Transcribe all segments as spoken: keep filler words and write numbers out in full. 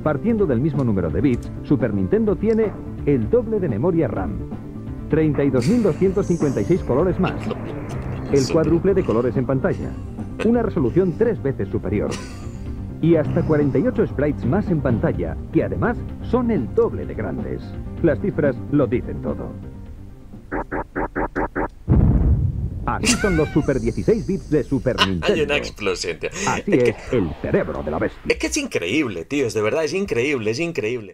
Partiendo del mismo número de bits, Super Nintendo tiene el doble de memoria RAM, treinta y dos mil doscientos cincuenta y seis colores más, el cuádruple de colores en pantalla, una resolución tres veces superior y hasta cuarenta y ocho sprites más en pantalla, que además son el doble de grandes. Las cifras lo dicen todo. Así son los Super dieciséis bits de Super Nintendo. Hay una explosión, tío. Así es, es, que, el cerebro de la bestia. Es que es increíble, tío. Es de verdad, es increíble, es increíble.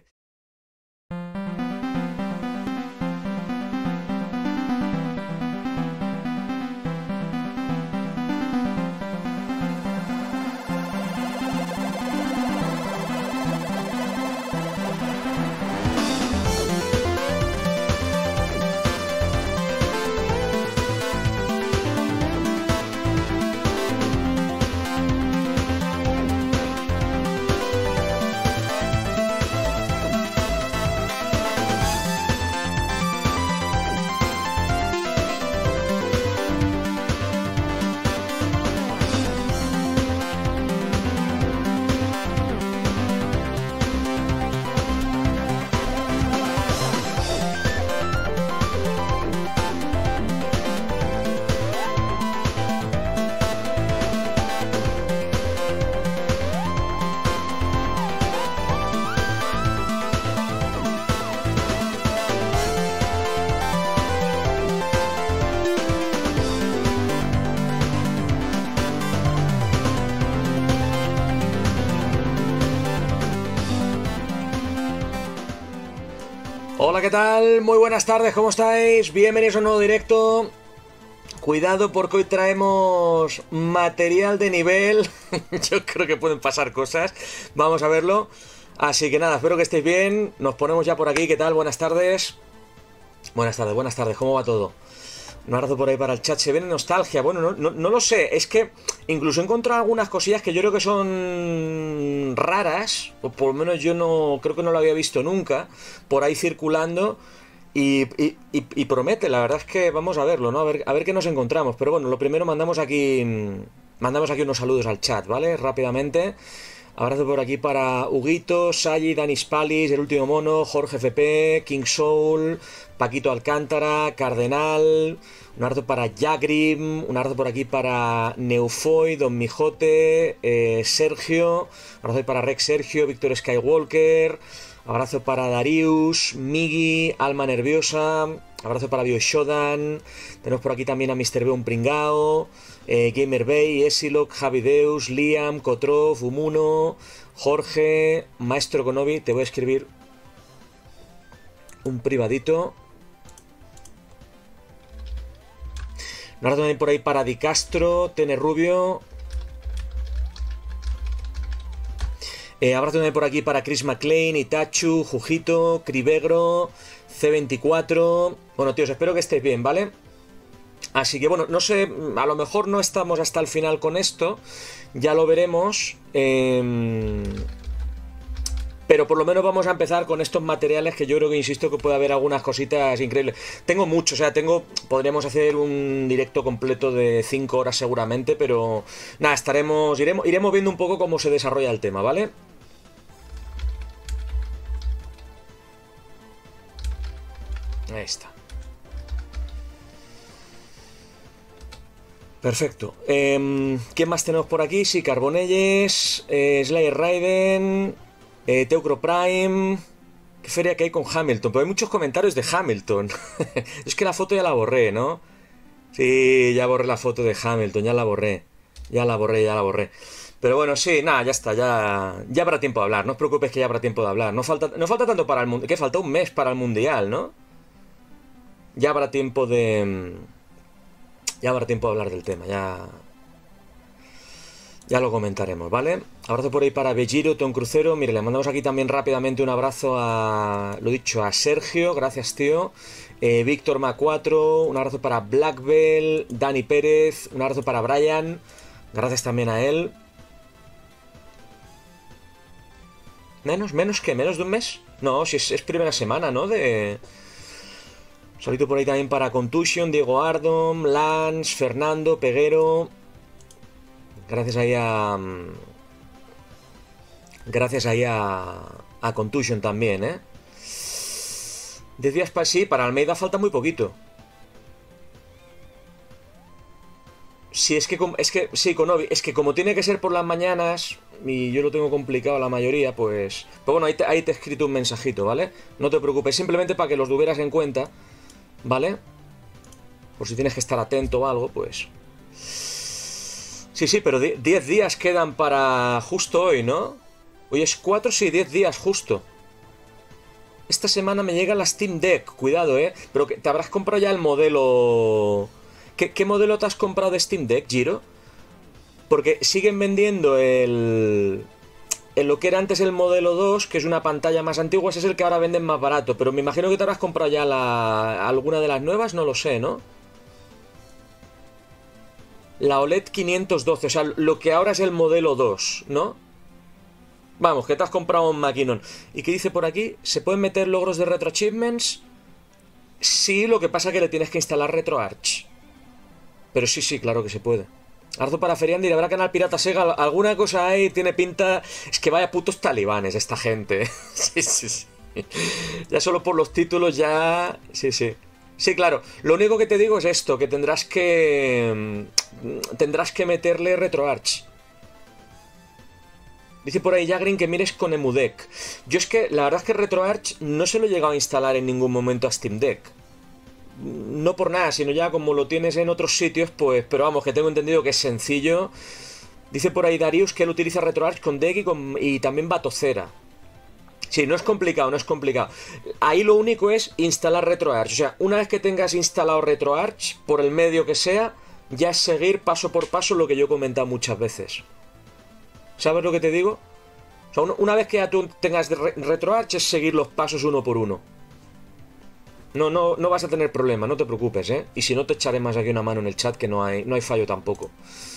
Hola, ¿qué tal? Muy buenas tardes, ¿cómo estáis? Bienvenidos a un nuevo directo. Cuidado porque hoy traemos material de nivel. Yo creo que pueden pasar cosas. Vamos a verlo. Así que nada, espero que estéis bien. Nos ponemos ya por aquí, ¿qué tal? Buenas tardes. Buenas tardes, buenas tardes, ¿cómo va todo? Un abrazo por ahí para el chat. Se viene nostalgia. Bueno, no, no, no lo sé. Es que incluso he encontrado algunas cosillas que yo creo que son raras. O por lo menos yo no creo que no lo había visto nunca. Por ahí circulando. Y, y, y, y promete. La verdad es que vamos a verlo, ¿no? A ver, a ver qué nos encontramos. Pero bueno, lo primero mandamos aquí. Mandamos aquí unos saludos al chat, ¿vale? Rápidamente. Abrazo por aquí para Huguito, Sayi, Danis Palis, El Último Mono, Jorge F P, King Soul, Paquito Alcántara, Cardenal, un abrazo para Jagrim, un abrazo por aquí para Neufoy, Don Mijote, eh, Sergio, un abrazo para Rex Sergio, Víctor Skywalker, abrazo para Darius, Migi, Alma Nerviosa, abrazo para Bioshodan, tenemos por aquí también a mister B un pringao, Eh, Gamer Bay, Esilok, Javideus, Liam, Kotrov, Umuno, Jorge, Maestro Konobi. Te voy a escribir un privadito. Un abrazo también por ahí para Di Castro, Tene Rubio. Eh, abrazo también por aquí para Chris McLean, Itachu, Jujito, Cribegro, C veinticuatro. Bueno, tíos, espero que estéis bien, ¿vale? Así que bueno, no sé, a lo mejor no estamos hasta el final con esto, ya lo veremos, eh, pero por lo menos vamos a empezar con estos materiales que yo creo que, insisto, que puede haber algunas cositas increíbles. Tengo mucho, o sea, tengo, podríamos hacer un directo completo de cinco horas seguramente, pero nada, estaremos, iremos, iremos viendo un poco cómo se desarrolla el tema, ¿vale? Ahí está. Perfecto. Eh, ¿Qué más tenemos por aquí? Sí, Carbonelles, eh, Slayer Raiden, eh, Teucro Prime. ¿Qué feria que hay con Hamilton? Pero hay muchos comentarios de Hamilton. Es que la foto ya la borré, ¿no? Sí, ya borré la foto de Hamilton, ya la borré. Ya la borré, ya la borré. Pero bueno, sí, nada, ya está, ya, ya habrá tiempo de hablar. No os preocupéis que ya habrá tiempo de hablar. No falta, no falta tanto para el mundial. Que falta un mes para el mundial, ¿no? Ya habrá tiempo de... Ya habrá tiempo de hablar del tema, ya... Ya lo comentaremos, ¿vale? Abrazo por ahí para Belliro, Ton Crucero. Mire, le mandamos aquí también rápidamente un abrazo a... Lo dicho, a Sergio, gracias, tío. Eh, Víctor Ma cuatro, un abrazo para Blackbell, Dani Pérez, un abrazo para Brian. Gracias también a él. ¿Menos? ¿Menos qué? ¿Menos de un mes? No, si es, es primera semana, ¿no? De... Saludito por ahí también para Contusion, Diego Ardom, Lance, Fernando, Peguero. Gracias ahí a... Gracias ahí a, a Contusion también, ¿eh? diez días para sí, para Almeida falta muy poquito. Sí, es que, es que, sí, con Obi, es que como tiene que ser por las mañanas, y yo lo tengo complicado la mayoría, pues... Pero bueno, ahí te, ahí te he escrito un mensajito, ¿vale? No te preocupes, simplemente para que los tuvieras en cuenta, ¿vale? Por si tienes que estar atento o algo, pues... Sí, sí, pero diez días quedan para justo hoy, ¿no? Hoy es cuatro, sí, diez días justo. Esta semana me llega la Steam Deck, cuidado, ¿eh? Pero que te habrás comprado ya el modelo... ¿Qué, ¿Qué modelo te has comprado de Steam Deck, Giro? Porque siguen vendiendo el... En lo que era antes el modelo dos, que es una pantalla más antigua, ese es el que ahora venden más barato. Pero me imagino que te habrás comprado ya la... alguna de las nuevas, no lo sé, ¿no? La O L E D quinientos doce, o sea, lo que ahora es el modelo dos, ¿no? Vamos, que te has comprado un maquinón. ¿Y qué dice por aquí? ¿Se pueden meter logros de Retro Achievements? Sí, lo que pasa es que le tienes que instalar RetroArch. Pero sí, sí, claro que se puede. Arzo para Feriandi, habrá canal Pirata Sega. Alguna cosa ahí tiene pinta... Es que vaya putos talibanes esta gente. Sí, sí, sí. Ya solo por los títulos ya... Sí, sí. Sí, claro. Lo único que te digo es esto, que tendrás que... Tendrás que meterle RetroArch. Dice por ahí Jagrin que mires con Emudeck. Yo es que la verdad es que RetroArch no se lo he llegado a instalar en ningún momento a Steam Deck. No por nada, sino ya como lo tienes en otros sitios, pues... Pero vamos, que tengo entendido que es sencillo. Dice por ahí Darius que él utiliza RetroArch con Deck y, con, y también Batocera. Sí, no es complicado, no es complicado. Ahí lo único es instalar RetroArch. O sea, una vez que tengas instalado RetroArch, por el medio que sea, ya es seguir paso por paso lo que yo he comentado muchas veces. ¿Sabes lo que te digo? O sea, una vez que ya tú tengas RetroArch es seguir los pasos uno por uno. No, no, no vas a tener problema, no te preocupes, ¿eh? Y si no, te echaré más aquí una mano en el chat, que no hay, no hay fallo tampoco.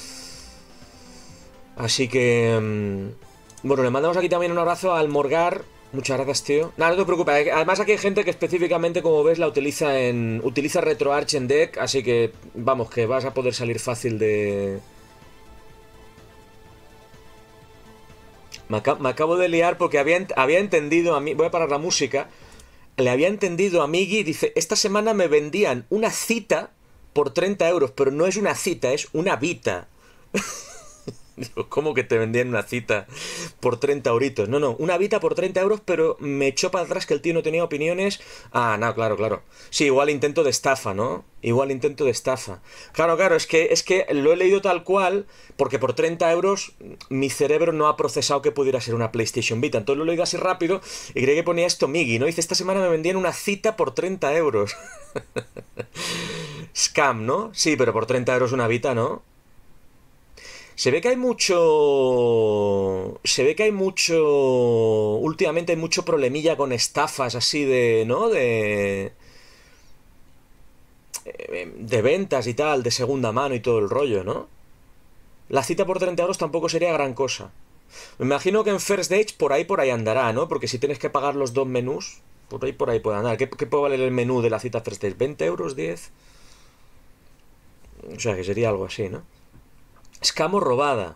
Así que... Mmm, bueno, le mandamos aquí también un abrazo al Morgar. Muchas gracias, tío. Nada, no te preocupes. Además aquí hay gente que específicamente, como ves, la utiliza en... Utiliza RetroArch en Deck, así que... Vamos, que vas a poder salir fácil de... Me, acabo, me acabo de liar porque había, había entendido a mí... Voy a parar la música... Le había entendido a Miggy, dice, esta semana me vendían una cita por treinta euros, pero no es una cita, es una Vita. Digo, ¿cómo que te vendían una cita por treinta euritos? No, no, una Vita por treinta euros, pero me echó para atrás que el tío no tenía opiniones. Ah, no, claro, claro. Sí, igual intento de estafa, ¿no? Igual intento de estafa. Claro, claro, es que, es que lo he leído tal cual, porque por treinta euros mi cerebro no ha procesado que pudiera ser una PlayStation Vita. Entonces lo he leído así rápido y creí que ponía esto Miggy, ¿no? Dice, esta semana me vendían una cita por treinta euros. Scam, ¿no? Sí, pero por treinta euros una Vita, ¿no? Se ve que hay mucho... Se ve que hay mucho... Últimamente hay mucho problemilla con estafas así de... ¿no? De... De ventas y tal, de segunda mano y todo el rollo, ¿no? La cita por treinta euros tampoco sería gran cosa. Me imagino que en First Date por ahí por ahí andará, ¿no? Porque si tienes que pagar los dos menús, por ahí por ahí puede andar. ¿Qué, qué puede valer el menú de la cita First Date? ¿veinte euros? ¿diez? O sea, que sería algo así, ¿no? Escamo robada.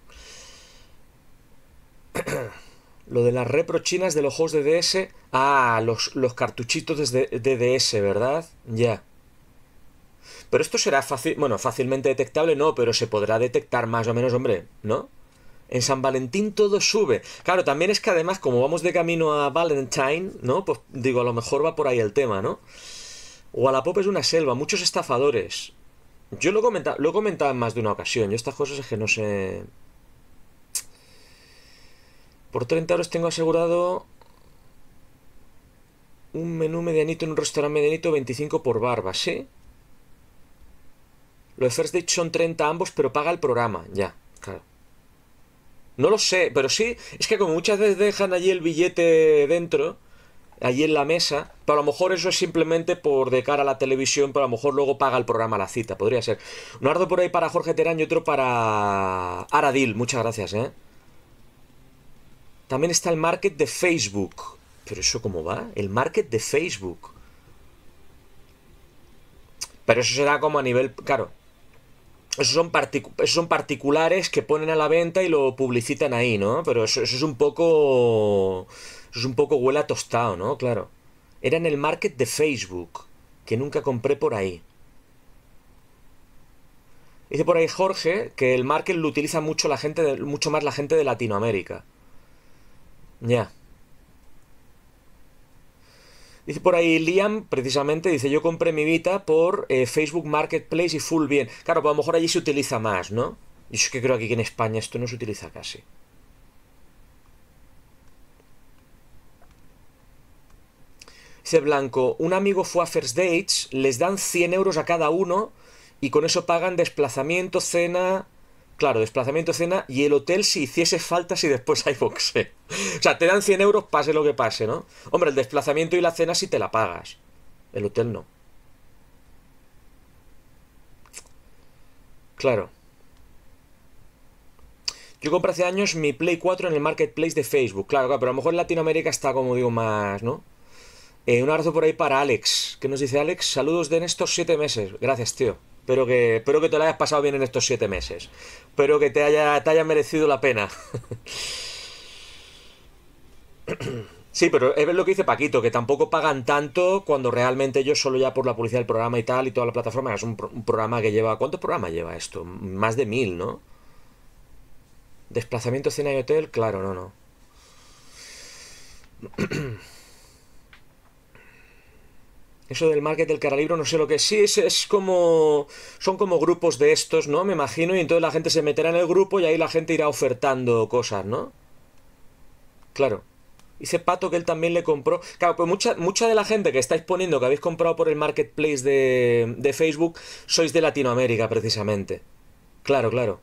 Lo de las repro chinas de los juegos de D S. Ah, los, los cartuchitos de, de D S, ¿verdad? Ya. Pero esto será fácil, bueno, fácilmente detectable, no, pero se podrá detectar más o menos, hombre, ¿no? En San Valentín todo sube. Claro, también es que además, como vamos de camino a Valentine, ¿no? Pues digo, a lo mejor va por ahí el tema, ¿no? Wallapop es una selva, muchos estafadores. Yo lo he comentado, lo he comentado en más de una ocasión. Yo estas cosas es que no sé... Por treinta euros tengo asegurado un menú medianito en un restaurante medianito, veinticinco por barba, ¿sí? Los de First Date son treinta ambos, pero paga el programa, ya, claro. No lo sé, pero sí, es que como muchas veces dejan allí el billete dentro, allí en la mesa, pero a lo mejor eso es simplemente por de cara a la televisión, pero a lo mejor luego paga el programa la cita, podría ser. Un ardo por ahí para Jorge Terán y otro para Aradil, muchas gracias, ¿eh? También está el market de Facebook. ¿Pero eso cómo va? El market de Facebook. Pero eso será como a nivel... Claro. Esos son, particu esos son particulares que ponen a la venta y lo publicitan ahí, ¿no? Pero eso, eso es un poco... Eso es un poco huele a tostado, ¿no? Claro. Era en el market de Facebook, que nunca compré por ahí. Dice por ahí Jorge que el market lo utiliza mucho la gente, de, mucho más la gente de Latinoamérica. Ya. Dice por ahí Liam, precisamente, dice, yo compré mi Vita por eh, Facebook Marketplace y full bien. Claro, pues a lo mejor allí se utiliza más, ¿no? Yo es que creo aquí que en España esto no se utiliza casi. Dice Blanco, un amigo fue a First Dates, les dan cien euros a cada uno y con eso pagan desplazamiento, cena... Claro, desplazamiento, cena y el hotel si hiciese falta si después hay boxeo. O sea, te dan cien euros pase lo que pase, ¿no? Hombre, el desplazamiento y la cena si te la pagas. El hotel no. Claro. Yo compré hace años mi Play cuatro en el Marketplace de Facebook. Claro, claro, pero a lo mejor en Latinoamérica está, como digo, más, ¿no? Eh, un abrazo por ahí para Alex. ¿Qué nos dice Alex? Saludos de en estos siete meses. Gracias, tío. Espero que, espero que te lo hayas pasado bien en estos siete meses. Espero que te haya, te haya merecido la pena. Sí, pero es lo que dice Paquito, que tampoco pagan tanto cuando realmente ellos solo ya por la publicidad del programa y tal y toda la plataforma. Es un, pro un programa que lleva... ¿Cuántos programas lleva esto? Más de mil, ¿no? Desplazamiento, cena y hotel, claro, no, no. Eso del market del caralibro no sé lo que es. Sí, es, es como... Son como grupos de estos, ¿no? Me imagino, y entonces la gente se meterá en el grupo y ahí la gente irá ofertando cosas, ¿no? Claro. Dice Pato que él también le compró... Claro, pues mucha, mucha de la gente que estáis poniendo que habéis comprado por el marketplace de, de Facebook sois de Latinoamérica, precisamente. Claro, claro.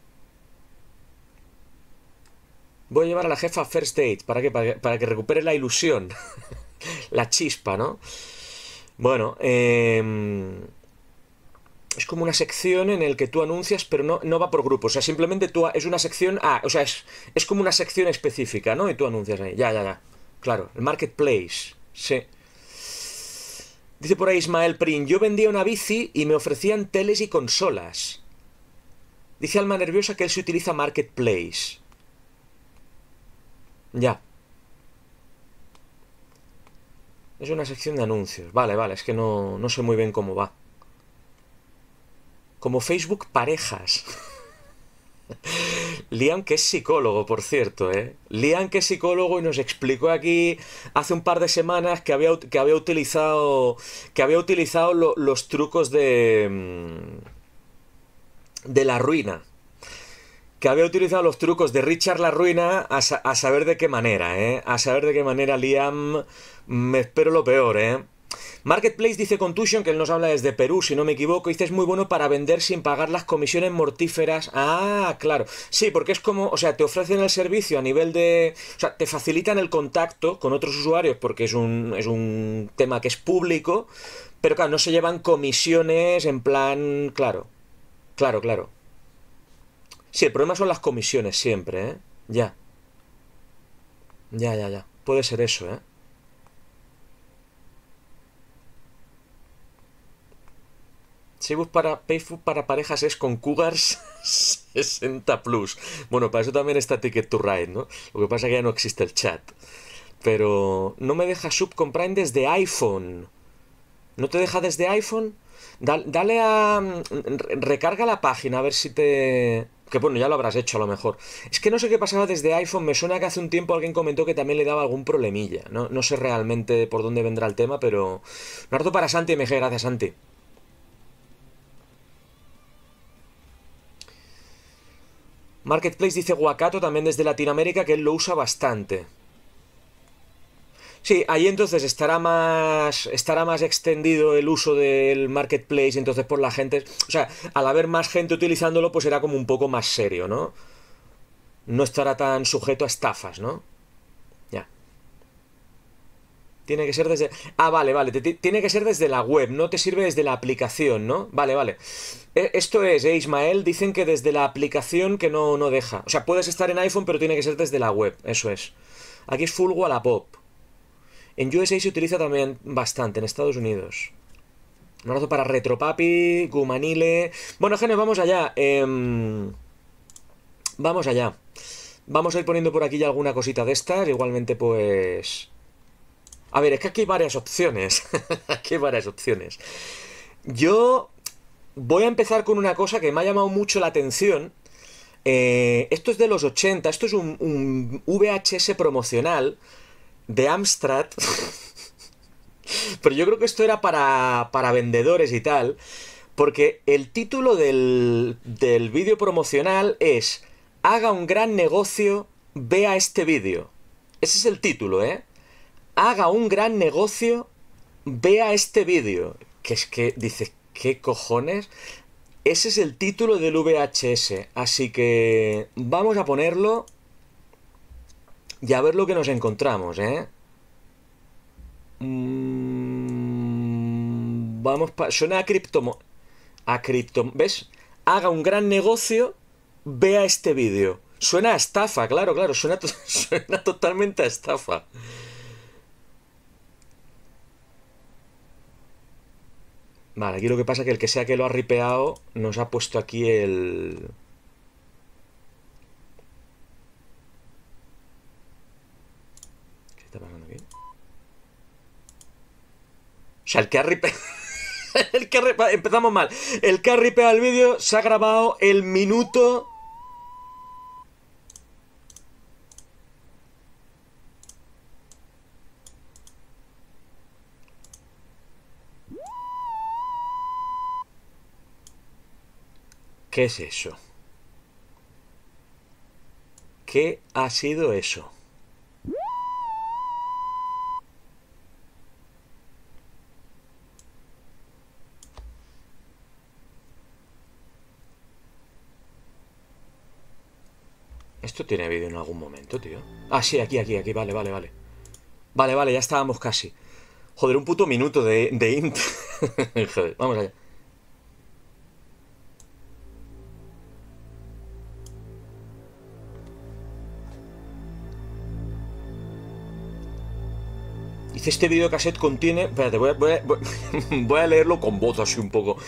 Voy a llevar a la jefa a First Date. ¿Para qué? Para que, para que recupere la ilusión. La chispa, ¿no? Bueno, eh, es como una sección en el que tú anuncias, pero no, no va por grupos. O sea, simplemente tú... Es una sección... Ah, o sea, es, es como una sección específica, ¿no? Y tú anuncias ahí. Ya, ya, ya. Claro, el marketplace. Sí. Dice por ahí Ismael Prin, yo vendía una bici y me ofrecían teles y consolas. Dice Alma Nerviosa que él se utiliza marketplace. Ya. Es una sección de anuncios. Vale, vale, es que no, no sé muy bien cómo va. Como Facebook Parejas. Liam, que es psicólogo, por cierto, ¿eh? Liam, que es psicólogo y nos explicó aquí hace un par de semanas que había, que había utilizado, que había utilizado lo, los trucos de, de la ruina. Que había utilizado los trucos de Richard la Ruina a, sa a saber de qué manera, ¿eh? A saber de qué manera, Liam, me espero lo peor, ¿eh? Marketplace dice Contusion, que él nos habla desde Perú, si no me equivoco, dice es muy bueno para vender sin pagar las comisiones mortíferas. Ah, claro. Sí, porque es como, o sea, te ofrecen el servicio a nivel de... O sea, te facilitan el contacto con otros usuarios porque es un, es un tema que es público, pero claro, no se llevan comisiones en plan... Claro, claro, claro. Sí, el problema son las comisiones siempre, ¿eh? Ya. Ya, ya, ya. Puede ser eso, ¿eh? Facebook para, Facebook para parejas es con Cougars sesenta plus. Bueno, para eso también está Ticket to Ride, ¿no? Lo que pasa es que ya no existe el chat. Pero no me deja sub con Prime desde iPhone. ¿No te deja desde iPhone? Dale, dale a... Recarga la página a ver si te... Que bueno, ya lo habrás hecho a lo mejor. Es que no sé qué pasaba desde iPhone. Me suena que hace un tiempo alguien comentó que también le daba algún problemilla. No, no sé realmente por dónde vendrá el tema, pero... Un harto para Santi M G, gracias Santi. Marketplace dice Guacato también desde Latinoamérica que él lo usa bastante. Sí, ahí entonces estará más estará más extendido el uso del marketplace, entonces por la gente, o sea, al haber más gente utilizándolo, pues será como un poco más serio, ¿no? No estará tan sujeto a estafas, ¿no? Ya. Tiene que ser desde... Ah, vale, vale, te, tiene que ser desde la web, no te sirve desde la aplicación, ¿no? Vale, vale. E esto es, eh, Ismael, dicen que desde la aplicación que no, no deja. O sea, puedes estar en iPhone, pero tiene que ser desde la web, eso es. Aquí es full Wallapop. En U S A se utiliza también bastante, en Estados Unidos. Un abrazo para Retropapi, Gumanile... Bueno, genes, vamos allá. Eh, vamos allá. Vamos a ir poniendo por aquí ya alguna cosita de estas. Igualmente, pues... A ver, es que aquí hay varias opciones. Aquí hay varias opciones. Yo voy a empezar con una cosa que me ha llamado mucho la atención. Eh, esto es de los ochenta. Esto es un, un V H S promocional de Amstrad. Pero yo creo que esto era para, para vendedores y tal. Porque el título del, del vídeo promocional es: haga un gran negocio, vea este vídeo. Ese es el título, ¿eh? Haga un gran negocio, vea este vídeo. Que es que dices, ¿qué cojones? Ese es el título del V H S. Así que vamos a ponerlo y a ver lo que nos encontramos, ¿eh? Mm, vamos pa... Suena a criptomo... A cripto... ¿Ves? Haga un gran negocio, vea este vídeo. Suena a estafa, claro, claro. Suena, to... suena totalmente a estafa. Vale, aquí lo que pasa es que el que sea que lo ha ripeado nos ha puesto aquí el... ¿Qué está pasando aquí? O sea, el que ha ripeado... el que ha ripeado... Empezamos mal. El que ha ripeado el vídeo se ha grabado el minuto... ¿Qué es eso? ¿Qué ha sido eso? ¿Esto tiene vídeo en algún momento, tío? Ah, sí, aquí, aquí, aquí, vale, vale, vale. Vale, vale, ya estábamos casi. Joder, un puto minuto de, de int. Joder, vamos allá. Dice, este videocassette contiene... Espérate, voy a, voy, a, voy a leerlo con voz así un poco.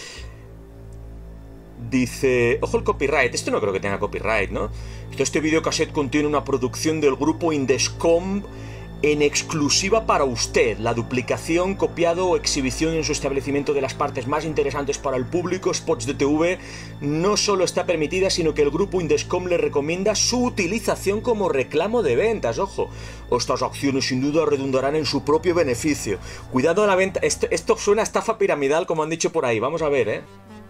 Dice... Ojo el copyright. Esto no creo que tenga copyright, ¿no? Este videocassette contiene una producción del grupo Indescom en exclusiva para usted. La duplicación, copiado o exhibición en su establecimiento de las partes más interesantes para el público, spots de T V, no solo está permitida, sino que el grupo Indescom le recomienda su utilización como reclamo de ventas. Ojo, estas acciones sin duda redundarán en su propio beneficio. Cuidado a la venta. Esto, esto suena a estafa piramidal, como han dicho por ahí. Vamos a ver, ¿eh?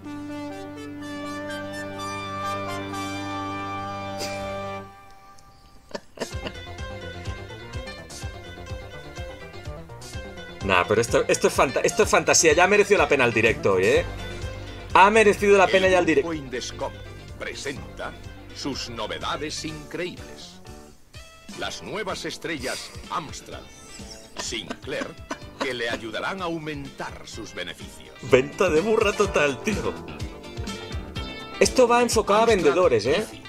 Nah, pero esto, esto, es fanta esto es fantasía. Ya ha merecido la pena el directo hoy, ¿eh? Ha merecido la pena ya el directo. Indescom presenta sus novedades increíbles. Las nuevas estrellas Amstrad, Sinclair, que le ayudarán a aumentar sus beneficios. Venta de burra total, tío. Esto va enfocado Amstrad a vendedores, ¿eh? Easy.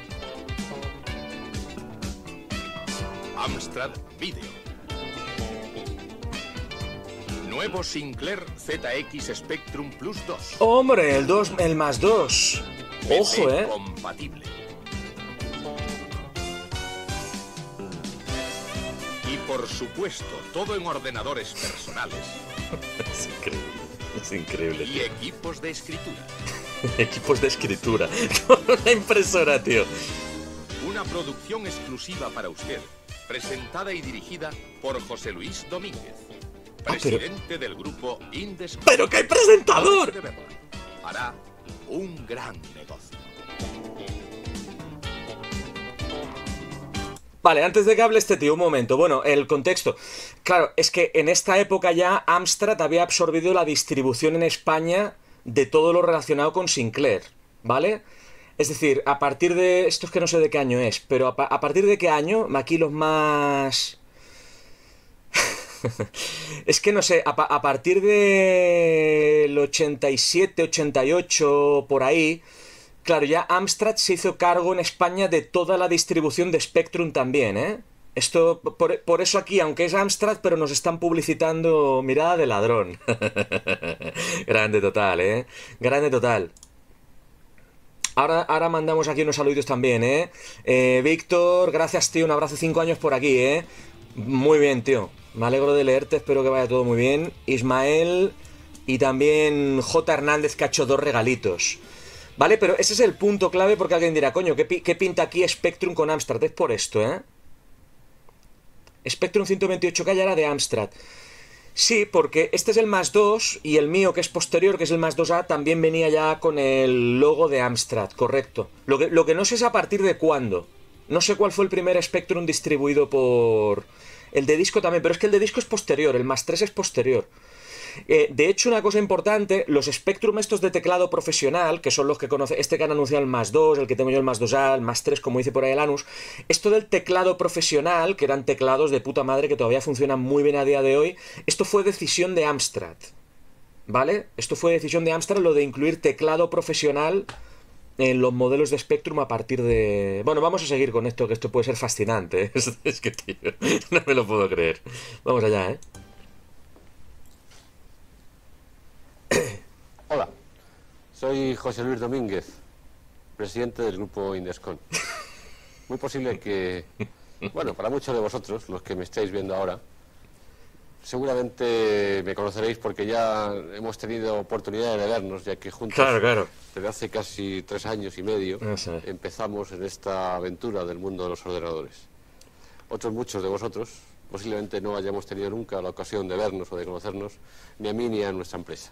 Amstrad Video. Nuevo Sinclair Z X Spectrum Plus dos. Hombre, el dos, el más dos. Ojo, eh. Compatible. Y por supuesto, todo en ordenadores personales. Es increíble. Es increíble. Y equipos de escritura. Equipos de escritura. Con una impresora, tío. Una producción exclusiva para usted, presentada y dirigida por José Luis Domínguez, presidente ah, pero... del grupo Indescom. ¡Pero qué presentador! Hará un gran negocio. Vale, antes de que hable este tío, un momento. Bueno, el contexto. Claro, es que en esta época ya Amstrad había absorbido la distribución en España de todo lo relacionado con Sinclair, ¿vale? Es decir, a partir de... Esto es que no sé de qué año es, pero a, a partir de qué año, aquí los más... Es que no sé, a, a partir del ochenta y siete, ochenta y ocho, por ahí, claro, ya Amstrad se hizo cargo en España de toda la distribución de Spectrum también, ¿eh? Esto, por, por eso aquí, aunque es Amstrad, pero nos están publicitando mirada de ladrón. Grande total, ¿eh? Grande total. Ahora, ahora mandamos aquí unos saluditos también, ¿eh? eh Víctor, gracias, tío. Un abrazo, cinco años por aquí, ¿eh? Muy bien, tío. Me alegro de leerte, espero que vaya todo muy bien. Ismael y también J. Hernández, que ha hecho dos regalitos. Vale, pero ese es el punto clave porque alguien dirá, coño, ¿qué, pi qué pinta aquí Spectrum con Amstrad? Es por esto, ¿eh? Spectrum ciento veintiocho K ya era de Amstrad. Sí, porque este es el más dos y el mío, que es posterior, que es el más dos A, también venía ya con el logo de Amstrad, correcto. Lo que, lo que no sé es a partir de cuándo. No sé cuál fue el primer Spectrum distribuido por... El de disco también, pero es que el de disco es posterior, el más tres es posterior. Eh, de hecho, una cosa importante, los Spectrum estos de teclado profesional, que son los que conoce, este que han anunciado el más dos, el que tengo yo el más dos A, el más tres, como dice por ahí el Anus, esto del teclado profesional, que eran teclados de puta madre que todavía funcionan muy bien a día de hoy, esto fue decisión de Amstrad, ¿vale? Esto fue decisión de Amstrad, lo de incluir teclado profesional en los modelos de Spectrum a partir de... Bueno, vamos a seguir con esto, que esto puede ser fascinante, ¿eh? Es que, tío, no me lo puedo creer. Vamos allá, ¿eh? Hola, soy José Luis Domínguez, presidente del grupo Indescon. Muy posible que, bueno, para muchos de vosotros, los que me estáis viendo ahora, seguramente me conoceréis porque ya hemos tenido oportunidad de vernos, ya que juntos, claro, claro, desde hace casi tres años y medio, no sé, empezamos en esta aventura del mundo de los ordenadores. Otros muchos de vosotros posiblemente no hayamos tenido nunca la ocasión de vernos o de conocernos, ni a mí ni a nuestra empresa.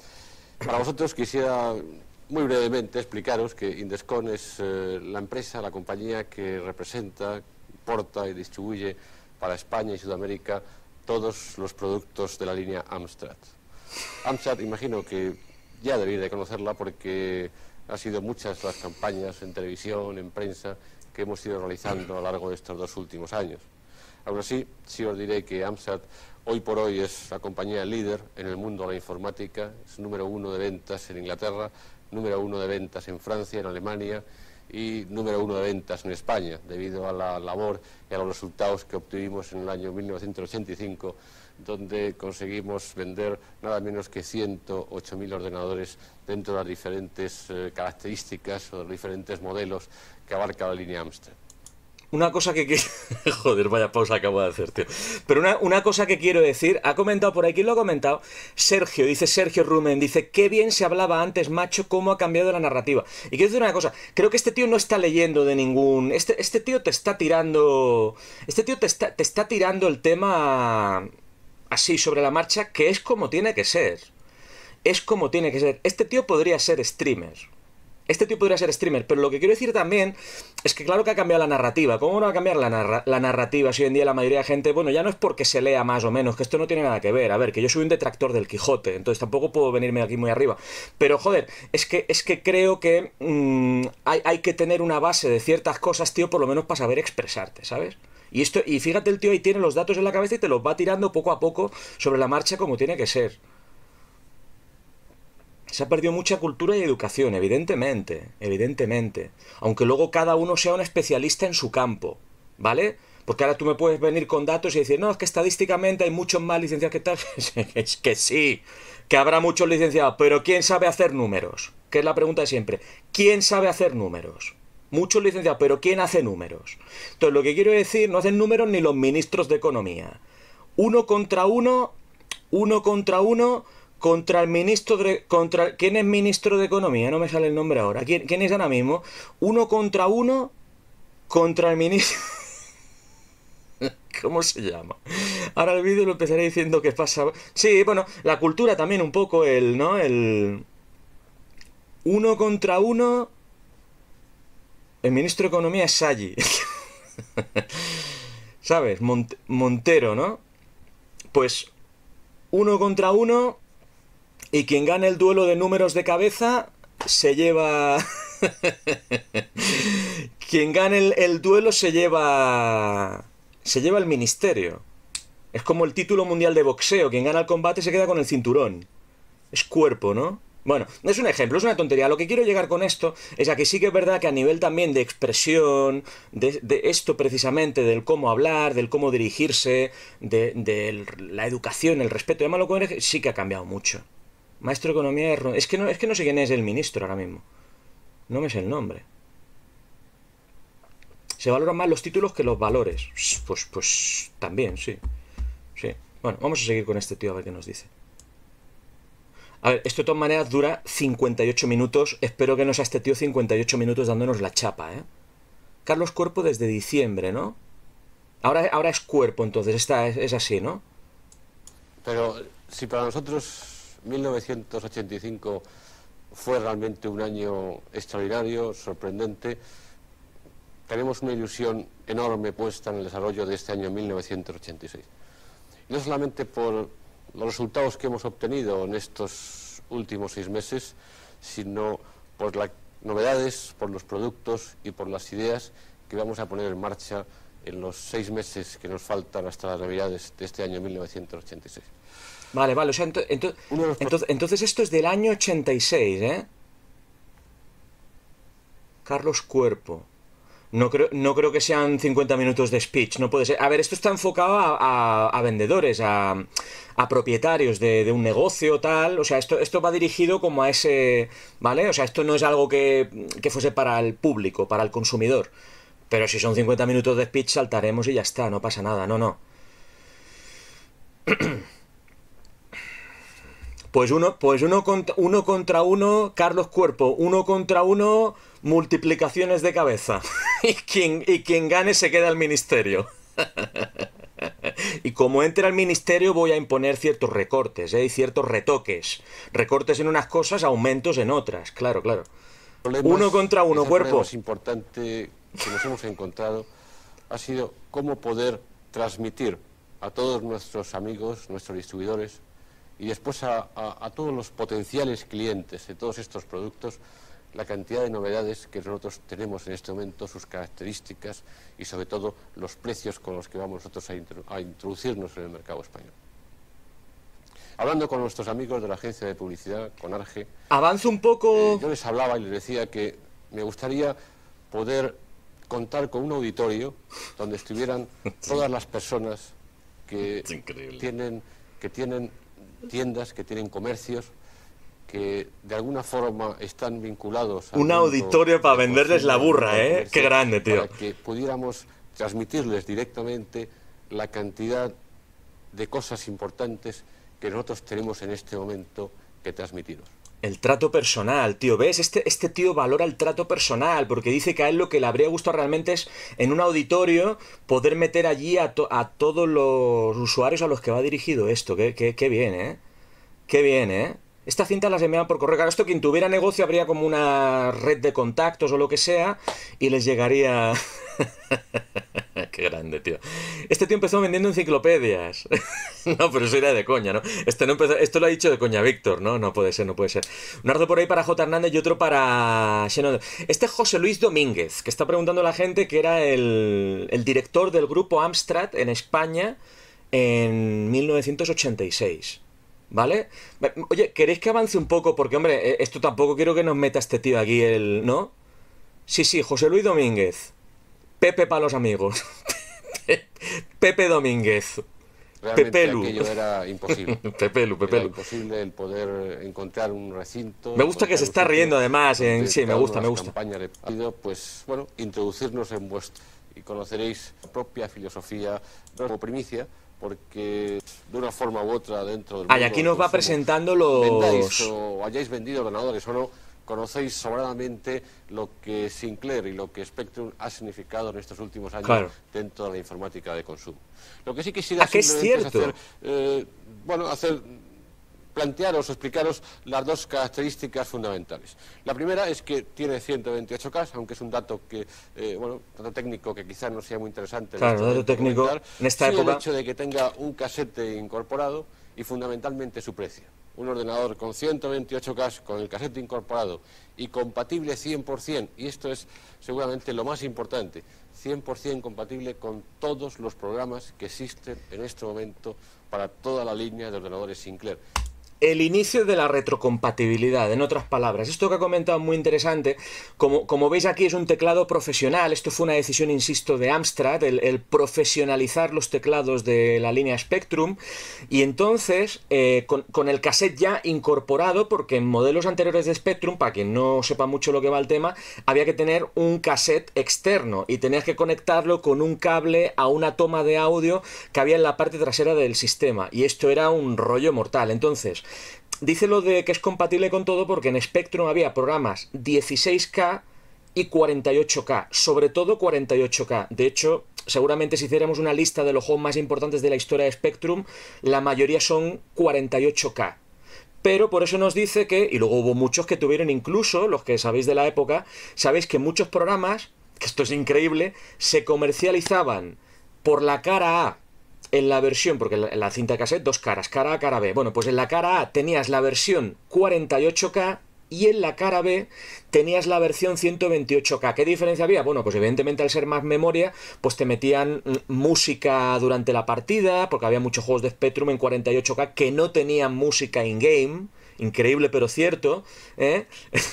Para vosotros quisiera muy brevemente explicaros que Indescon es eh, la empresa, la compañía que representa, porta y distribuye para España y Sudamérica todos los productos de la línea Amstrad. Amstrad, imagino que ya debéis de conocerla porque ha sido muchas las campañas en televisión, en prensa, que hemos ido realizando a lo largo de estos dos últimos años. Aún así, sí os diré que Amstrad hoy por hoy es la compañía líder en el mundo de la informática, es número uno de ventas en Inglaterra, número uno de ventas en Francia, en Alemania y número uno de ventas en España, debido a la labor y a los resultados que obtuvimos en el año mil novecientos ochenta y cinco, donde conseguimos vender nada menos que ciento ocho mil ordenadores dentro de las diferentes eh, características o de los diferentes modelos que abarca la línea Amstrad. Una cosa que quiero... Joder, vaya pausa acabo de hacer, tío. Pero una, una cosa que quiero decir, ha comentado por ahí, ¿quién lo ha comentado? Sergio, dice Sergio Rumen, dice, qué bien se hablaba antes, macho, cómo ha cambiado la narrativa. Y quiero decir una cosa, creo que este tío no está leyendo de ningún... Este, este tío te está tirando... Este tío te está, te está tirando el tema así, sobre la marcha, que es como tiene que ser. Es como tiene que ser. Este tío podría ser streamer. Este tío podría ser streamer, pero lo que quiero decir también es que claro que ha cambiado la narrativa. ¿Cómo no va a cambiar la, narra la narrativa si hoy en día la mayoría de gente... Bueno, ya no es porque se lea más o menos, que esto no tiene nada que ver. A ver, que yo soy un detractor del Quijote, entonces tampoco puedo venirme aquí muy arriba. Pero joder, es que, es que creo que mmm, hay, hay que tener una base de ciertas cosas, tío, por lo menos para saber expresarte, ¿sabes? Y, esto, y fíjate, el tío ahí tiene los datos en la cabeza y te los va tirando poco a poco sobre la marcha como tiene que ser. Se ha perdido mucha cultura y educación, evidentemente, evidentemente. Aunque luego cada uno sea un especialista en su campo, ¿vale? Porque ahora tú me puedes venir con datos y decir, no, es que estadísticamente hay muchos más licenciados que tal. Es que sí, que habrá muchos licenciados, pero ¿quién sabe hacer números? Que es la pregunta de siempre. ¿Quién sabe hacer números? Muchos licenciados, pero ¿quién hace números? Entonces, lo que quiero decir, no hacen números ni los ministros de Economía. Uno contra uno, uno contra uno... Contra el ministro de... Contra, ¿quién es ministro de Economía? No me sale el nombre ahora. ¿Quién, quién es ahora mismo? Uno contra uno contra el ministro... ¿Cómo se llama? Ahora el vídeo lo empezaré diciendo que pasa... Sí, bueno, la cultura también un poco, el... ¿no? El... Uno contra uno... El ministro de Economía es Salli. ¿Sabes? Mont Montero, ¿no? Pues... Uno contra uno... Y quien gane el duelo de números de cabeza se lleva... quien gane el, el duelo se lleva... Se lleva el ministerio. Es como el título mundial de boxeo. Quien gana el combate se queda con el cinturón. Es cuerpo, ¿no? Bueno, es un ejemplo, es una tontería. Lo que quiero llegar con esto es a que sí que es verdad que a nivel también de expresión, de, de esto precisamente, del cómo hablar, del cómo dirigirse, de, de la educación, el respeto, llámalo como eres, sí que ha cambiado mucho. Maestro de Economía, es que no, es que no sé quién es el ministro ahora mismo. No me sé el nombre. Se valoran más los títulos que los valores. Pues, pues también, sí. Sí. Bueno, vamos a seguir con este tío a ver qué nos dice. A ver, esto de todas maneras dura cincuenta y ocho minutos. Espero que no sea este tío cincuenta y ocho minutos dándonos la chapa, ¿eh? Carlos Cuerpo desde diciembre, ¿no? Ahora, ahora es Cuerpo, entonces esta es, es así, ¿no? Pero si para nosotros mil novecientos ochenta y cinco fue realmente un año extraordinario, sorprendente, tenemos una ilusión enorme puesta en el desarrollo de este año mil novecientos ochenta y seis. Y no solamente por los resultados que hemos obtenido en estos últimos seis meses, sino por las novedades, por los productos y por las ideas que vamos a poner en marcha en los seis meses que nos faltan hasta las navidades de este año mil novecientos ochenta y seis. Vale, vale, o sea, ento ento entonces, entonces esto es del año ochenta y seis, ¿eh? Carlos Cuerpo. No creo, no creo que sean cincuenta minutos de speech, no puede ser. A ver, esto está enfocado a, a, a vendedores, a, a propietarios de, de un negocio, tal. O sea, esto, esto va dirigido como a ese... ¿Vale? O sea, esto no es algo que, que fuese para el público, para el consumidor. Pero si son cincuenta minutos de speech, saltaremos y ya está, no pasa nada, no, no. Pues uno, pues uno contra, uno contra uno, Carlos Cuerpo, uno contra uno, multiplicaciones de cabeza. y, quien, y quien gane se queda al ministerio. Y como entre al ministerio voy a imponer ciertos recortes, ¿eh? Y ciertos retoques. Recortes en unas cosas, aumentos en otras, claro, claro. Problemas, uno contra uno, Cuerpo. Lo más importante que nos hemos encontrado ha sido cómo poder transmitir a todos nuestros amigos, nuestros distribuidores, y después a, a, a todos los potenciales clientes de todos estos productos, la cantidad de novedades que nosotros tenemos en este momento, sus características y sobre todo los precios con los que vamos nosotros a, intro, a introducirnos en el mercado español. Hablando con nuestros amigos de la agencia de publicidad, con Arge, avanza un poco. Eh, yo les hablaba y les decía que me gustaría poder contar con un auditorio donde estuvieran todas las personas que tienen, que tienen tiendas, que tienen comercios, que de alguna forma están vinculados a un auditorio para venderles la burra, ¿eh? Qué grande, tío. Para que pudiéramos transmitirles directamente la cantidad de cosas importantes que nosotros tenemos en este momento que transmitiros. El trato personal, tío, ¿ves? Este, este tío valora el trato personal, porque dice que a él lo que le habría gustado realmente es, en un auditorio, poder meter allí a, to a todos los usuarios a los que va dirigido esto. Qué, qué, qué bien, ¿eh? Qué bien, ¿eh? Esta cinta las enviaban por correo. Claro, esto quien tuviera negocio habría como una red de contactos o lo que sea y les llegaría... Qué grande, tío. Este tío empezó vendiendo enciclopedias. No, pero eso era de coña, ¿no? Este no empezó... Esto lo ha dicho de coña Víctor, ¿no? No puede ser, no puede ser. Un ardo por ahí para J. Hernández y otro para... Este es José Luis Domínguez, que está preguntando a la gente que era el, el director del grupo Amstrad en España en mil novecientos ochenta y seis. ¿Vale? Oye, ¿queréis que avance un poco? Porque, hombre, esto tampoco quiero que nos meta este tío aquí el... ¿No? Sí, sí, José Luis Domínguez. Pepe para los amigos. Pepe Domínguez. Realmente Pepelu. Aquello era imposible. Pepelu, Pepelu. Era imposible el poder encontrar un recinto. Me gusta que se está riendo además. En... Sí, me gusta, me gusta. Campaña de... Pues, bueno, introducirnos en vuestro... Y conoceréis la propia filosofía como primicia, porque de una forma u otra dentro del mundo... Ah, y aquí nos va presentando los... Vendáis o hayáis vendido ordenadores o no, conocéis sobradamente lo que Sinclair y lo que Spectrum ha significado en estos últimos años, claro, dentro de la informática de consumo. Lo que sí quisiera ah, que es cierto. es hacer, eh, bueno, hacer, plantearos o explicaros las dos características fundamentales. La primera es que tiene ciento veintiocho K, aunque es un dato que, eh, bueno, dato técnico que quizás no sea muy interesante. Claro, dato técnico en esta sí, época. El hecho de que tenga un casete incorporado y fundamentalmente su precio. Un ordenador con ciento veintiocho K, con el casete incorporado y compatible cien por cien, y esto es seguramente lo más importante, cien por cien compatible con todos los programas que existen en este momento para toda la línea de ordenadores Sinclair. el inicio de la retrocompatibilidad, en otras palabras. Esto que ha comentado es muy interesante. Como, como veis aquí es un teclado profesional. Esto fue una decisión, insisto, de Amstrad, el, el profesionalizar los teclados de la línea Spectrum. Y entonces, eh, con, con el cassette ya incorporado, porque en modelos anteriores de Spectrum, para quien no sepa mucho lo que va el tema, había que tener un cassette externo y tenías que conectarlo con un cable a una toma de audio que había en la parte trasera del sistema. Y esto era un rollo mortal. Entonces, dice lo de que es compatible con todo porque en Spectrum había programas dieciséis K y cuarenta y ocho K, sobre todo cuarenta y ocho K. De hecho, seguramente si hiciéramos una lista de los juegos más importantes de la historia de Spectrum, la mayoría son cuarenta y ocho K. Pero por eso nos dice que, y luego hubo muchos que tuvieron incluso, los que sabéis de la época, sabéis que muchos programas, que esto es increíble, se comercializaban por la cara A, en la versión, porque en la cinta cassette, dos caras, cara A, cara B. Bueno, pues en la cara A tenías la versión cuarenta y ocho K y en la cara B tenías la versión ciento veintiocho K. ¿Qué diferencia había? Bueno, pues evidentemente al ser más memoria, pues te metían música durante la partida, porque había muchos juegos de Spectrum en cuarenta y ocho K que no tenían música in-game. Increíble pero cierto, ¿eh?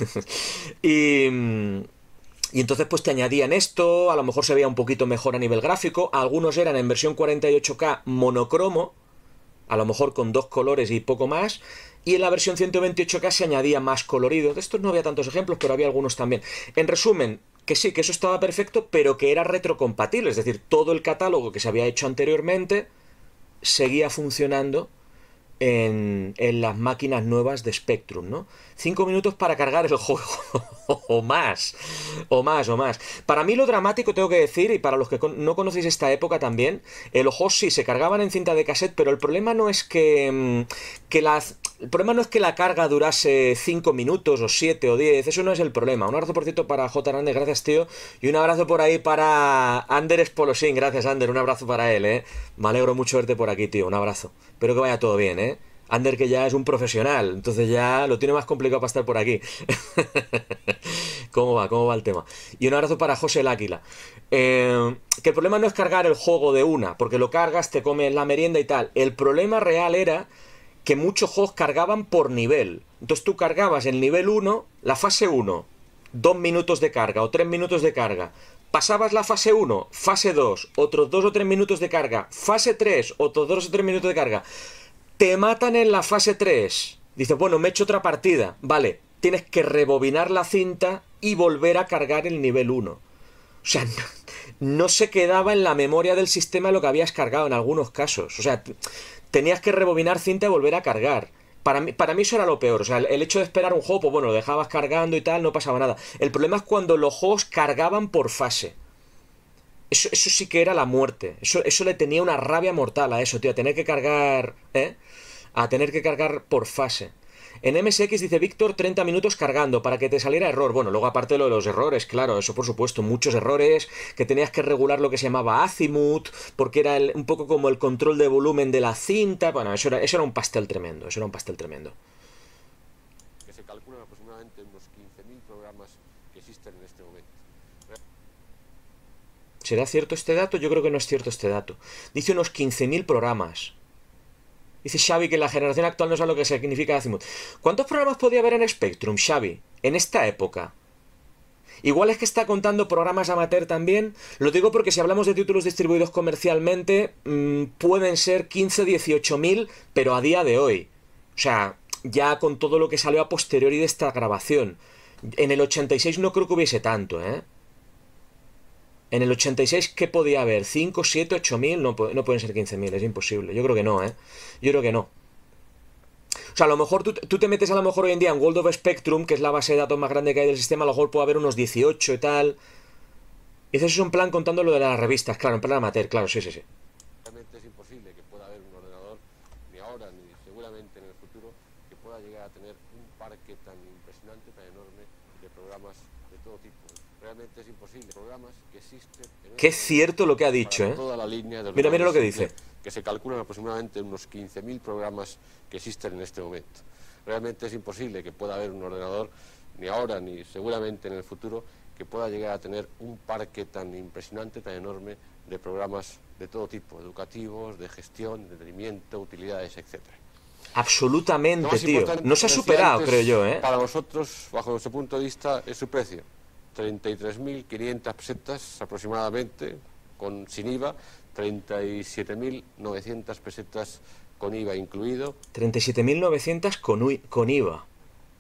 y... Y entonces pues te añadían esto, a lo mejor se veía un poquito mejor a nivel gráfico, algunos eran en versión cuarenta y ocho K monocromo, a lo mejor con dos colores y poco más, y en la versión ciento veintiocho K se añadía más colorido. De estos no había tantos ejemplos, pero había algunos también. En resumen, que sí, que eso estaba perfecto, pero que era retrocompatible, es decir, todo el catálogo que se había hecho anteriormente seguía funcionando En, en las máquinas nuevas de Spectrum, ¿no? Cinco minutos para cargar el juego, o más, o más, o más. Para mí lo dramático, tengo que decir, y para los que con no conocéis esta época también, eh, los juegos sí se cargaban en cinta de cassette, pero el problema no es que, que las... El problema no es que la carga durase cinco minutos, o siete, o diez, eso no es el problema. Un abrazo, por cierto, para J. Hernández, gracias, tío, y un abrazo por ahí para Ander Espolosín, gracias, Ander, un abrazo para él, ¿eh? Me alegro mucho verte por aquí, tío, un abrazo. Espero que vaya todo bien, ¿eh? Ander, que ya es un profesional, entonces ya lo tiene más complicado para estar por aquí. ¿Cómo va? ¿Cómo va el tema? Y un abrazo para José el Águila. Eh, que el problema no es cargar el juego de una, porque lo cargas, te comes la merienda y tal. El problema real era que muchos juegos cargaban por nivel. Entonces tú cargabas el nivel uno, la fase uno, dos minutos de carga o tres minutos de carga. Pasabas la fase uno, fase dos, otros dos o tres minutos de carga. Fase tres, otros dos o tres minutos de carga. Te matan en la fase tres. Dices, bueno, me he hecho otra partida. Vale, tienes que rebobinar la cinta y volver a cargar el nivel uno. O sea, no, no se quedaba en la memoria del sistema lo que habías cargado en algunos casos. O sea, tenías que rebobinar cinta y volver a cargar. Para mí, para mí eso era lo peor. O sea, el, el hecho de esperar un juego, pues bueno, lo dejabas cargando y tal, no pasaba nada. El problema es cuando los juegos cargaban por fase. Eso, eso sí que era la muerte. Eso, eso le tenía una rabia mortal a eso, tío. A tener que cargar, ¿eh? A tener que cargar por fase. En M S X dice Víctor, treinta minutos cargando para que te saliera error. Bueno, luego aparte lo de los errores, claro, eso por supuesto, muchos errores, que tenías que regular lo que se llamaba azimut, porque era el, un poco como el control de volumen de la cinta. Bueno, eso era, eso era un pastel tremendo, eso era un pastel tremendo. Que se calculan aproximadamente unos quince mil programas que existen en este momento. ¿Será cierto este dato? Yo creo que no es cierto este dato. Dice unos quince mil programas. Dice Xavi que la generación actual no sabe lo que significa azimut. ¿Cuántos programas podía haber en Spectrum, Xavi? En esta época. Igual es que está contando programas amateur también. Lo digo porque si hablamos de títulos distribuidos comercialmente, mmm, pueden ser quince o dieciocho mil, pero a día de hoy. O sea, ya con todo lo que salió a posteriori de esta grabación. En el ochenta y seis no creo que hubiese tanto, ¿eh? En el ochenta y seis, ¿qué podía haber? ¿cinco, siete, ocho mil? No, no pueden ser quince mil, es imposible. Yo creo que no, ¿eh? Yo creo que no. O sea, a lo mejor tú, tú te metes a lo mejor hoy en día en World of Spectrum, que es la base de datos más grande que hay del sistema, a lo mejor puede haber unos dieciocho y tal. Y eso es un plan contando lo de las revistas, claro, en plan amateur, claro, sí, sí, sí. Realmente es imposible que pueda haber un ordenador, ni ahora ni seguramente en el futuro, que pueda llegar a tener un parque tan impresionante, tan enorme de programas de todo tipo. Realmente es imposible. Programas que existen... Qué cierto lo que ha dicho, ¿eh? Toda la línea de mira, mira lo que dice. Que se calculan aproximadamente unos quince mil programas que existen en este momento. Realmente es imposible que pueda haber un ordenador, ni ahora ni seguramente en el futuro, que pueda llegar a tener un parque tan impresionante, tan enorme de programas de todo tipo, educativos, de gestión, de entretenimiento, utilidades, etcétera. Absolutamente, tío. No se ha superado, creo yo, ¿eh? Para nosotros, bajo nuestro punto de vista, es su precio. treinta y tres mil quinientas pesetas aproximadamente, con, sin I V A, treinta y siete mil novecientas pesetas con I V A incluido. treinta y siete mil novecientas con, con I V A.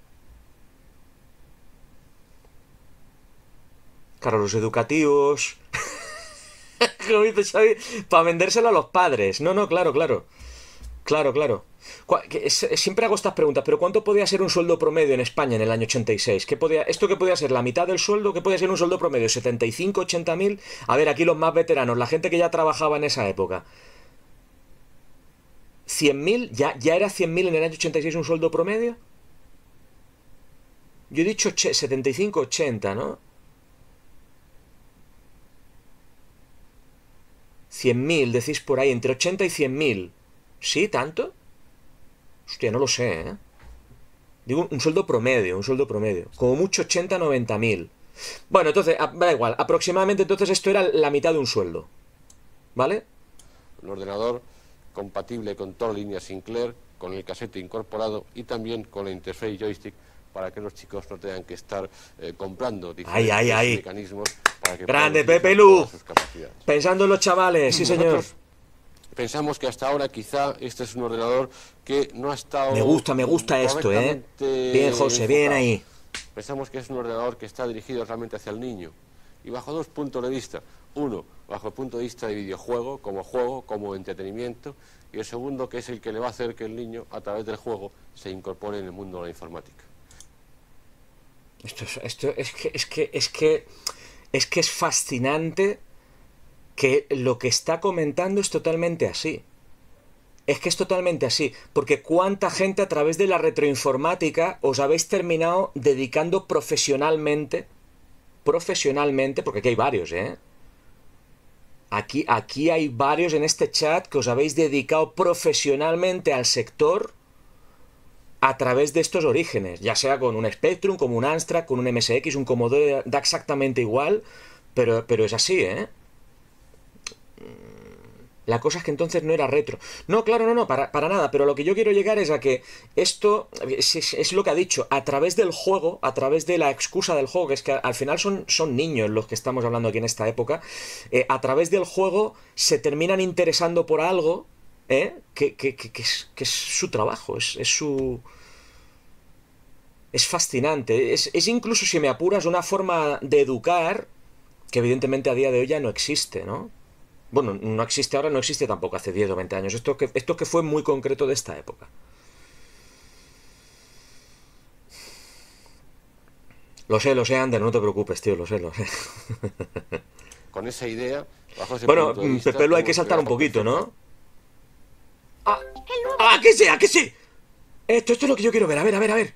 Claro, los educativos... Como dice Xavi, para vendérselo a los padres. No, no, claro, claro. Claro, claro. Siempre hago estas preguntas, pero ¿cuánto podía ser un sueldo promedio en España en el año ochenta y seis? ¿Qué podía, ¿Esto qué podía ser? ¿La mitad del sueldo? ¿Qué podía ser un sueldo promedio? ¿setenta y cinco, ochenta mil? A ver, aquí los más veteranos, la gente que ya trabajaba en esa época. ¿cien mil? ¿Ya, ya era cien mil en el año ochenta y seis un sueldo promedio? Yo he dicho setenta y cinco, ochenta, ¿no? cien mil, decís por ahí, entre ochenta y cien mil. ¿Sí? ¿Tanto? Hostia, no lo sé, ¿eh? Digo, un sueldo promedio, un sueldo promedio. Como mucho ochenta, noventa mil. Bueno, entonces, da igual. Aproximadamente, entonces, esto era la mitad de un sueldo. ¿Vale? Un ordenador compatible con toda la línea Sinclair, con el casete incorporado y también con la interface joystick, para que los chicos no tengan que estar eh, comprando diferentes ay, ay, ay. mecanismos para que ¡grande, Pepe Lu! Pensando en los chavales, sí, señor. Nosotros pensamos que hasta ahora quizá este es un ordenador que no ha estado... Me gusta, me gusta esto, ¿eh? Bien, José, bien ahí. Pensamos que es un ordenador que está dirigido realmente hacia el niño. Y bajo dos puntos de vista. Uno, bajo el punto de vista de videojuego, como juego, como entretenimiento. Y el segundo, que es el que le va a hacer que el niño, a través del juego, se incorpore en el mundo de la informática. Esto es, esto es que, es que, es que, es que es fascinante que lo que está comentando es totalmente así. Es que es totalmente así. Porque cuánta gente a través de la retroinformática os habéis terminado dedicando profesionalmente, profesionalmente, porque aquí hay varios, ¿eh? Aquí, aquí hay varios en este chat que os habéis dedicado profesionalmente al sector a través de estos orígenes, ya sea con un Spectrum, como un Amstrad, con un M S X, un Commodore, da exactamente igual, pero, pero es así, ¿eh? La cosa es que entonces no era retro. No, claro, no, no, para, para nada, pero lo que yo quiero llegar es a que esto es, es, es lo que ha dicho, a través del juego, a través de la excusa del juego, que es que al final son, son niños los que estamos hablando aquí en esta época, eh, a través del juego se terminan interesando por algo, ¿eh? que, que, que, que, es, que es su trabajo, es, es su... Es fascinante, es, es incluso, si me apuras, una forma de educar que evidentemente a día de hoy ya no existe, ¿no? Bueno, no existe ahora, no existe tampoco hace diez o veinte años. Esto que, esto que fue muy concreto de esta época. Lo sé, lo sé, Ander, no te preocupes, tío, lo sé, lo sé. Con esa idea, bajo ese bueno, punto de vista, Pepe, lo hay que saltar un poquito, ¿no? ¡Ah! ¡Ah, que sí, ah, que sí! Esto, esto es lo que yo quiero ver, a ver, a ver, a ver.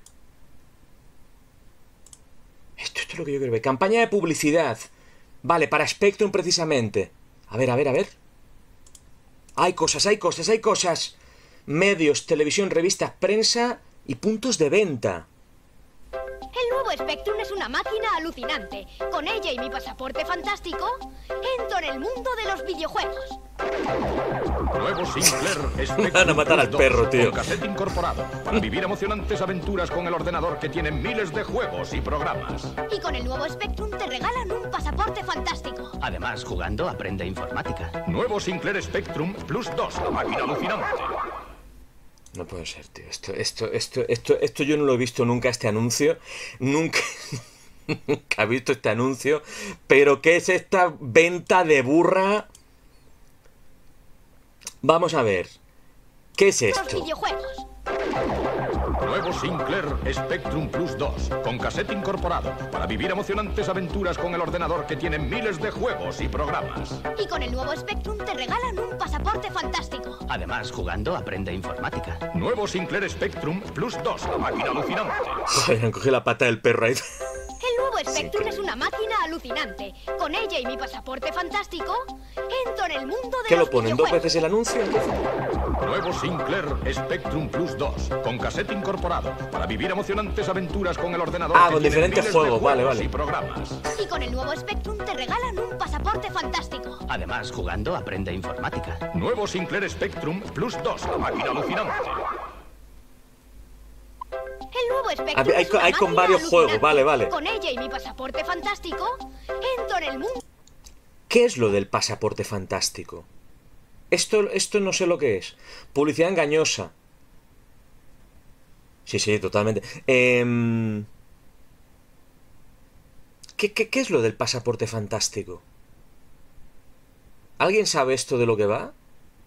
Esto, esto es lo que yo quiero ver. Campaña de publicidad. Vale, para Spectrum precisamente. A ver, a ver, a ver. Hay cosas, hay cosas, hay cosas. Medios, televisión, revistas, prensa y puntos de venta. El nuevo Spectrum es una máquina alucinante. Con ella y mi pasaporte fantástico, entro en el mundo de los videojuegos. Nuevo Sinclair Spectrum Van a matar al perro, tío. Con cassette incorporado para vivir emocionantes aventuras con el ordenador que tiene miles de juegos y programas. Y con el nuevo Spectrum te regalan un pasaporte fantástico. Además, jugando aprende informática. Nuevo Sinclair Spectrum Plus dos, la máquina alucinante. No puede ser, tío. Esto, esto, esto, esto, esto yo no lo he visto nunca, este anuncio. Nunca, nunca he visto este anuncio. Pero ¿qué es esta venta de burra? Vamos a ver. ¿Qué es esto? Los videojuegos. Nuevo Sinclair Spectrum Plus dos, con cassette incorporado, para vivir emocionantes aventuras con el ordenador que tiene miles de juegos y programas. Y con el nuevo Spectrum te regalan un pasaporte fantástico. Además, jugando aprende informática. Nuevo Sinclair Spectrum Plus dos, la máquina alucinante. Joder, han cogido la pata del perro ahí. El nuevo Spectrum sí, es una máquina alucinante. Con ella y mi pasaporte fantástico, entro en el mundo de ¿Qué los lo ponen dos veces el anuncio? Nuevo Sinclair Spectrum Plus dos, con cassette incorporado, para vivir emocionantes aventuras con el ordenador. Ah, que con tiene diferentes miles juegos, de vale, juegos vale. Y programas. Y con el nuevo Spectrum te regalan un pasaporte fantástico. Además, jugando aprende informática. Nuevo Sinclair Spectrum Plus dos, la máquina alucinante. nuevo Spectrum Hay, es una hay con máquina varios juegos, alucinante. vale, vale. Con ella y mi pasaporte fantástico, entro en el mundo. ¿Qué es lo del pasaporte fantástico? Esto, esto no sé lo que es. Publicidad engañosa. Sí, sí, totalmente. Eh, ¿qué, qué, ¿Qué es lo del pasaporte fantástico? ¿Alguien sabe esto de lo que va?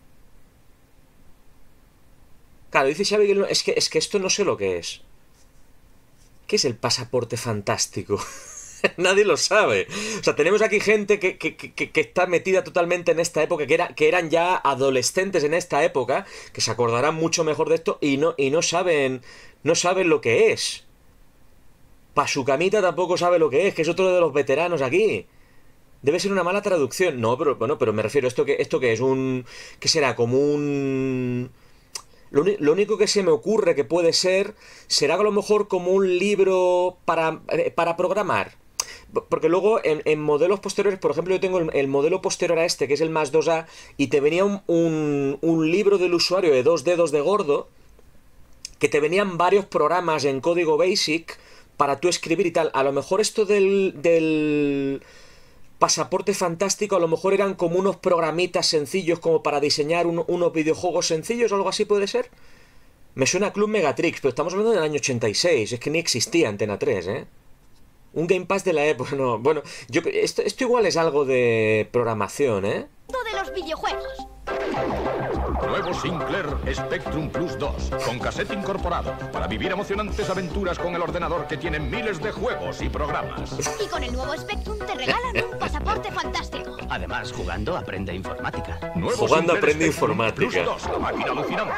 Claro, dice Xavi que no, es que, es que esto no sé lo que es. ¿Qué es el pasaporte fantástico? Nadie lo sabe. O sea, tenemos aquí gente que, que, que, que está metida totalmente en esta época, que, era, que eran ya adolescentes en esta época, que se acordarán mucho mejor de esto y no, y no saben, no saben lo que es. Pasucamita tampoco sabe lo que es, que es otro de los veteranos aquí. Debe ser una mala traducción. No, pero bueno, pero me refiero a esto que, esto que es un... ¿Qué será? Como un... Lo, lo único que se me ocurre que puede ser, será a lo mejor como un libro para, eh, para programar. Porque luego en, en modelos posteriores, por ejemplo, yo tengo el, el modelo posterior a este, que es el más dos A, y te venía un, un, un libro del usuario de dos dedos de gordo, que te venían varios programas en código BASIC para tú escribir y tal. A lo mejor esto del... del pasaporte fantástico a lo mejor eran como unos programitas sencillos como para diseñar un, unos videojuegos sencillos o algo así, ¿puede ser? Me suena a Club Megatrix, pero estamos hablando del año ochenta y seis, es que ni existía Antena tres, ¿eh? Un Game Pass de la época, no, bueno, yo esto, esto igual es algo de programación, ¿eh? De los videojuegos. Nuevo Sinclair Spectrum Plus dos, con cassette incorporado, para vivir emocionantes aventuras con el ordenador que tiene miles de juegos y programas. Y con el nuevo Spectrum te regalan un pasaporte fantástico. Además, jugando aprende informática. Nuevo Jugando Sinclair aprende Spectrum informática. Plus dos, la máquina alucinante.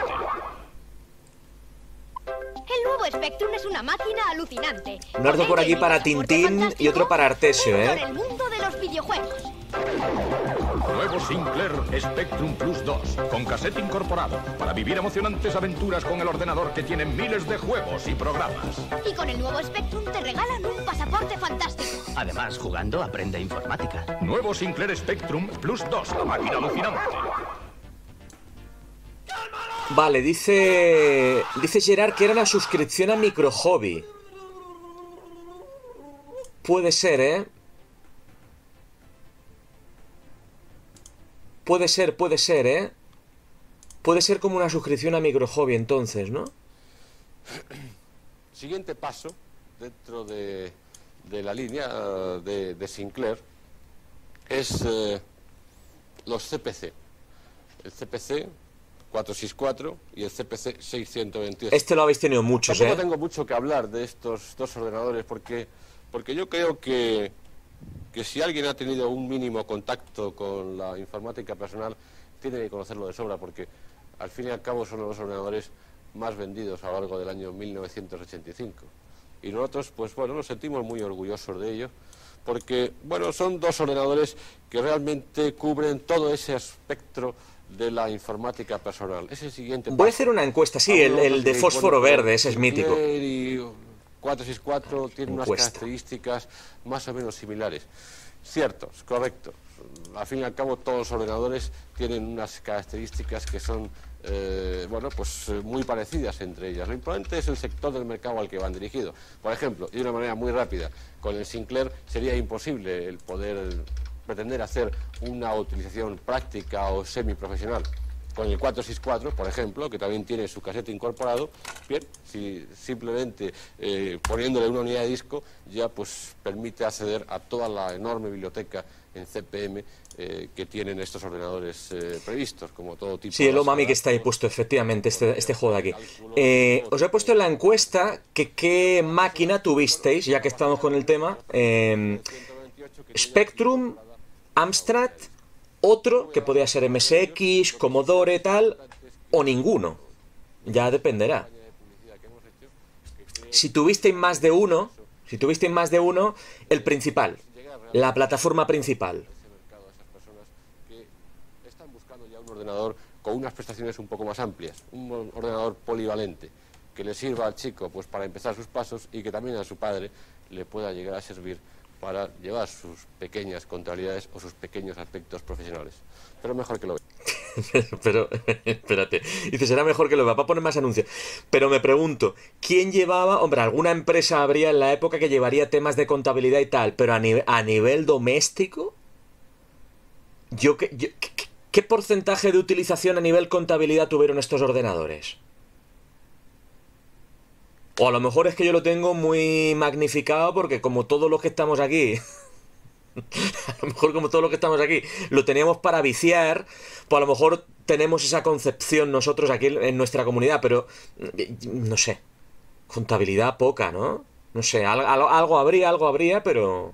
El nuevo Spectrum es una máquina alucinante. Un ardo por aquí para Tintín y otro para Artesio, ¿eh? ¿eh? El mundo de los videojuegos. Nuevo Sinclair Spectrum Plus dos, con cassette incorporado, para vivir emocionantes aventuras con el ordenador que tiene miles de juegos y programas. Y con el nuevo Spectrum te regalan un pasaporte fantástico. Además, jugando aprende informática. Nuevo Sinclair Spectrum Plus dos, la máquina alucinante. Vale, dice... Dice Gerard que era una suscripción a Micro Hobby. Puede ser, ¿eh? Puede ser, puede ser, ¿eh? Puede ser como una suscripción a Micro Hobby entonces, ¿no? Siguiente paso dentro de, de la línea uh, de, de Sinclair es eh, los C P C. El C P C cuatrocientos sesenta y cuatro y el C P C seiscientos veintiocho. Este lo habéis tenido muchos, Tampoco ¿eh? tengo mucho que hablar de estos dos ordenadores porque, porque yo creo que, que si alguien ha tenido un mínimo contacto con la informática personal, tiene que conocerlo de sobra porque al fin y al cabo son los ordenadores más vendidos a lo largo del año mil novecientos ochenta y cinco. Y nosotros, pues bueno, nos sentimos muy orgullosos de ello porque, bueno, son dos ordenadores que realmente cubren todo ese espectro de la informática personal. Ese siguiente Voy a hacer una encuesta, sí, el, el de fósforo verde, ese es mítico. Y cuatrocientos sesenta y cuatro tiene unas Encuesta. características más o menos similares. Ciertos, correcto. Al fin y al cabo todos los ordenadores tienen unas características que son eh, bueno, pues muy parecidas entre ellas. Lo importante es el sector del mercado al que van dirigidos. Por ejemplo, y de una manera muy rápida, con el Sinclair sería imposible el poder pretender hacer una utilización práctica o semiprofesional. Con el cuatrocientos sesenta y cuatro, por ejemplo, que también tiene su casete incorporado, bien, si simplemente eh, poniéndole una unidad de disco ya pues permite acceder a toda la enorme biblioteca en C P M eh, que tienen estos ordenadores eh, previstos, como todo tipo Sí, de... el Omami que está ahí puesto, efectivamente, este, este juego de aquí. Eh, os he puesto en la encuesta que qué máquina tuvisteis, ya que estamos con el tema. Eh, Spectrum, Amstrad, otro que podría ser M S X, Commodore, tal, o ninguno. Ya dependerá. Si tuvisteis más de uno, si tuvisteis más de uno, el principal, la plataforma principal. Están buscando ya un ordenador con unas prestaciones un poco más amplias, un ordenador polivalente, que le sirva al chico pues para empezar sus pasos y que también a su padre le pueda llegar a servir para llevar sus pequeñas contrariedades o sus pequeños aspectos profesionales. Pero mejor que lo vea. Pero, espérate. Dice, será mejor que lo va a poner más anuncios. Pero me pregunto, ¿quién llevaba? Hombre, alguna empresa habría en la época que llevaría temas de contabilidad y tal, pero a, nive a nivel doméstico, yo, que, yo ¿qué, ¿qué porcentaje de utilización a nivel contabilidad tuvieron estos ordenadores? O a lo mejor es que yo lo tengo muy magnificado porque como todos los que estamos aquí... A lo mejor como todos los que estamos aquí lo teníamos para viciar, pues a lo mejor tenemos esa concepción nosotros aquí en nuestra comunidad, pero no sé, contabilidad poca, ¿no? No sé, algo, algo habría, algo habría, pero...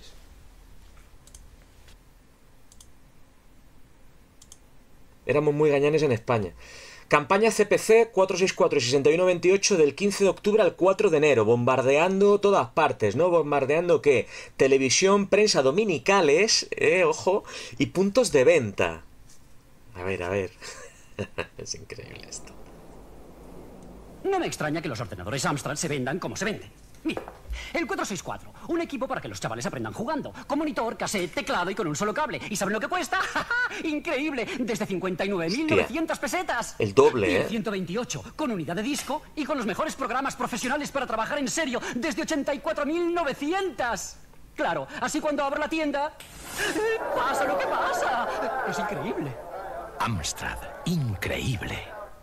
Éramos muy gañanes en España. Campaña C P C cuatrocientos sesenta y cuatro y sesenta y uno veintiocho del quince de octubre al cuatro de enero, bombardeando todas partes, ¿no? Bombardeando ¿qué? Televisión, prensa dominicales, eh, ojo, y puntos de venta. A ver, a ver. Es increíble esto. No me extraña que los ordenadores Amstrad se vendan como se venden. Mira, el cuatrocientos sesenta y cuatro, un equipo para que los chavales aprendan jugando, con monitor, cassette, teclado y con un solo cable. ¿Y saben lo que cuesta? ¡Increíble! Desde cincuenta y nueve mil novecientas pesetas. El doble, y el ¿eh? ciento veintiocho, con unidad de disco y con los mejores programas profesionales para trabajar en serio, desde ochenta y cuatro mil novecientas. Claro, así cuando abro la tienda... ¡Pasa lo que pasa! Es increíble. Amstrad, increíble.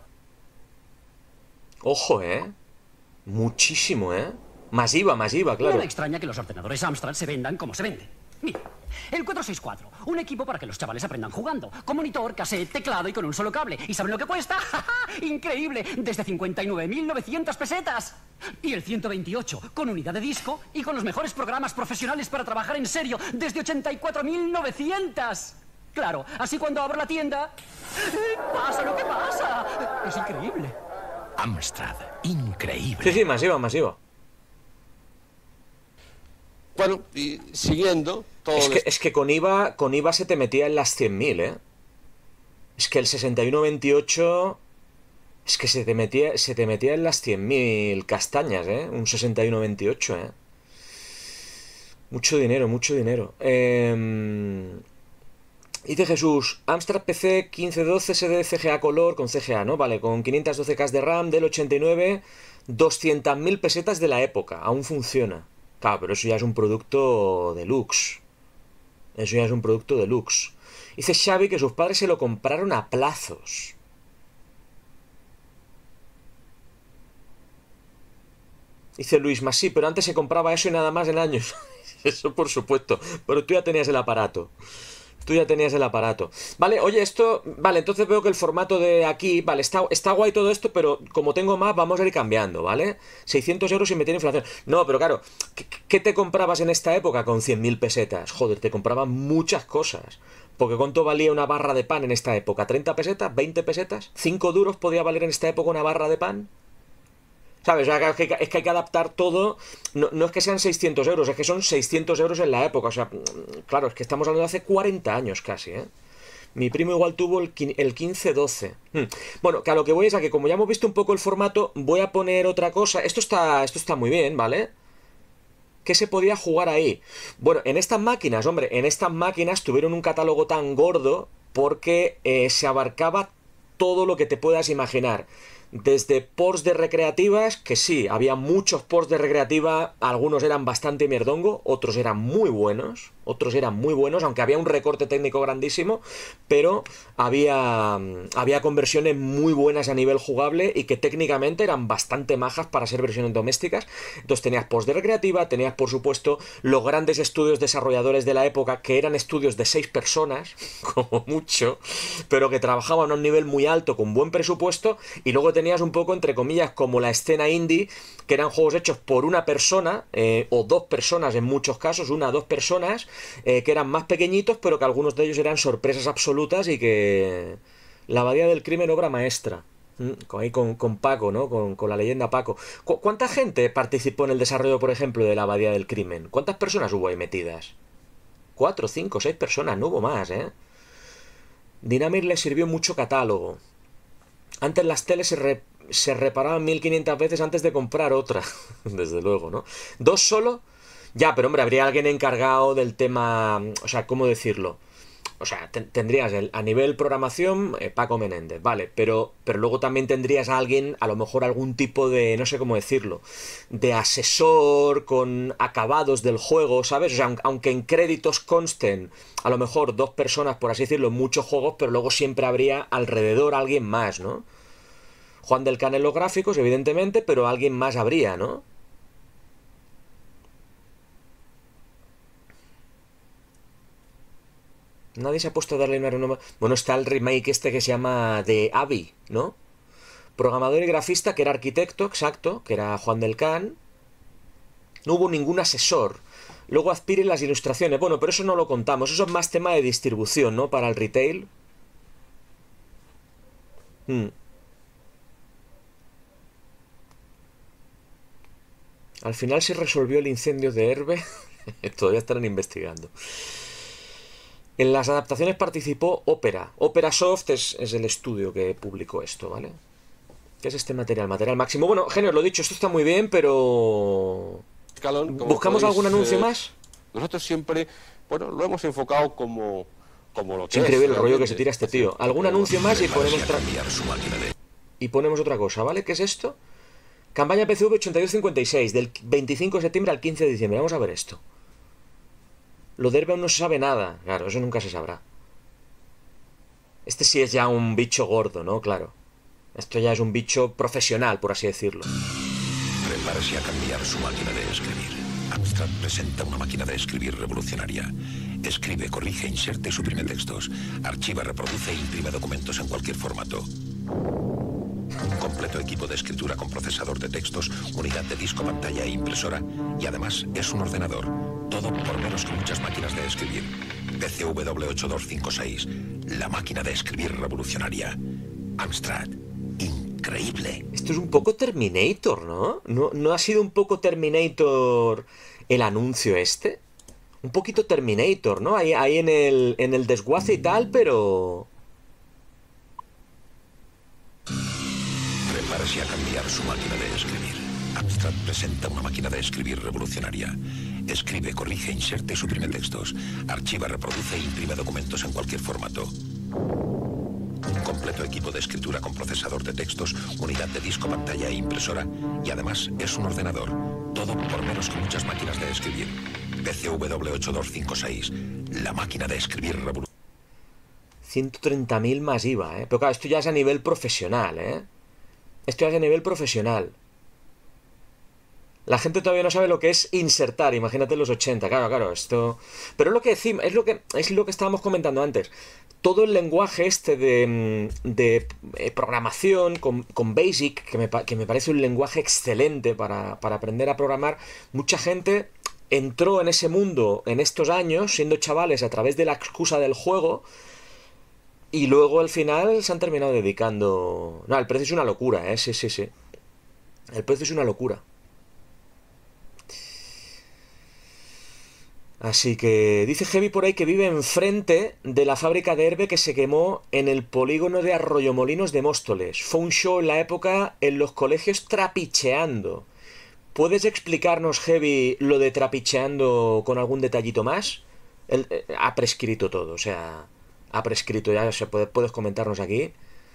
Ojo, ¿eh? Muchísimo, ¿eh? Masiva, masiva, claro. No me extraña que los ordenadores Amstrad se vendan como se venden. Mira, el cuatrocientos sesenta y cuatro, un equipo para que los chavales aprendan jugando, con monitor, cassette, teclado y con un solo cable. ¿Y saben lo que cuesta? ¡Increíble! Desde cincuenta y nueve mil novecientas pesetas. Y el ciento veintiocho, con unidad de disco y con los mejores programas profesionales para trabajar en serio, desde ochenta y cuatro mil novecientas. Claro, así cuando abro la tienda... ¡Pasa lo que pasa! Es increíble. Amstrad, increíble. Sí, sí, masiva, masiva. Bueno, y siguiendo... Todo es, que, es que con IVA, con IVA se te metía en las cien mil, ¿eh? Es que el sesenta y uno veintiocho... Es que se te metía, se te metía en las cien mil castañas, ¿eh? Un sesenta y uno veintiocho, ¿eh? Mucho dinero, mucho dinero. Eh... Dice Jesús, Amstrad P C quince doce S D C G A Color con C G A, ¿no? Vale, con quinientos doce K de RAM del ochenta y nueve, doscientas mil pesetas de la época, aún funciona. Claro, pero eso ya es un producto deluxe. Eso ya es un producto deluxe. Dice Xavi que sus padres se lo compraron a plazos. Dice Luis, más sí, pero antes se compraba eso y nada más en años. Eso por supuesto, pero tú ya tenías el aparato. Tú ya tenías el aparato. Vale, oye, esto... Vale, entonces veo que el formato de aquí... Vale, está, está guay todo esto, pero como tengo más, vamos a ir cambiando, ¿vale? seiscientos euros sin meter inflación. No, pero claro, ¿qué, qué te comprabas en esta época con cien mil pesetas? Joder, te compraban muchas cosas. Porque ¿cuánto valía una barra de pan en esta época? ¿treinta pesetas? ¿veinte pesetas? ¿cinco duros podía valer en esta época una barra de pan? ¿Sabes? O sea, es, que, es que hay que adaptar todo. No, no es que sean seiscientos euros, es que son seiscientos euros en la época. O sea, claro, es que estamos hablando de hace cuarenta años casi, ¿eh? Mi primo igual tuvo el, el quince doce. Hmm. Bueno, que a lo que voy es a que como ya hemos visto un poco el formato, voy a poner otra cosa. Esto está, esto está muy bien, ¿vale? ¿Qué se podía jugar ahí? Bueno, en estas máquinas, hombre, en estas máquinas tuvieron un catálogo tan gordo porque eh, se abarcaba todo lo que te puedas imaginar. Desde ports de recreativas, que sí, había muchos ports de recreativa, algunos eran bastante mierdongo, otros eran muy buenos, otros eran muy buenos, aunque había un recorte técnico grandísimo, pero había, había conversiones muy buenas a nivel jugable y que técnicamente eran bastante majas para ser versiones domésticas. Entonces tenías ports de recreativa, tenías por supuesto los grandes estudios desarrolladores de la época, que eran estudios de seis personas, como mucho, pero que trabajaban a un nivel muy alto, con buen presupuesto, y luego tenías un poco, entre comillas, como la escena indie, que eran juegos hechos por una persona, eh, o dos personas en muchos casos, una o dos personas, eh, que eran más pequeñitos, pero que algunos de ellos eran sorpresas absolutas y que... La Abadía del Crimen, obra maestra. Mm, ahí con, con Paco, ¿no? Con, con la leyenda Paco. ¿Cu ¿Cuánta gente participó en el desarrollo, por ejemplo, de la Abadía del Crimen? ¿Cuántas personas hubo ahí metidas? Cuatro, cinco, seis personas, no hubo más, ¿eh? Dynamite le sirvió mucho catálogo. Antes las teles se, re, se reparaban mil quinientas veces antes de comprar otra. Desde luego, ¿no? ¿Dos solo? Ya, pero hombre, habría alguien encargado del tema... O sea, ¿cómo decirlo? O sea, te, tendrías el, a nivel programación eh, Paco Menéndez, vale, pero, pero luego también tendrías a alguien, a lo mejor algún tipo de, no sé cómo decirlo, de asesor con acabados del juego, ¿sabes? O sea, aunque en créditos consten a lo mejor dos personas, por así decirlo, en muchos juegos, pero luego siempre habría alrededor alguien más, ¿no? Juan del Can en los gráficos, evidentemente, pero alguien más habría, ¿no? Nadie se ha puesto a darle una renombre. Bueno, está el remake este que se llama The Abbey, ¿no? Programador y grafista, que era arquitecto, exacto, que era Juan del Can. No hubo ningún asesor. Luego Azpiri las ilustraciones. Bueno, pero eso no lo contamos. Eso es más tema de distribución, ¿no? Para el retail. Hmm. Al final se resolvió el incendio de Herbe. Todavía estarán investigando. En las adaptaciones participó Opera. Opera Soft es, es el estudio que publicó esto, ¿vale? ¿Qué es este material? Material máximo. Bueno, genio, lo dicho, esto está muy bien, pero... Escalón, ¿buscamos podéis, algún anuncio eh, más? Nosotros siempre, bueno, lo hemos enfocado como, como lo que es increíble es, el rollo que se tira este tío. ¿Algún anuncio más y ponemos, tra... y ponemos otra cosa, ¿vale? ¿Qué es esto? Campaña P C V ochenta y dos cincuenta y seis, del veinticinco de septiembre al quince de diciembre. Vamos a ver esto. Lo de Herbe aún no se sabe nada. Claro, eso nunca se sabrá. Este sí es ya un bicho gordo, ¿no? Claro. Esto ya es un bicho profesional, por así decirlo. Prepárese a cambiar su máquina de escribir. Amstrad presenta una máquina de escribir revolucionaria. Escribe, corrige, inserte y suprime textos. Archiva, reproduce e imprime documentos en cualquier formato. Un completo equipo de escritura con procesador de textos, unidad de disco, pantalla e impresora. Y además es un ordenador. Todo por menos que muchas máquinas de escribir. P C W ocho dos cinco seis. La máquina de escribir revolucionaria. Amstrad. Increíble. Esto es un poco Terminator, ¿no? ¿No, no ha sido un poco Terminator el anuncio este? Un poquito Terminator, ¿no? Ahí, ahí en el, en el desguace y tal, pero... Prepárese a cambiar su máquina de escribir. Amstrad presenta una máquina de escribir revolucionaria. Escribe, corrige, inserte y suprime textos. Archiva, reproduce e imprime documentos en cualquier formato. Un completo equipo de escritura con procesador de textos, unidad de disco, pantalla e impresora. Y además es un ordenador. Todo por menos que muchas máquinas de escribir. P C W ocho dos cinco seis. La máquina de escribir revolucionaria. ciento treinta mil más I V A, ¿eh? Pero claro, esto ya es a nivel profesional, ¿eh? Esto ya es a nivel profesional. La gente todavía no sabe lo que es insertar, imagínate los ochenta, claro, claro, esto... Pero es lo que decimos, es lo que, es lo que estábamos comentando antes. Todo el lenguaje este de, de eh, programación con, con BASIC, que me, que me parece un lenguaje excelente para, para aprender a programar, mucha gente entró en ese mundo en estos años, siendo chavales, a través de la excusa del juego, y luego al final se han terminado dedicando... No, el precio es una locura, ¿eh? Sí, sí, sí. El precio es una locura. Así que dice Heavy por ahí que vive enfrente de la fábrica de Herbe que se quemó en el polígono de Arroyomolinos de Móstoles. Fue un show en la época en los colegios trapicheando. ¿Puedes explicarnos, Heavy, lo de trapicheando con algún detallito más? Él, eh, ha prescrito todo, o sea, ha prescrito ya, se puede, puedes comentarnos aquí.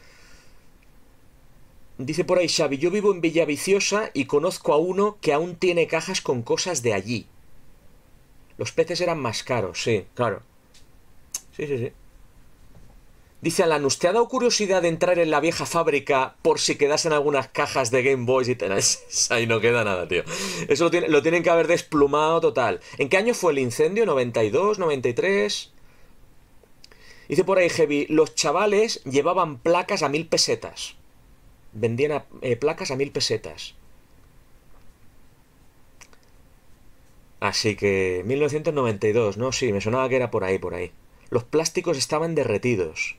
Dice por ahí Xavi, yo vivo en Villaviciosa y conozco a uno que aún tiene cajas con cosas de allí. Los peces eran más caros, sí, claro. Sí, sí, sí. Dice Alan, ¿usted ha dado curiosidad de entrar en la vieja fábrica por si quedasen algunas cajas de Game Boys y tenéis? Ahí no queda nada, tío. Eso lo, tiene, lo tienen que haber desplumado total. ¿En qué año fue el incendio? ¿noventa y dos? ¿noventa y tres? Dice por ahí Heavy, los chavales llevaban placas a mil pesetas. Vendían a, eh, placas a mil pesetas. Así que mil novecientos noventa y dos, ¿no? Sí, me sonaba que era por ahí, por ahí. Los plásticos estaban derretidos.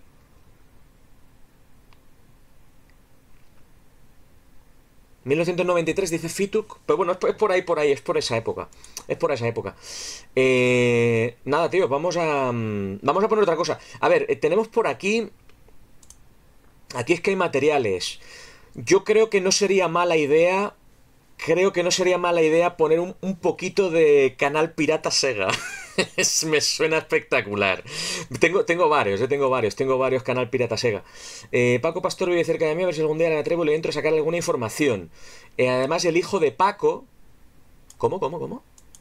mil novecientos noventa y tres dice Fituk. Pero bueno, es por ahí, por ahí, es por esa época. Es por esa época. Eh, nada, tío, vamos a... Vamos a poner otra cosa. A ver, eh, tenemos por aquí... Aquí es que hay materiales. Yo creo que no sería mala idea... Creo que no sería mala idea poner un, un poquito de canal pirata Sega. Me suena espectacular. Tengo, tengo varios, eh, tengo varios, tengo varios canal Pirata Sega. Eh, Paco Pastor vive cerca de mí, a ver si algún día le atrevo y le entro a sacar alguna información. Eh, además, el hijo de Paco... ¿Cómo, cómo, cómo?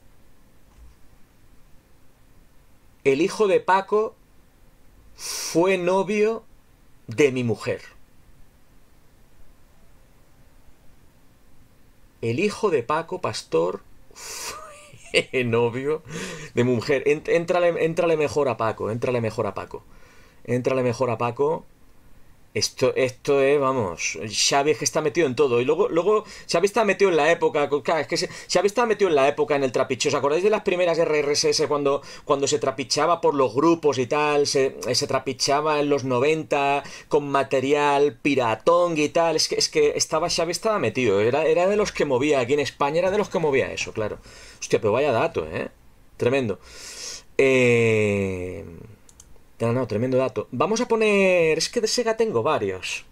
El hijo de Paco fue novio de mi mujer. El hijo de Paco Pastor fue novio de mi mujer. Éntrale, éntrale mejor a Paco, éntrale mejor a Paco. Éntrale mejor a Paco. Esto, esto es, vamos, Xavi es que está metido en todo. Y luego, luego Xavi está metido en la época, claro, es que se, Xavi está metido en la época en el trapicheo. ¿Os acordáis de las primeras R R S S cuando, cuando se trapichaba por los grupos y tal? Se, se trapichaba en los noventa con material piratón y tal. Es que, es que estaba, Xavi estaba metido. Era, era de los que movía, aquí en España era de los que movía eso, claro. Hostia, pero vaya dato, ¿eh? Tremendo. Eh... No, no, tremendo dato. Vamos a poner... Es que de Sega tengo varios.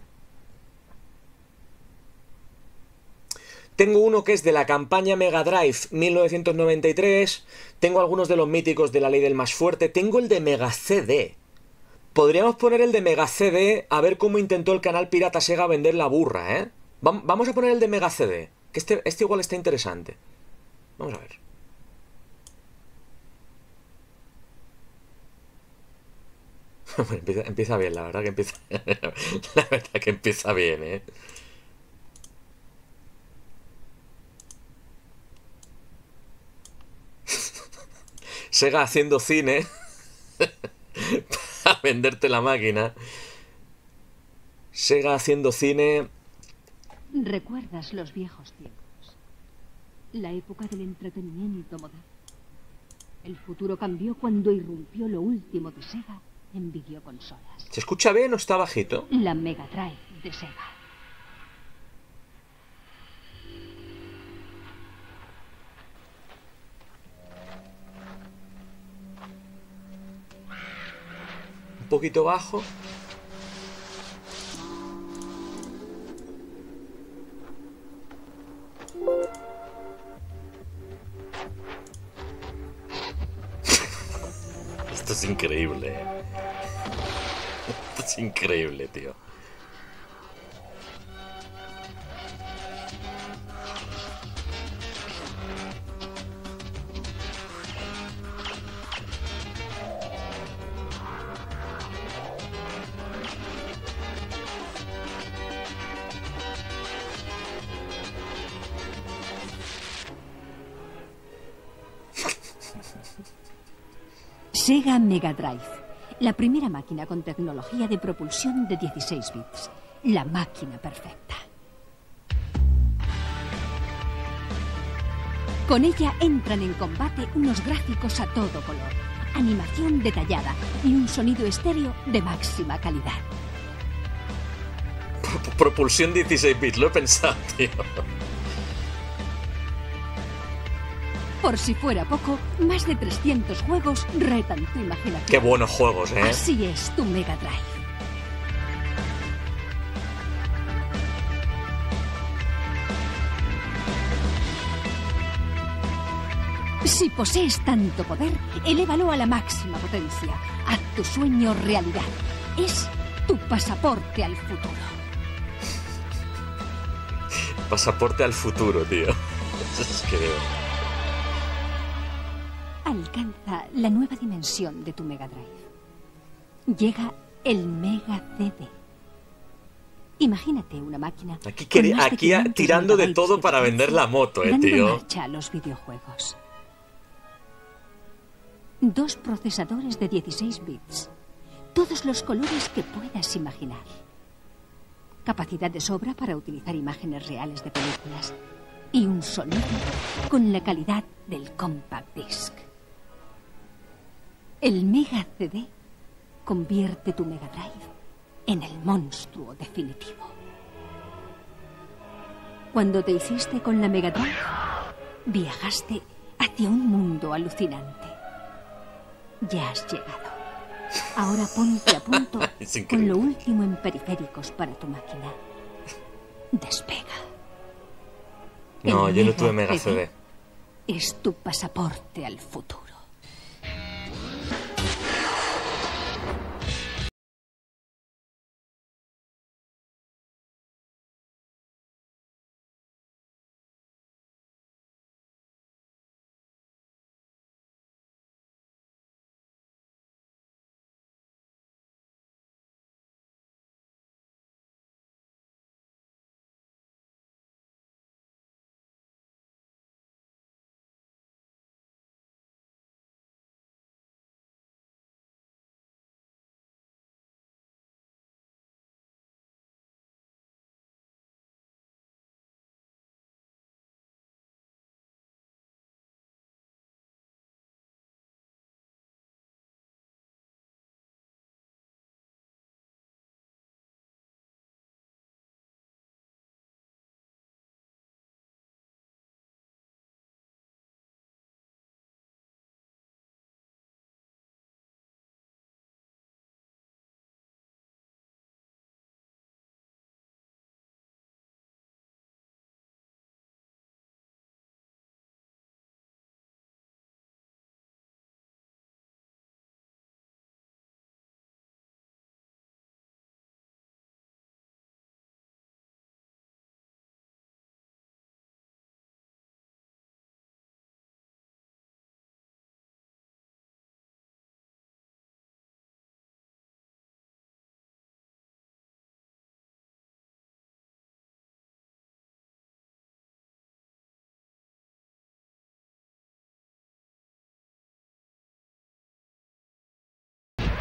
Tengo uno que es de la campaña Mega Drive mil novecientos noventa y tres. Tengo algunos de los míticos de la ley del más fuerte. Tengo el de Mega C D. Podríamos poner el de Mega C D a ver cómo intentó el canal Pirata Sega vender la burra, ¿eh? Vamos a poner el de Mega C D. Que este, este igual está interesante. Vamos a ver. Bueno, empieza, empieza bien, la verdad que empieza la verdad que empieza bien, ¿eh? Sega haciendo cine para venderte la máquina. Sega haciendo cine. ¿Recuerdas los viejos tiempos? La época del entretenimiento moderno. El futuro cambió cuando irrumpió lo último de Sega en videoconsolas. ¿Se escucha bien o está bajito? La Mega Drive de Sega. Un poquito bajo. Esto es increíble. Esto es increíble, tío. Sega Mega Drive, la primera máquina con tecnología de propulsión de dieciséis bits, la máquina perfecta. Con ella entran en combate unos gráficos a todo color, animación detallada y un sonido estéreo de máxima calidad. Propulsión dieciséis bits, lo he pensado, tío. Por si fuera poco, más de trescientos juegos retan tu imaginación. Qué buenos juegos, ¿eh? Así es tu Mega Drive. Si posees tanto poder, elévalo a la máxima potencia. Haz tu sueño realidad. Es tu pasaporte al futuro. Pasaporte al futuro, tío. Es que... Alcanza la nueva dimensión de tu Mega Drive. Llega el Mega C D. Imagínate una máquina. Aquí, quería, aquí a, tirando de todo para vender la moto, eh, dando tío. marcha a los videojuegos. Dos procesadores de dieciséis bits. Todos los colores que puedas imaginar. Capacidad de sobra para utilizar imágenes reales de películas. Y un sonido con la calidad del Compact Disc. El Mega C D convierte tu Mega Drive en el monstruo definitivo. Cuando te hiciste con la Mega Drive, viajaste hacia un mundo alucinante. Ya has llegado. Ahora ponte a punto con lo último en periféricos para tu máquina. Despega. No, el yo no Mega tuve Mega C D. Es tu pasaporte al futuro.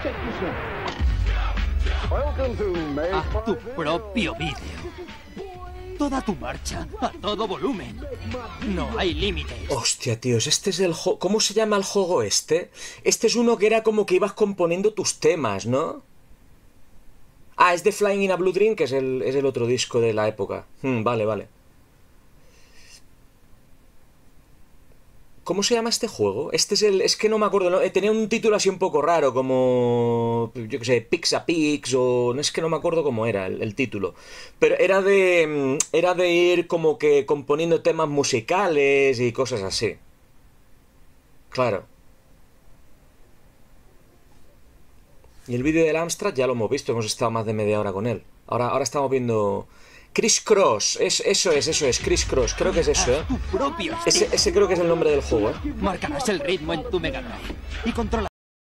A tu propio vídeo. Toda tu marcha, a todo volumen. No hay límites. Hostia, tíos, este es el juego... ¿Cómo se llama el juego este? Este es uno que era como que ibas componiendo tus temas, ¿no? Ah, es de Flying in a Blue Dream, que es el, es el otro disco de la época. Hmm, vale, vale. ¿Cómo se llama este juego? Este es el... Es que no me acuerdo, ¿no? Tenía un título así un poco raro, como... Yo qué sé, Pix a Pix, o... No es que no me acuerdo cómo era el, el título. Pero era de... Era de ir como que componiendo temas musicales y cosas así. Claro. Y el vídeo del Amstrad ya lo hemos visto, hemos estado más de media hora con él. Ahora, ahora estamos viendo... Criss Cross, es, eso es, eso es, Criss Cross, creo que es eso, ¿eh? Ese, ese creo que es el nombre del juego, ¿eh? Marcarás el ritmo en tu Mega Drive y controla.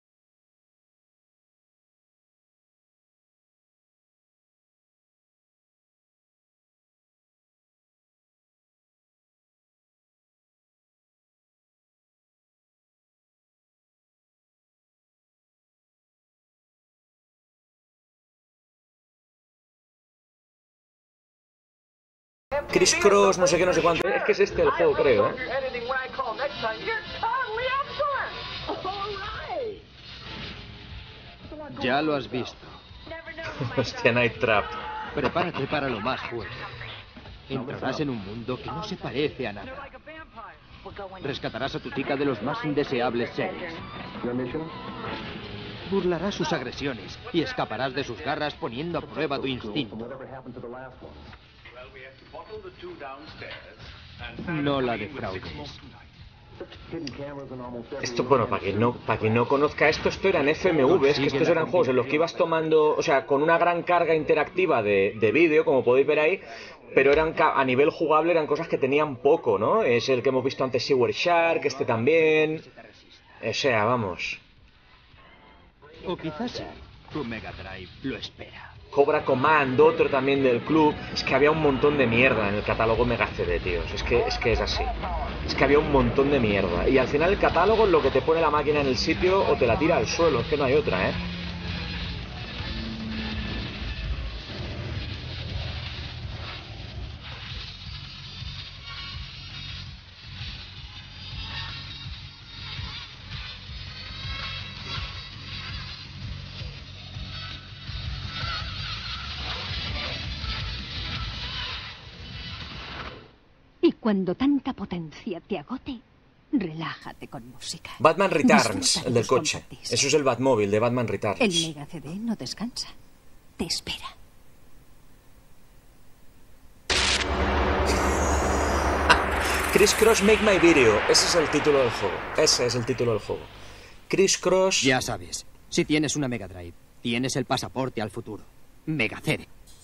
Criss Cross, no sé qué, no sé cuánto. Es que es este el juego, creo, ¿eh? Ya lo has visto. Hostia, Night Trap. Prepárate para lo más fuerte. Entrarás en un mundo que no se parece a nada. Rescatarás a tu chica de los más indeseables seres. Burlarás sus agresiones y escaparás de sus garras poniendo a prueba tu instinto. No la defraudes. Esto, bueno, para quien no, para quien no conozca esto, esto eran F M Vs, que estos eran juegos en los que ibas tomando, o sea, con una gran carga interactiva de, de vídeo, como podéis ver ahí, pero eran a nivel jugable eran cosas que tenían poco, ¿no? Es el que hemos visto antes, Sewer Shark, este también. O sea, vamos. O quizás sí, tu Mega Drive lo espera. Cobra Command, otro también del club. Es que había un montón de mierda en el catálogo Mega C D, tíos. Es que, es que es así. Es que había un montón de mierda. Y al final el catálogo es lo que te pone la máquina en el sitio o te la tira al suelo. Es que no hay otra, ¿eh? Y cuando tanta potencia te agote, relájate con música. Batman Returns, el del coche. Eso es el Batmóvil de Batman Returns. El Mega C D no descansa. Te espera. Criss Cross Make My Video. Ese es el título del juego. Ese es el título del juego. Criss Cross... Ya sabes, si tienes una Mega Drive, tienes el pasaporte al futuro. Mega C D.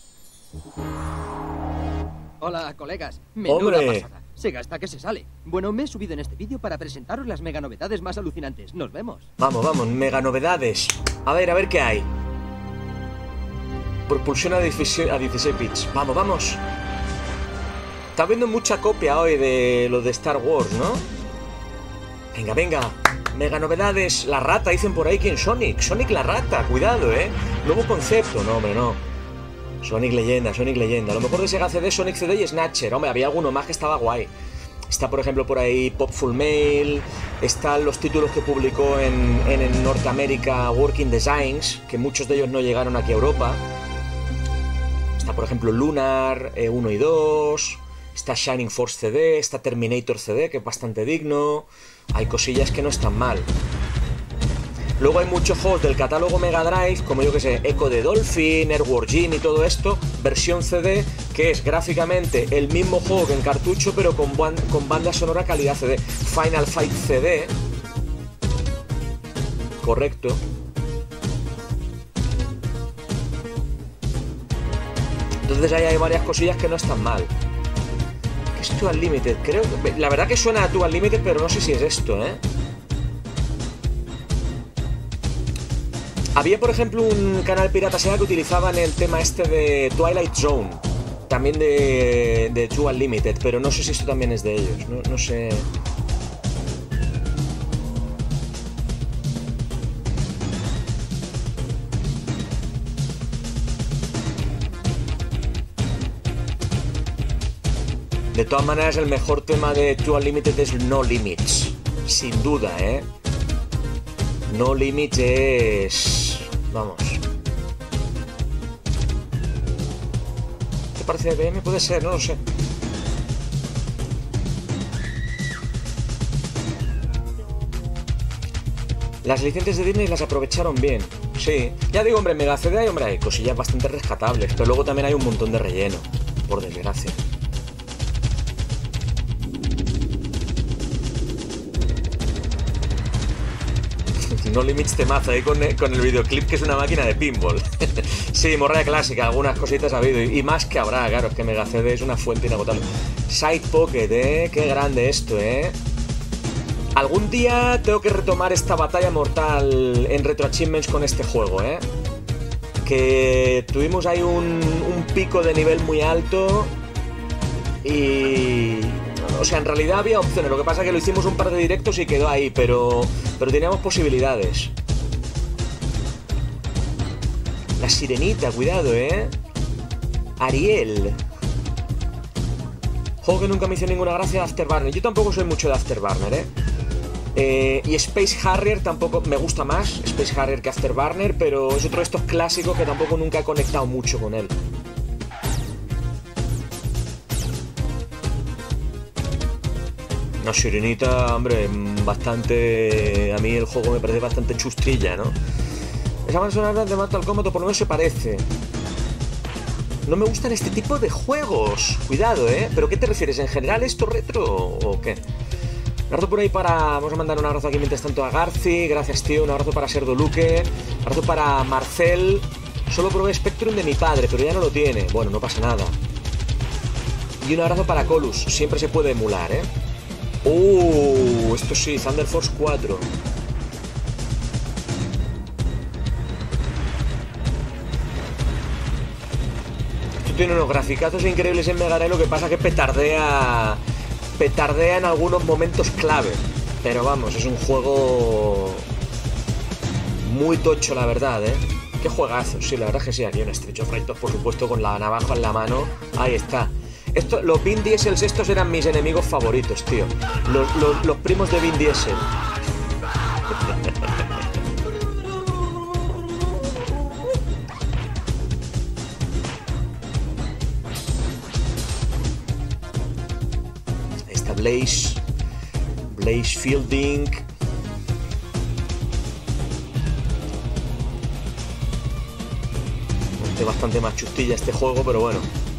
Hola, colegas. Menuda pasada. Se gasta que se sale. Bueno, me he subido en este vídeo para presentaros las mega novedades más alucinantes. Nos vemos. Vamos, vamos, mega novedades. A ver, a ver qué hay. Propulsión a dieciséis bits. Vamos, vamos. Está viendo mucha copia hoy de lo de Star Wars, ¿no? Venga, venga. Mega novedades. La rata, dicen por ahí que en Sonic. Sonic la rata, cuidado, ¿eh? Nuevo concepto. No, hombre, no. Sonic Leyenda, Sonic Leyenda. A lo mejor de Sega C D, Sonic C D y Snatcher. Hombre, había alguno más que estaba guay. Está, por ejemplo, por ahí Popful Mail. Están los títulos que publicó en, en, en Norteamérica Working Designs, que muchos de ellos no llegaron aquí a Europa. Está, por ejemplo, Lunar eh, uno y dos. Está Shining Force C D. Está Terminator C D, que es bastante digno. Hay cosillas que no están mal. Luego hay muchos juegos del catálogo Mega Drive, como yo que sé, Echo the Dolphin, Airworld Gym y todo esto, versión C D, que es gráficamente el mismo juego que en cartucho, pero con, con banda sonora calidad C D. Final Fight C D. Correcto. Entonces ahí hay varias cosillas que no están mal. ¿Qué es Dual Limited? Creo que... La verdad que suena a Dual Limited, pero no sé si es esto, ¿eh? Había, por ejemplo, un canal pirata Sega que utilizaban el tema este de Twilight Zone, también de, de Dual Limited, pero no sé si esto también es de ellos, no, no sé... De todas maneras, el mejor tema de True Unlimited es No Limits. Sin duda, ¿eh? No Limits es... Vamos. ¿Te parece I B M? Puede ser, no lo sé. Las licencias de Disney las aprovecharon bien. Sí. Ya digo, hombre, en Mega C D hay, hombre, hay cosillas bastante rescatables. Pero luego también hay un montón de relleno. Por desgracia. No Limits temazo ahí con, con el videoclip que es una máquina de pinball. Sí, morralla clásica, algunas cositas ha habido y, y más que habrá, claro, es que Mega C D es una fuente inagotable. Side Pocket, eh, qué grande esto, eh. Algún día tengo que retomar esta batalla mortal en Retro Achievements con este juego, eh. Que tuvimos ahí un, un pico de nivel muy alto y... O sea, en realidad había opciones, lo que pasa es que lo hicimos un par de directos y quedó ahí, pero, pero teníamos posibilidades. La sirenita, cuidado, ¿eh? Ariel. Juego que nunca me hizo ninguna gracia de Afterburner. Yo tampoco soy mucho de Afterburner, ¿eh? Eh, y Space Harrier tampoco me gusta más, Space Harrier que Afterburner, pero es otro de estos clásicos que tampoco nunca he conectado mucho con él. Una sirenita, hombre, bastante... A mí el juego me parece bastante chustilla, ¿no? Esa banda sonora de Mortal Kombat, por lo menos se parece. No me gustan este tipo de juegos. Cuidado, ¿eh? ¿Pero qué te refieres? ¿En general esto retro o qué? Un abrazo por ahí para... Vamos a mandar un abrazo aquí mientras tanto a Garci. Gracias, tío. Un abrazo para Serdo Luque. Un abrazo para Marcel. Solo probé Spectrum de mi padre, pero ya no lo tiene. Bueno, no pasa nada. Y un abrazo para Colus. Siempre se puede emular, ¿eh? Uh, esto sí, Thunder Force cuatro. Esto tiene unos graficazos increíbles en Mega Drive, lo que pasa es que petardea, petardea en algunos momentos clave. Pero vamos, es un juego muy tocho, la verdad, ¿eh? Qué juegazo, sí, la verdad es que sí. Aquí un Street of Rage dos, por supuesto, con la navaja en la mano. Ahí está. Esto, los Vin Diesels estos eran mis enemigos favoritos, tío. Los, los, los primos de Vin Diesel. Ahí está Blaze. Blaze Fielding. Es bastante más chustilla este juego, pero bueno.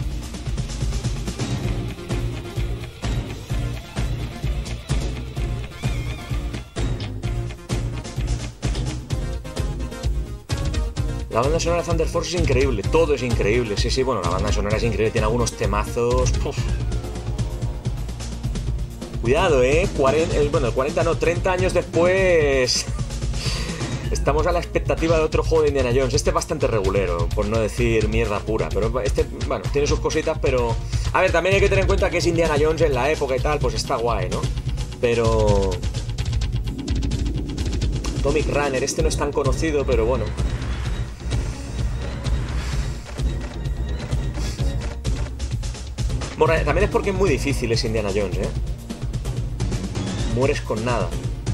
La banda sonora de Thunder Force es increíble, todo es increíble, sí, sí, bueno, la banda sonora es increíble, tiene algunos temazos. Uf. Cuidado, eh, cuarenta, bueno, cuarenta no, treinta años después estamos a la expectativa de otro juego de Indiana Jones. Este es bastante regulero, por no decir mierda pura, pero este, bueno, tiene sus cositas, pero... A ver, también hay que tener en cuenta que es Indiana Jones en la época y tal, pues está guay, ¿no? Pero... Atomic Runner, este no es tan conocido, pero bueno... Bueno, también es porque es muy difícil ese Indiana Jones, ¿eh? Mueres con nada.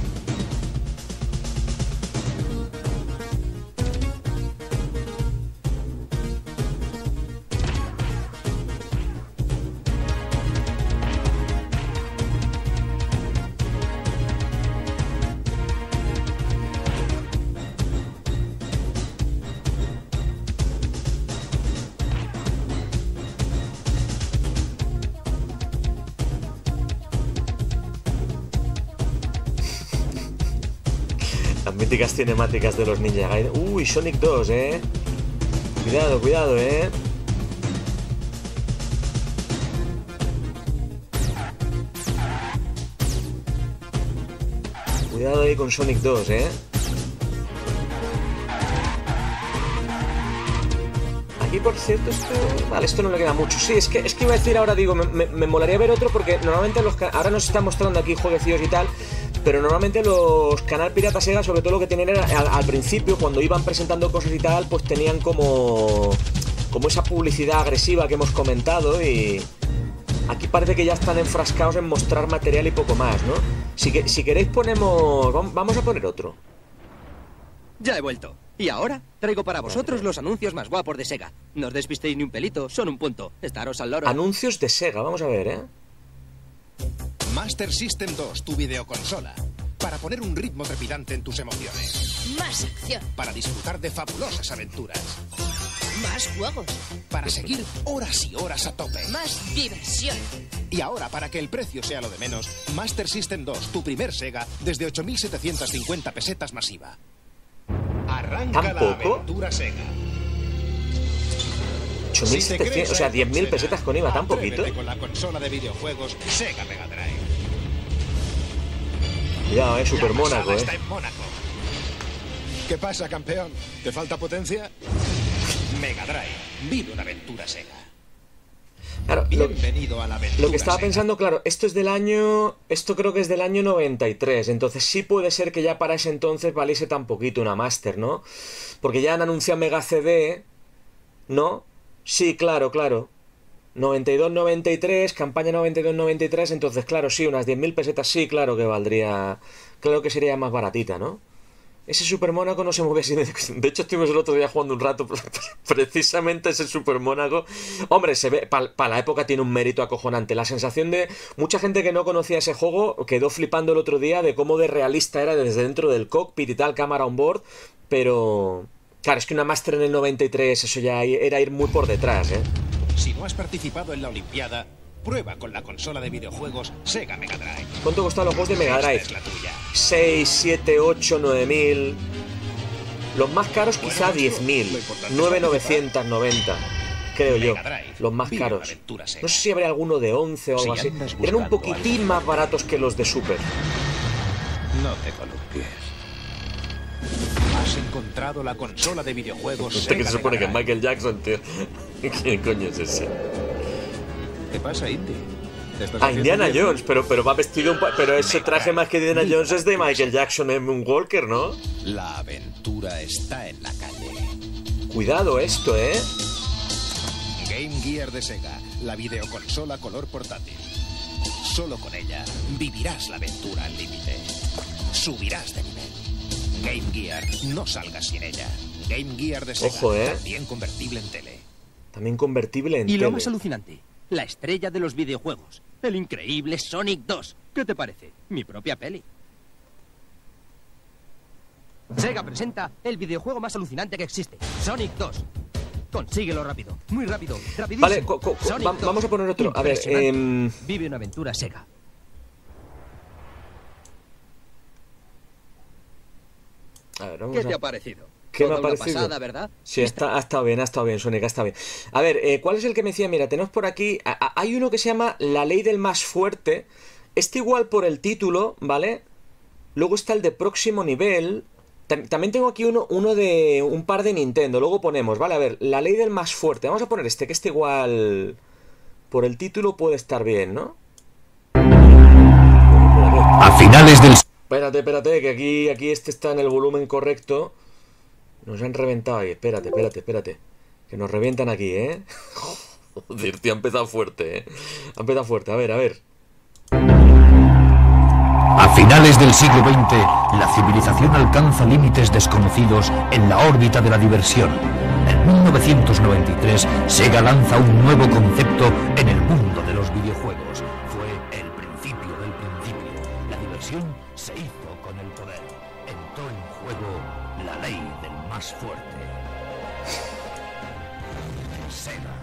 Míticas cinemáticas de los Ninja Gaiden. Uy, Sonic dos, eh. Cuidado, cuidado, eh. Cuidado ahí con Sonic dos, eh. Aquí, por cierto, esto... Vale, esto no le queda mucho. Sí, es que, es que iba a decir ahora, digo, me, me, me molaría ver otro porque normalmente los... Ahora nos están mostrando aquí jueguecillos y tal. Pero normalmente los Canal Pirata Sega, sobre todo lo que tenían era al, al principio, cuando iban presentando cosas y tal, pues tenían como como esa publicidad agresiva que hemos comentado y, Aquí parece que ya están enfrascados en mostrar material y poco más, ¿no? Si, que, si queréis ponemos... Vamos a poner otro. Ya he vuelto. Y ahora traigo para vosotros los anuncios más guapos de Sega. No os despistéis ni un pelito, son un punto. Estaros al loro. Anuncios de Sega, vamos a ver, ¿eh? Master System dos, tu videoconsola. Para poner un ritmo trepidante en tus emociones. Más acción. Para disfrutar de fabulosas aventuras. Más juegos. Para seguir horas y horas a tope. Más diversión. Y ahora, para que el precio sea lo de menos, Master System dos, tu primer Sega, desde ocho mil setecientas cincuenta pesetas masiva. Arranca la aventura Sega. ocho mil setecientos, o sea, diez mil pesetas con I V A, tan poquito. Con la consola de videojuegos Sega Mega Drive. Cuidado, eh, Super Mónaco, eh. Está en Mónaco. ¿Qué pasa, campeón? ¿Te falta potencia? Mega Drive, vive una aventura Sega. Claro, lo, Bienvenido a la aventura lo que estaba Sega. pensando, claro, esto es del año... Esto creo que es del año noventa y tres. Entonces sí puede ser que ya para ese entonces valiese tan poquito una Master, ¿no? Porque ya han anunciado Mega C D, ¿no? Sí, claro, claro. noventa y dos noventa y tres, campaña noventa y dos noventa y tres. Entonces, claro, sí, unas diez mil pesetas sí, claro que valdría... Claro que sería más baratita, ¿no? Ese Super Mónaco no se mueve así. De hecho, estuvimos el otro día jugando un rato. Precisamente ese Super Mónaco. Hombre, se ve. Para pa la época tiene un mérito acojonante. La sensación de. Mucha gente que no conocía ese juego quedó flipando el otro día de cómo de realista era desde dentro del cockpit y tal, cámara on board. Pero. Claro, es que una Master en el noventa y tres, eso ya era ir muy por detrás, ¿eh? Si no has participado en la Olimpiada, prueba con la consola de videojuegos Sega Mega Drive. ¿Cuánto costaban los juegos de Mega Drive? Esta es la tuya. seis, siete, ocho, nueve mil. Los más caros quizá Bueno, diez mil. lo importante es nueve mil novecientos noventa. Creo yo. Mega Drive, Los más vive caros. una aventura Sega. No sé si habría alguno de once o algo Si así. andas Eran un buscando poquitín algo más baratos que los de Super. No te columpies. Has encontrado la consola de videojuegos Este que Sega se supone que Mega es Drive. Michael Jackson, tío. ¿Quién coño es ese? ¿Qué pasa, Indy? ¿Te estás Ah, haciendo Indiana viejo? Jones, pero, pero va vestido un pa- Pero ese traje más que Indiana Jones es de Michael Jackson en Moonwalker, ¿no? La aventura está en la calle. Cuidado esto, ¿eh? Game Gear de Sega, la videoconsola color portátil. Solo con ella vivirás la aventura al límite. Subirás de nivel. Game Gear, no salgas sin ella. Game Gear de Sega, Ojo, ¿eh? también convertible en tele. También convertible en Y lo tele. más alucinante, la estrella de los videojuegos, el increíble Sonic dos. ¿Qué te parece? Mi propia peli. Sega presenta el videojuego más alucinante que existe, Sonic dos. Consíguelo rápido, muy rápido, rapidísimo. Vale, co- co- Sonic va- dos. vamos a poner otro. A ver, Impresionante. em, Vive una aventura Sega. A ver, vamos ¿Qué a- te ha parecido? ¿Qué me Toda ha una parecido? pasada, ¿verdad? Sí, está, ha estado bien, ha estado bien, Sonic, ha estado bien. A ver, eh, ¿cuál es el que me decía? Mira, tenemos por aquí... a- a- hay uno que se llama La Ley del Más Fuerte. Este igual por el título, ¿vale? Luego está el de Próximo Nivel. Tam- También tengo aquí uno, uno de... un par de Nintendo. Luego ponemos, vale, a ver, La Ley del Más Fuerte. Vamos a poner este, que este igual... Por el título puede estar bien, ¿no? A finales del... Espérate, espérate, que aquí, aquí este está en el volumen correcto. Nos han reventado ahí. Espérate, espérate, espérate. Que nos revientan aquí, ¿eh? Joder, tío, ha empezado fuerte, ¿eh? Ha empezado fuerte. A ver, a ver. A finales del siglo veinte, la civilización alcanza límites desconocidos en la órbita de la diversión. En mil novecientos noventa y tres, Sega lanza un nuevo concepto en el mundo de los videojuegos. Fue el principio del principio. La diversión se hizo con el poder. Entró en juego la ley del más fuerte. Sega.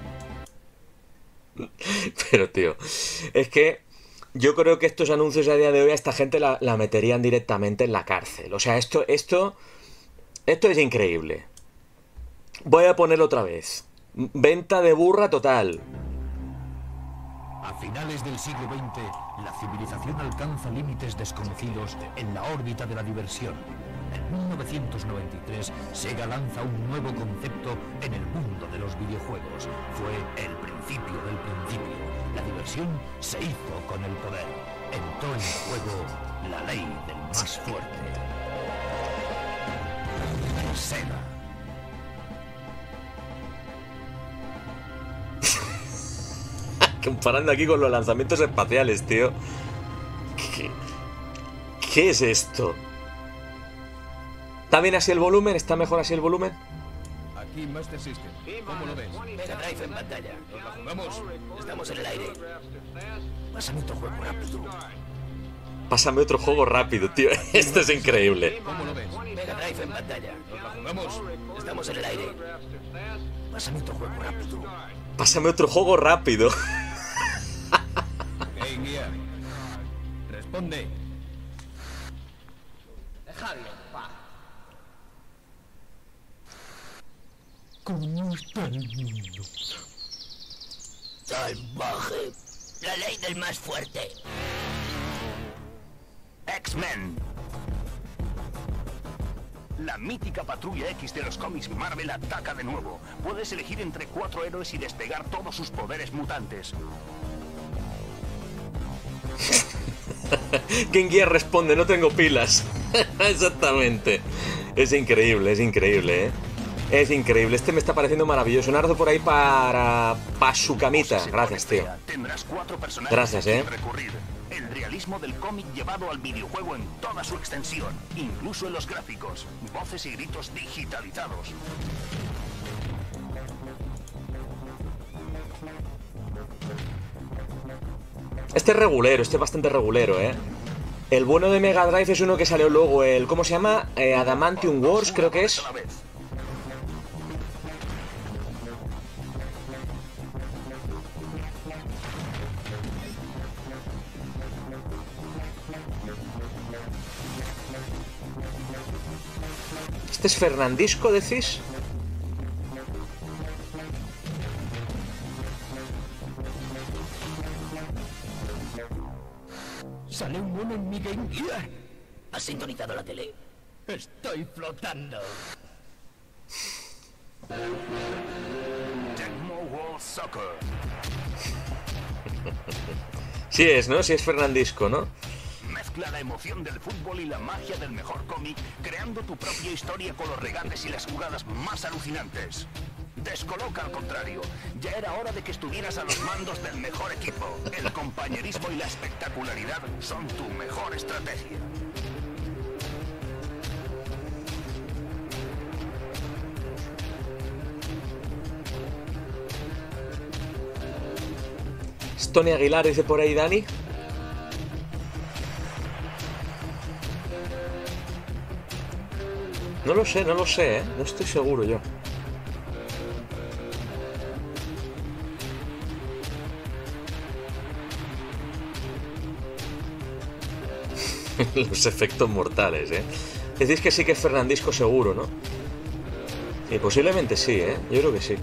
Pero, tío, es que yo creo que estos anuncios a día de hoy a esta gente la, la meterían directamente en la cárcel. O sea, esto, esto, esto es increíble. Voy a ponerlo otra vez. Venta de burra total. A finales del siglo veinte, la civilización alcanza límites desconocidos en la órbita de la diversión. En mil novecientos noventa y tres, Sega lanza un nuevo concepto en el mundo de los videojuegos. Fue el principio del principio. La diversión se hizo con el poder. Entró en juego la ley del más fuerte. Sega. Comparando aquí con los lanzamientos espaciales, tío. ¿Qué, ¿Qué es esto? ¿Está bien así el volumen? ¿Está mejor así el volumen? Aquí Master System. ¿Cómo lo ves? Mega Drive en pantalla. ¿Nos la jugamos? Estamos en el aire. Pásame otro juego rápido. Pásame otro juego rápido, tío. Esto es increíble. ¿Cómo lo ves? Mega Drive en pantalla. ¿Nos la jugamos? Estamos en el aire. Pásame otro juego rápido. Pásame otro juego rápido. Game Gear. Responde. Dejadlo, pa. ¿Cómo está el mundo? Salvaje. La ley del más fuerte. X-Men. La mítica Patrulla X de los cómics Marvel ataca de nuevo. Puedes elegir entre cuatro héroes y despegar todos sus poderes mutantes. Game Gear responde, no tengo pilas. Exactamente. Es increíble, es increíble, ¿eh? Es increíble. Este me está pareciendo maravilloso. Un ardo por ahí para... para su camita. Gracias, tío. Tendrás cuatro personajes Gracias, ¿eh? recurrir. El realismo del cómic llevado al videojuego en toda su extensión, incluso en los gráficos, voces y gritos digitalizados. Este es regulero, este es bastante regulero, ¿eh? El bueno de Mega Drive es uno que salió luego, el... ¿cómo se llama? Eh, Adamantium Wars, creo que es. ¿Este es Fernandisco, decís? Sale un mono en mi Game Gear. ¿Has sintonizado la tele? Estoy flotando. Tecmo World Soccer. Sí es, ¿no? Sí es Fernandisco, ¿no? Mezcla la emoción del fútbol y la magia del mejor cómic, creando tu propia historia con los regates y las jugadas más alucinantes. Descoloca al contrario. Ya era hora de que estuvieras a los mandos del mejor equipo. El compañerismo y la espectacularidad son tu mejor estrategia. Tony Aguilar dice por ahí, Dani. No lo sé, no lo sé, ¿eh? No estoy seguro yo. Los efectos mortales, ¿eh? Decís que sí que es Fernandisco seguro, ¿no? Sí, posiblemente sí, ¿eh? Yo creo que sí.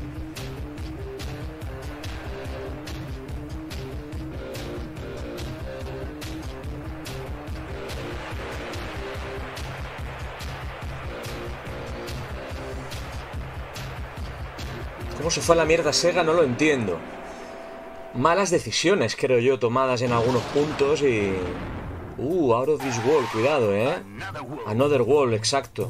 ¿Cómo se fue a la mierda Sega? No lo entiendo. Malas decisiones, creo yo, tomadas en algunos puntos y... Uh, Out of This World, cuidado, ¿eh? Another World, exacto.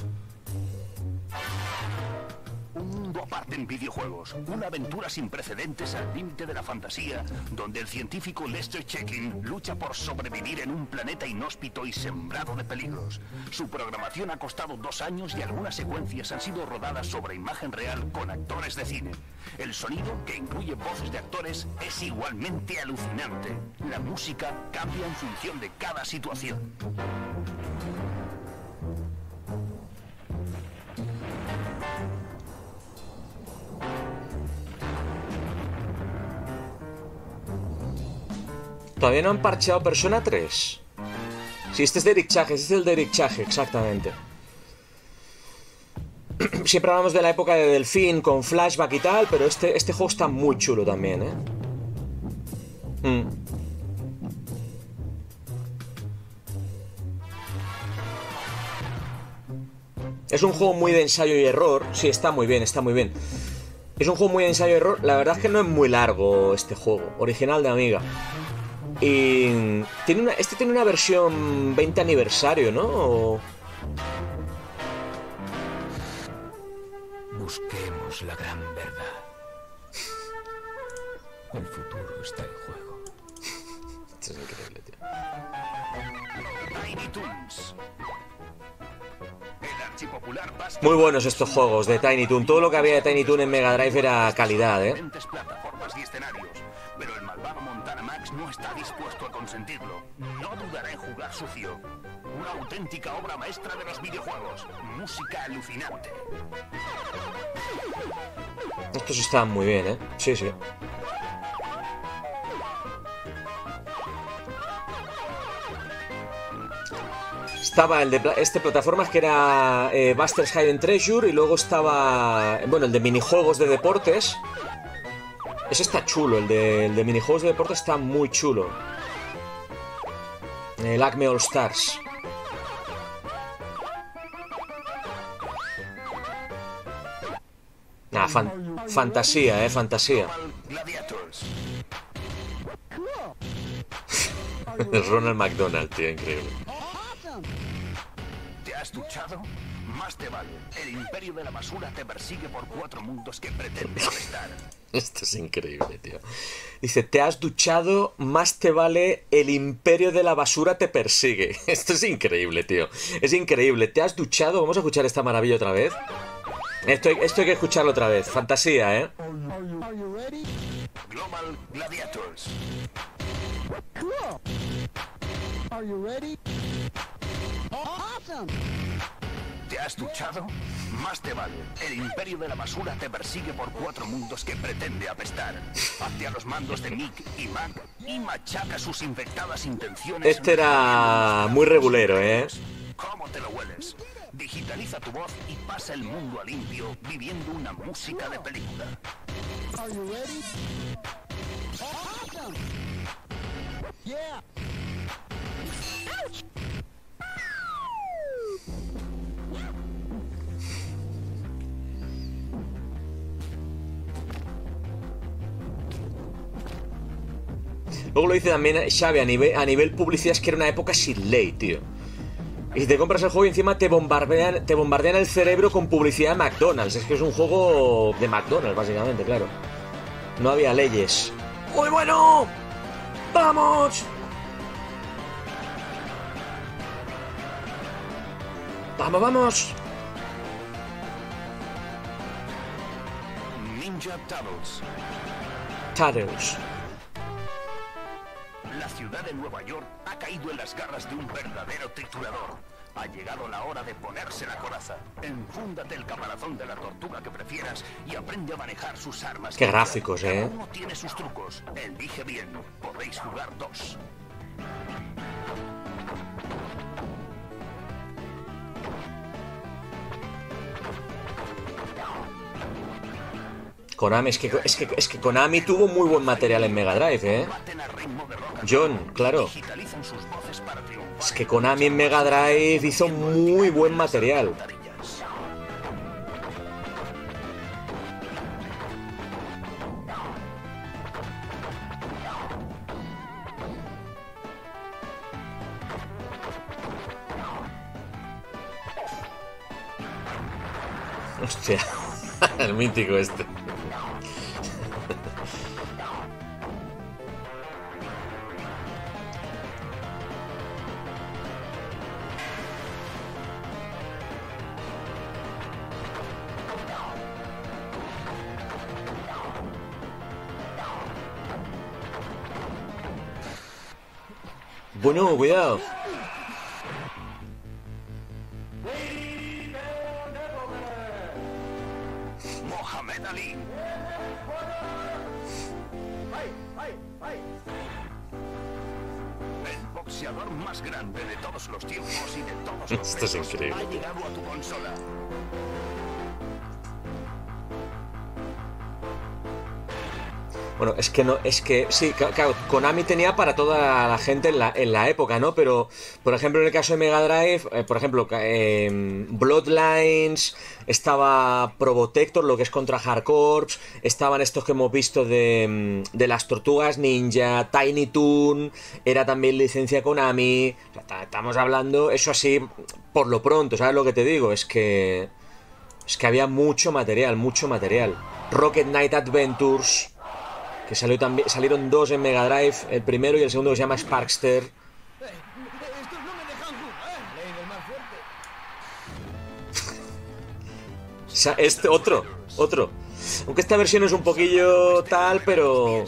Un mundo aparte en videojuegos. Una aventura sin precedentes al límite de la fantasía, donde el científico Lester Checkin lucha por sobrevivir en un planeta inhóspito y sembrado de peligros. Su programación ha costado dos años y algunas secuencias han sido rodadas sobre imagen real con actores de cine. El sonido, que incluye voces de actores, es igualmente alucinante. La música cambia en función de cada situación. Todavía no han parcheado Persona tres. Sí, este es de Eric Chage, este es el de Eric Chage, exactamente. Siempre hablamos de la época de Delfín con flashback y tal, pero este, este juego está muy chulo también, ¿eh? Mm. Es un juego muy de ensayo y error. Sí, está muy bien, está muy bien. Es un juego muy de ensayo y error. La verdad es que no es muy largo este juego. Original de Amiga. Y... Tiene una, este tiene una versión veinte aniversario, ¿no? O... Busquemos la gran verdad. El futuro está en juego. Esto es increíble, tío. Tiny Toons. El archipopular básquet. Muy buenos estos juegos de Tiny Toon. Todo lo que había de Tiny Toon en Mega Drive era calidad, ¿eh? Plataformas y escenarios, pero el malvado Montana Max no está dispuesto a consentirlo. No dudará en jugar sucio. Una auténtica obra maestra de los videojuegos. Música alucinante. Estos estaban muy bien, ¿eh? Sí, sí. Estaba el de este plataformas que era eh, Buster's Hidden Treasure y luego estaba, bueno, el de minijuegos de deportes. Ese está chulo, el de, el de minijuegos de deportes está muy chulo. El Acme All Stars. Nah, fan, fantasía, eh, fantasía. Ronald McDonald, tío, increíble. ¿Te has duchado? Más te vale. El imperio de la basura te persigue por cuatro mundos que pretende apestar. Esto es increíble, tío. Dice, ¿te has duchado? Más te vale, el imperio de la basura te persigue. Esto es increíble, tío. Es increíble. ¿Te has duchado? Vamos a escuchar esta maravilla otra vez. Esto, esto hay que escucharlo otra vez. Fantasía, ¿eh? Global Gladiators. Cool. Are you ready? Awesome. ¿Te has duchado? Más te vale. El imperio de la basura te persigue por cuatro mundos que pretende apestar. Hazte a los mandos de Mick y Mac y machaca sus infectadas intenciones. Este era muy regulero, ¿eh? ¿Cómo te lo hueles? Digitaliza tu voz y pasa el mundo a limpio viviendo una música de película. Are you ready? Awesome. Yeah. Ouch. Luego lo dice también Xavi, a nivel, a nivel publicidad es que era una época sin ley, tío. Y si te compras el juego y encima te bombardean, te bombardean el cerebro con publicidad de McDonald's. Es que es un juego de McDonald's, básicamente, claro. No había leyes. ¡Muy bueno! ¡Vamos! ¡Vamos, vamos! Ninja Turtles. Turtles. La ciudad de Nueva York ha caído en las garras de un verdadero triturador. Ha llegado la hora de ponerse la coraza. Enfúndate el caparazón de la tortuga que prefieras y aprende a manejar sus armas. Qué gráficos, eh. Cada uno tiene sus trucos. Elige bien. Podéis jugar dos. Konami, es que, es, que, es que Konami tuvo muy buen material en Mega Drive, ¿eh? John, claro. Es que Konami en Mega Drive hizo muy buen material. Hostia, el mítico este. Bueno, cuidado. Mohamed Ali. El boxeador más grande de todos los tiempos y de todos los Esto es pesos increíble. ha llegado a tu consola. Bueno, es que no, es que sí, claro, Konami tenía para toda la gente en la, en la época, ¿no? Pero, por ejemplo, en el caso de Mega Drive, eh, por ejemplo, eh, Bloodlines, estaba Probotector, lo que es contra Hard Corps, estaban estos que hemos visto de, de las Tortugas Ninja, Tiny Toon, era también licencia Konami, o sea, estamos hablando, eso así, por lo pronto, ¿sabes lo que te digo? Es que, es que había mucho material, mucho material. Rocket Knight Adventures... Que salió también, salieron dos en Mega Drive, el primero y el segundo que se llama Sparkster. Estos no me dejan jugar. Ley del más fuerte. O sea, este otro, otro. Aunque esta versión es un poquillo tal, pero...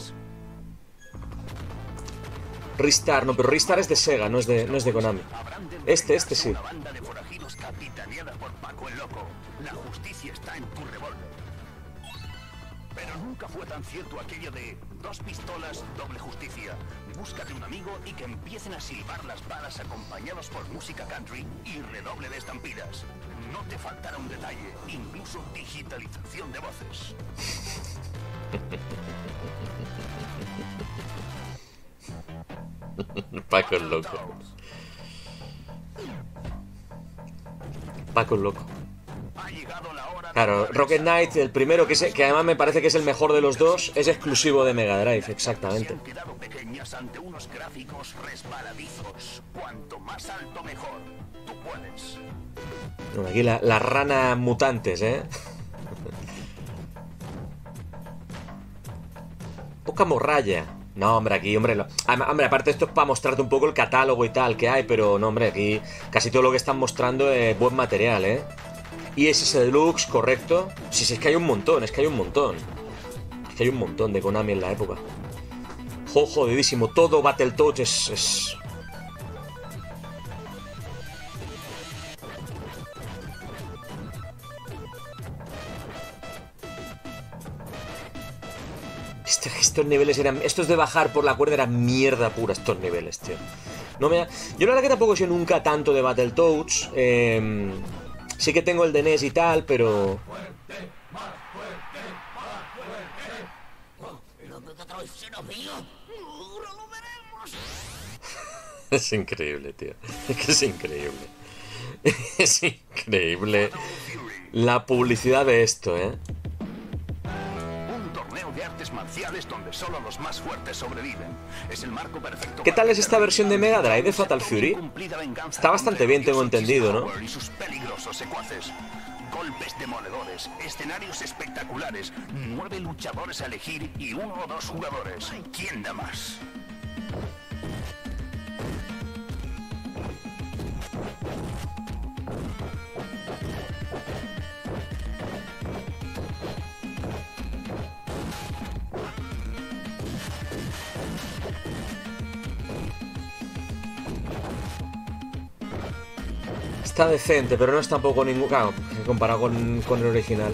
Ristar, no, pero Ristar es de Sega, no es de, no es de Konami. Este, este sí. La justicia está en tu revólver. Pero nunca fue tan cierto aquello de dos pistolas, doble justicia. Búscate un amigo y que empiecen a silbar las balas acompañados por música country y redoble de estampidas. No te faltará un detalle, incluso digitalización de voces. Paco el loco. Paco el loco. Claro, Rocket Knight, el primero, que, es, que además me parece que es el mejor de los dos, es exclusivo de Mega Drive, exactamente. Ante unos gráficos resbaladizos. Cuanto más alto mejor. Tú puedes. Bueno, aquí la, la rana mutantes, ¿eh? Poca morralla. No, hombre, aquí, hombre, lo... hombre, aparte esto es para mostrarte un poco el catálogo y tal que hay, pero no, hombre, aquí casi todo lo que están mostrando es buen material, ¿eh? Y ese es el deluxe, correcto. Sí, sí, es que hay un montón, es que hay un montón. Es que hay un montón de Konami en la época. Jo, jodidísimo, todo Battletoads es... es... Estos, estos niveles eran... Estos de bajar por la cuerda eran mierda pura, estos niveles, tío. No me ha... Yo la verdad que tampoco he sido nunca tanto de Battletoads. Eh... Sí que tengo el de N E S y tal, pero... Es increíble, tío. Es que es increíble. Es increíble la publicidad de esto, ¿eh? Un torneo de artes marciales donde solo los más fuertes sobreviven. Es el marco perfecto. ¿Qué tal es esta versión de Mega Drive de Fatal Fury? Está bastante bien, tengo entendido, ¿no? Y sus peligrosos secuaces. Golpes demoledores, escenarios espectaculares, nueve luchadores a elegir y uno o dos jugadores. ¿Quién da más? Está decente, pero no es tampoco ningún... Claro, comparado con, con el original.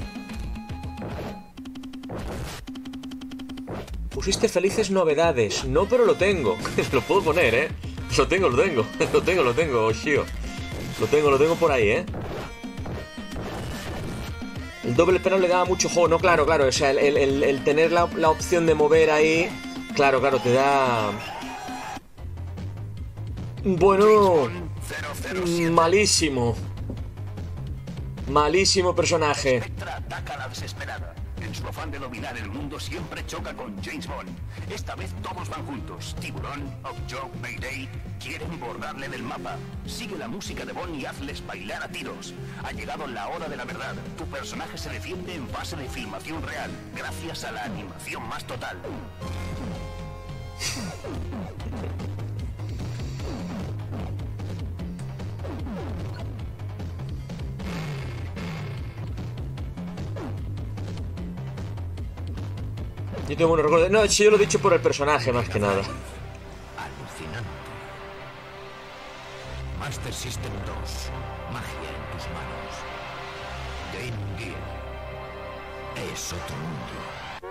Pusiste felices novedades. No, pero lo tengo. Lo puedo poner, ¿eh? Lo tengo, lo tengo. Lo tengo, lo tengo, Shio. Lo tengo, lo tengo por ahí, ¿eh? El doble pero le daba mucho juego. No, claro, claro. O sea, el, el, el tener la, la opción de mover ahí... Claro, claro, te da... Bueno... Malísimo. Malísimo personaje. Spectra ataca a la desesperada. En su afán de dominar el mundo siempre choca con James Bond. Esta vez todos van juntos. Tiburón, Oddjob, Mayday quieren borrarle del mapa. Sigue la música de Bond y hazles bailar a tiros. Ha llegado la hora de la verdad. Tu personaje se defiende en fase de filmación real, gracias a la animación más total. Yo tengo buenos recuerdos. No, sí, yo lo he dicho por el personaje más que nada. Alucinante. Master System dos. Magia en tus manos. Game Gear. Es otro mundo.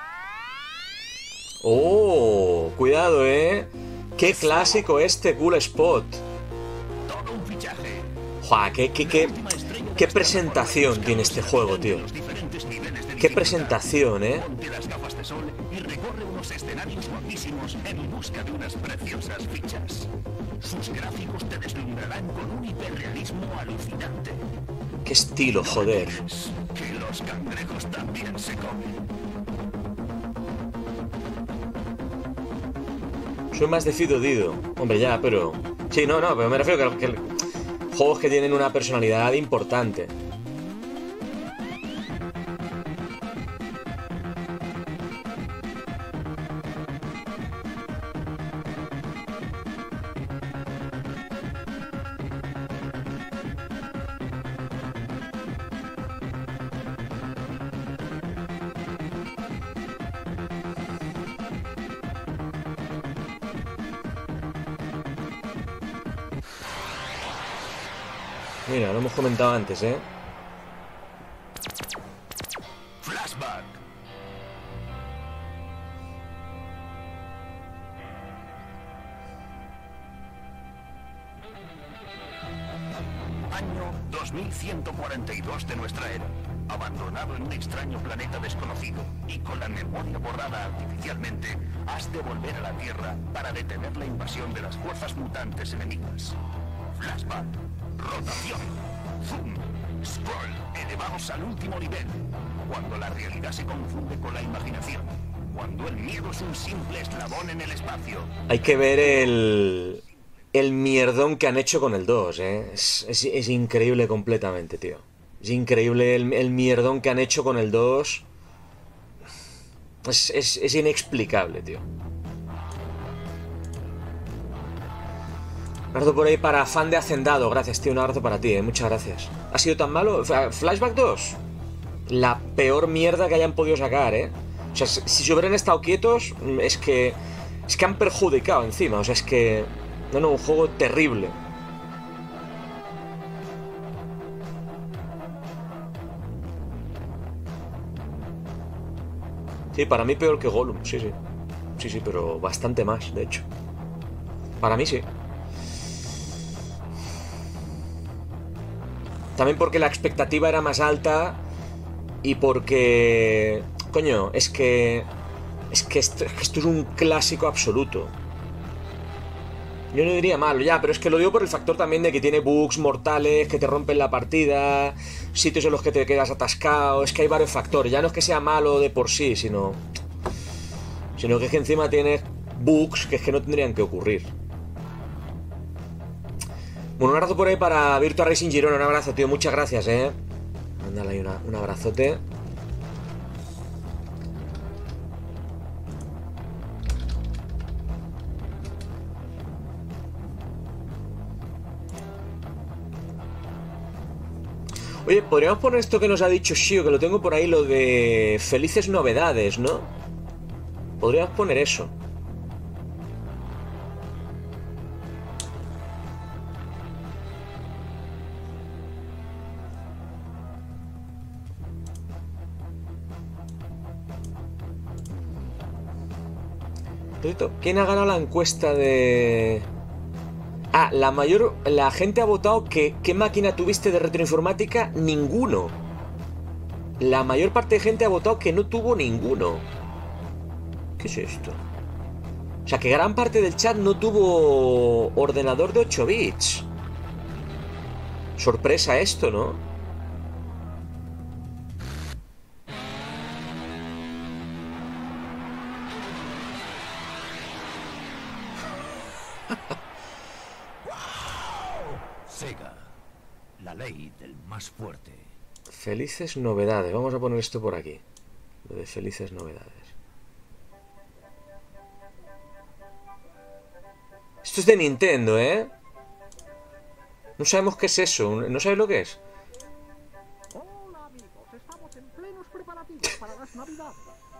Oh, cuidado, eh. Qué clásico este Cool Spot. Todo un fichaje. Joder, qué, qué, qué, qué presentación tiene este juego, tío. Qué presentación, eh. Ponte las gafas de sol y recorre unos escenarios guapísimos en busca de unas preciosas fichas. Sus gráficos te deslumbrarán con un hiperrealismo alucinante. Qué estilo, joder. Que los cangrejos también se comen. Soy más de Fido Dido. Hombre, ya, pero... Sí, no, no, pero me refiero que, que juegos que tienen una personalidad importante. Mira, lo hemos comentado antes, ¿eh? Flashback. Año dos mil ciento cuarenta y dos de nuestra era. Abandonado en un extraño planeta desconocido y con la memoria borrada artificialmente, has de volver a la Tierra para detener la invasión de las fuerzas mutantes enemigas. Flashback, rotación, zoom, scroll, elevados al último nivel. Cuando la realidad se confunde con la imaginación. Cuando el miedo es un simple eslabón en el espacio. Hay que ver el... el mierdón que han hecho con el dos, ¿eh? Es, es, es increíble completamente, tío. Es increíble el, el mierdón que han hecho con el dos. Es, es, es inexplicable, tío. Un abrazo por ahí para fan de Hacendado. Gracias, tío. Un abrazo para ti, ¿eh? Muchas gracias. ¿Ha sido tan malo? Flashback dos. La peor mierda que hayan podido sacar, ¿eh? O sea, si, si se hubieran estado quietos, es que... Es que han perjudicado encima. O sea, es que... No, no, un juego terrible. Sí, para mí peor que Gollum, sí, sí. Sí, sí, pero bastante más, de hecho. Para mí sí. También porque la expectativa era más alta y porque... Coño, es que... Es que esto, es que esto es un clásico absoluto. Yo no diría malo, ya, pero es que lo digo por el factor también de que tiene bugs mortales, que te rompen la partida, sitios en los que te quedas atascado, es que hay varios factores, ya no es que sea malo de por sí, sino... Sino que es que encima tiene bugs que es que no tendrían que ocurrir. Bueno, un abrazo por ahí para Virtua Racing Girona, un abrazo, tío, muchas gracias, eh. Mándale ahí una, un abrazote. Oye, podríamos poner esto que nos ha dicho Shio, que lo tengo por ahí, lo de felices novedades, ¿no? Podríamos poner eso. ¿Quién ha ganado la encuesta de...? Ah, la mayor... La gente ha votado que... ¿Qué máquina tuviste de retroinformática? Ninguno. La mayor parte de gente ha votado que no tuvo ninguno. ¿Qué es esto? O sea, que gran parte del chat no tuvo ordenador de ocho bits. Sorpresa esto, ¿no? Sega, la ley del más fuerte. Felices novedades. Vamos a poner esto por aquí. Lo de felices novedades. Esto es de Nintendo, ¿eh? No sabemos qué es eso. ¿No sabes lo que es? Hola, amigos. Estamos en plenos preparativos para las Navidades.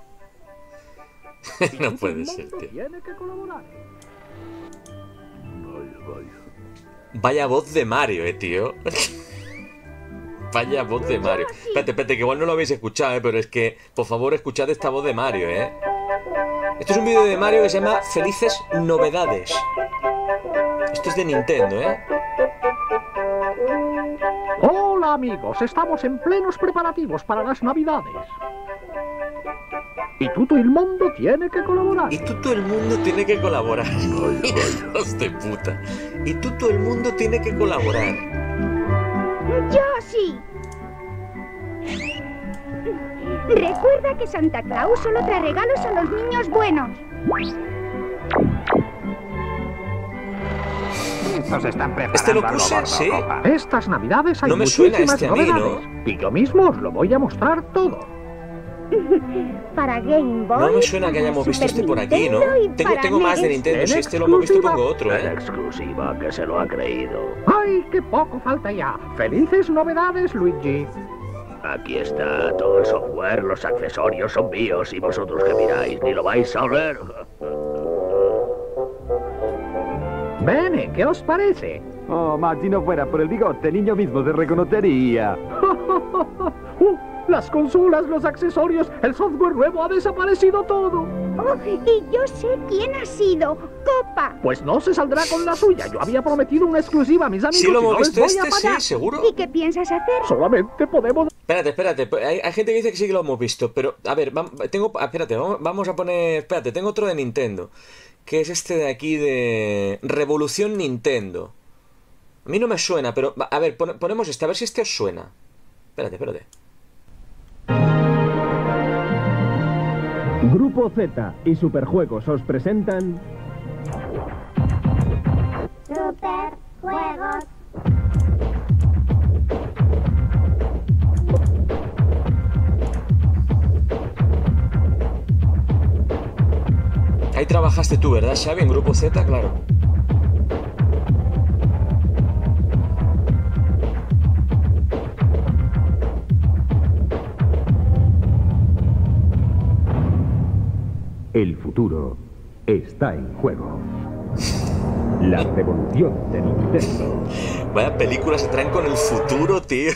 No puede ser, tío. Tiene que colaborar. Vaya, vaya. Vaya voz de Mario, eh, tío. Vaya voz de Mario. Espérate, espérate, que igual no lo habéis escuchado, eh, pero es que, por favor, escuchad esta voz de Mario, eh. Esto es un vídeo de Mario que se llama Felices Novedades. Esto es de Nintendo, eh. Hola, amigos. Estamos en plenos preparativos para las Navidades. Y todo el mundo tiene que colaborar. Y todo el mundo tiene que colaborar. Hijos de puta. Y todo el mundo tiene que colaborar. Yo sí. Recuerda que Santa Claus solo trae regalos a los niños buenos. Estos están preparando ¿Este lo puse? Sí. Estas Navidades hay no me suena este a mí, novedades. ¿No? Y yo mismo os lo voy a mostrar todo. Para Game Boy. No me suena que hayamos visto este por aquí, ¿no? Tengo, tengo más de Nintendo. Si este lo hemos visto, pongo otro, ¿eh? En exclusiva, que se lo ha creído. ¡Ay, qué poco falta ya! ¡Felices novedades, Luigi! Aquí está todo el software, los accesorios son míos y vosotros que miráis, ni lo vais a ver. Bene, ¿qué os parece? Oh, ma, si no fuera por el bigote, el niño mismo se reconocería. uh, las consolas, los accesorios, el software nuevo, ha desaparecido todo. Oh, y yo sé quién ha sido. Copa. Pues no se saldrá con la suya. Yo había prometido una exclusiva a mis amigos. ¿Sí lo hemos no visto les voy este? a pagar. Sí, seguro. ¿Y qué piensas hacer? Solamente podemos... Espérate, espérate. Hay, hay gente que dice que sí que lo hemos visto. Pero, a ver, tengo... Espérate, vamos, vamos a poner... Espérate, tengo otro de Nintendo. Que es este de aquí de... Revolución Nintendo. A mí no me suena, pero... A ver, pon, ponemos este, a ver si este os suena. Espérate, espérate. Grupo Z y Superjuegos os presentan... Superjuegos. Ahí trabajaste tú, ¿verdad, Xavi? En Grupo Z, claro. El futuro está en juego. La revolución de Nintendo. Vaya películas se traen con el futuro, tío.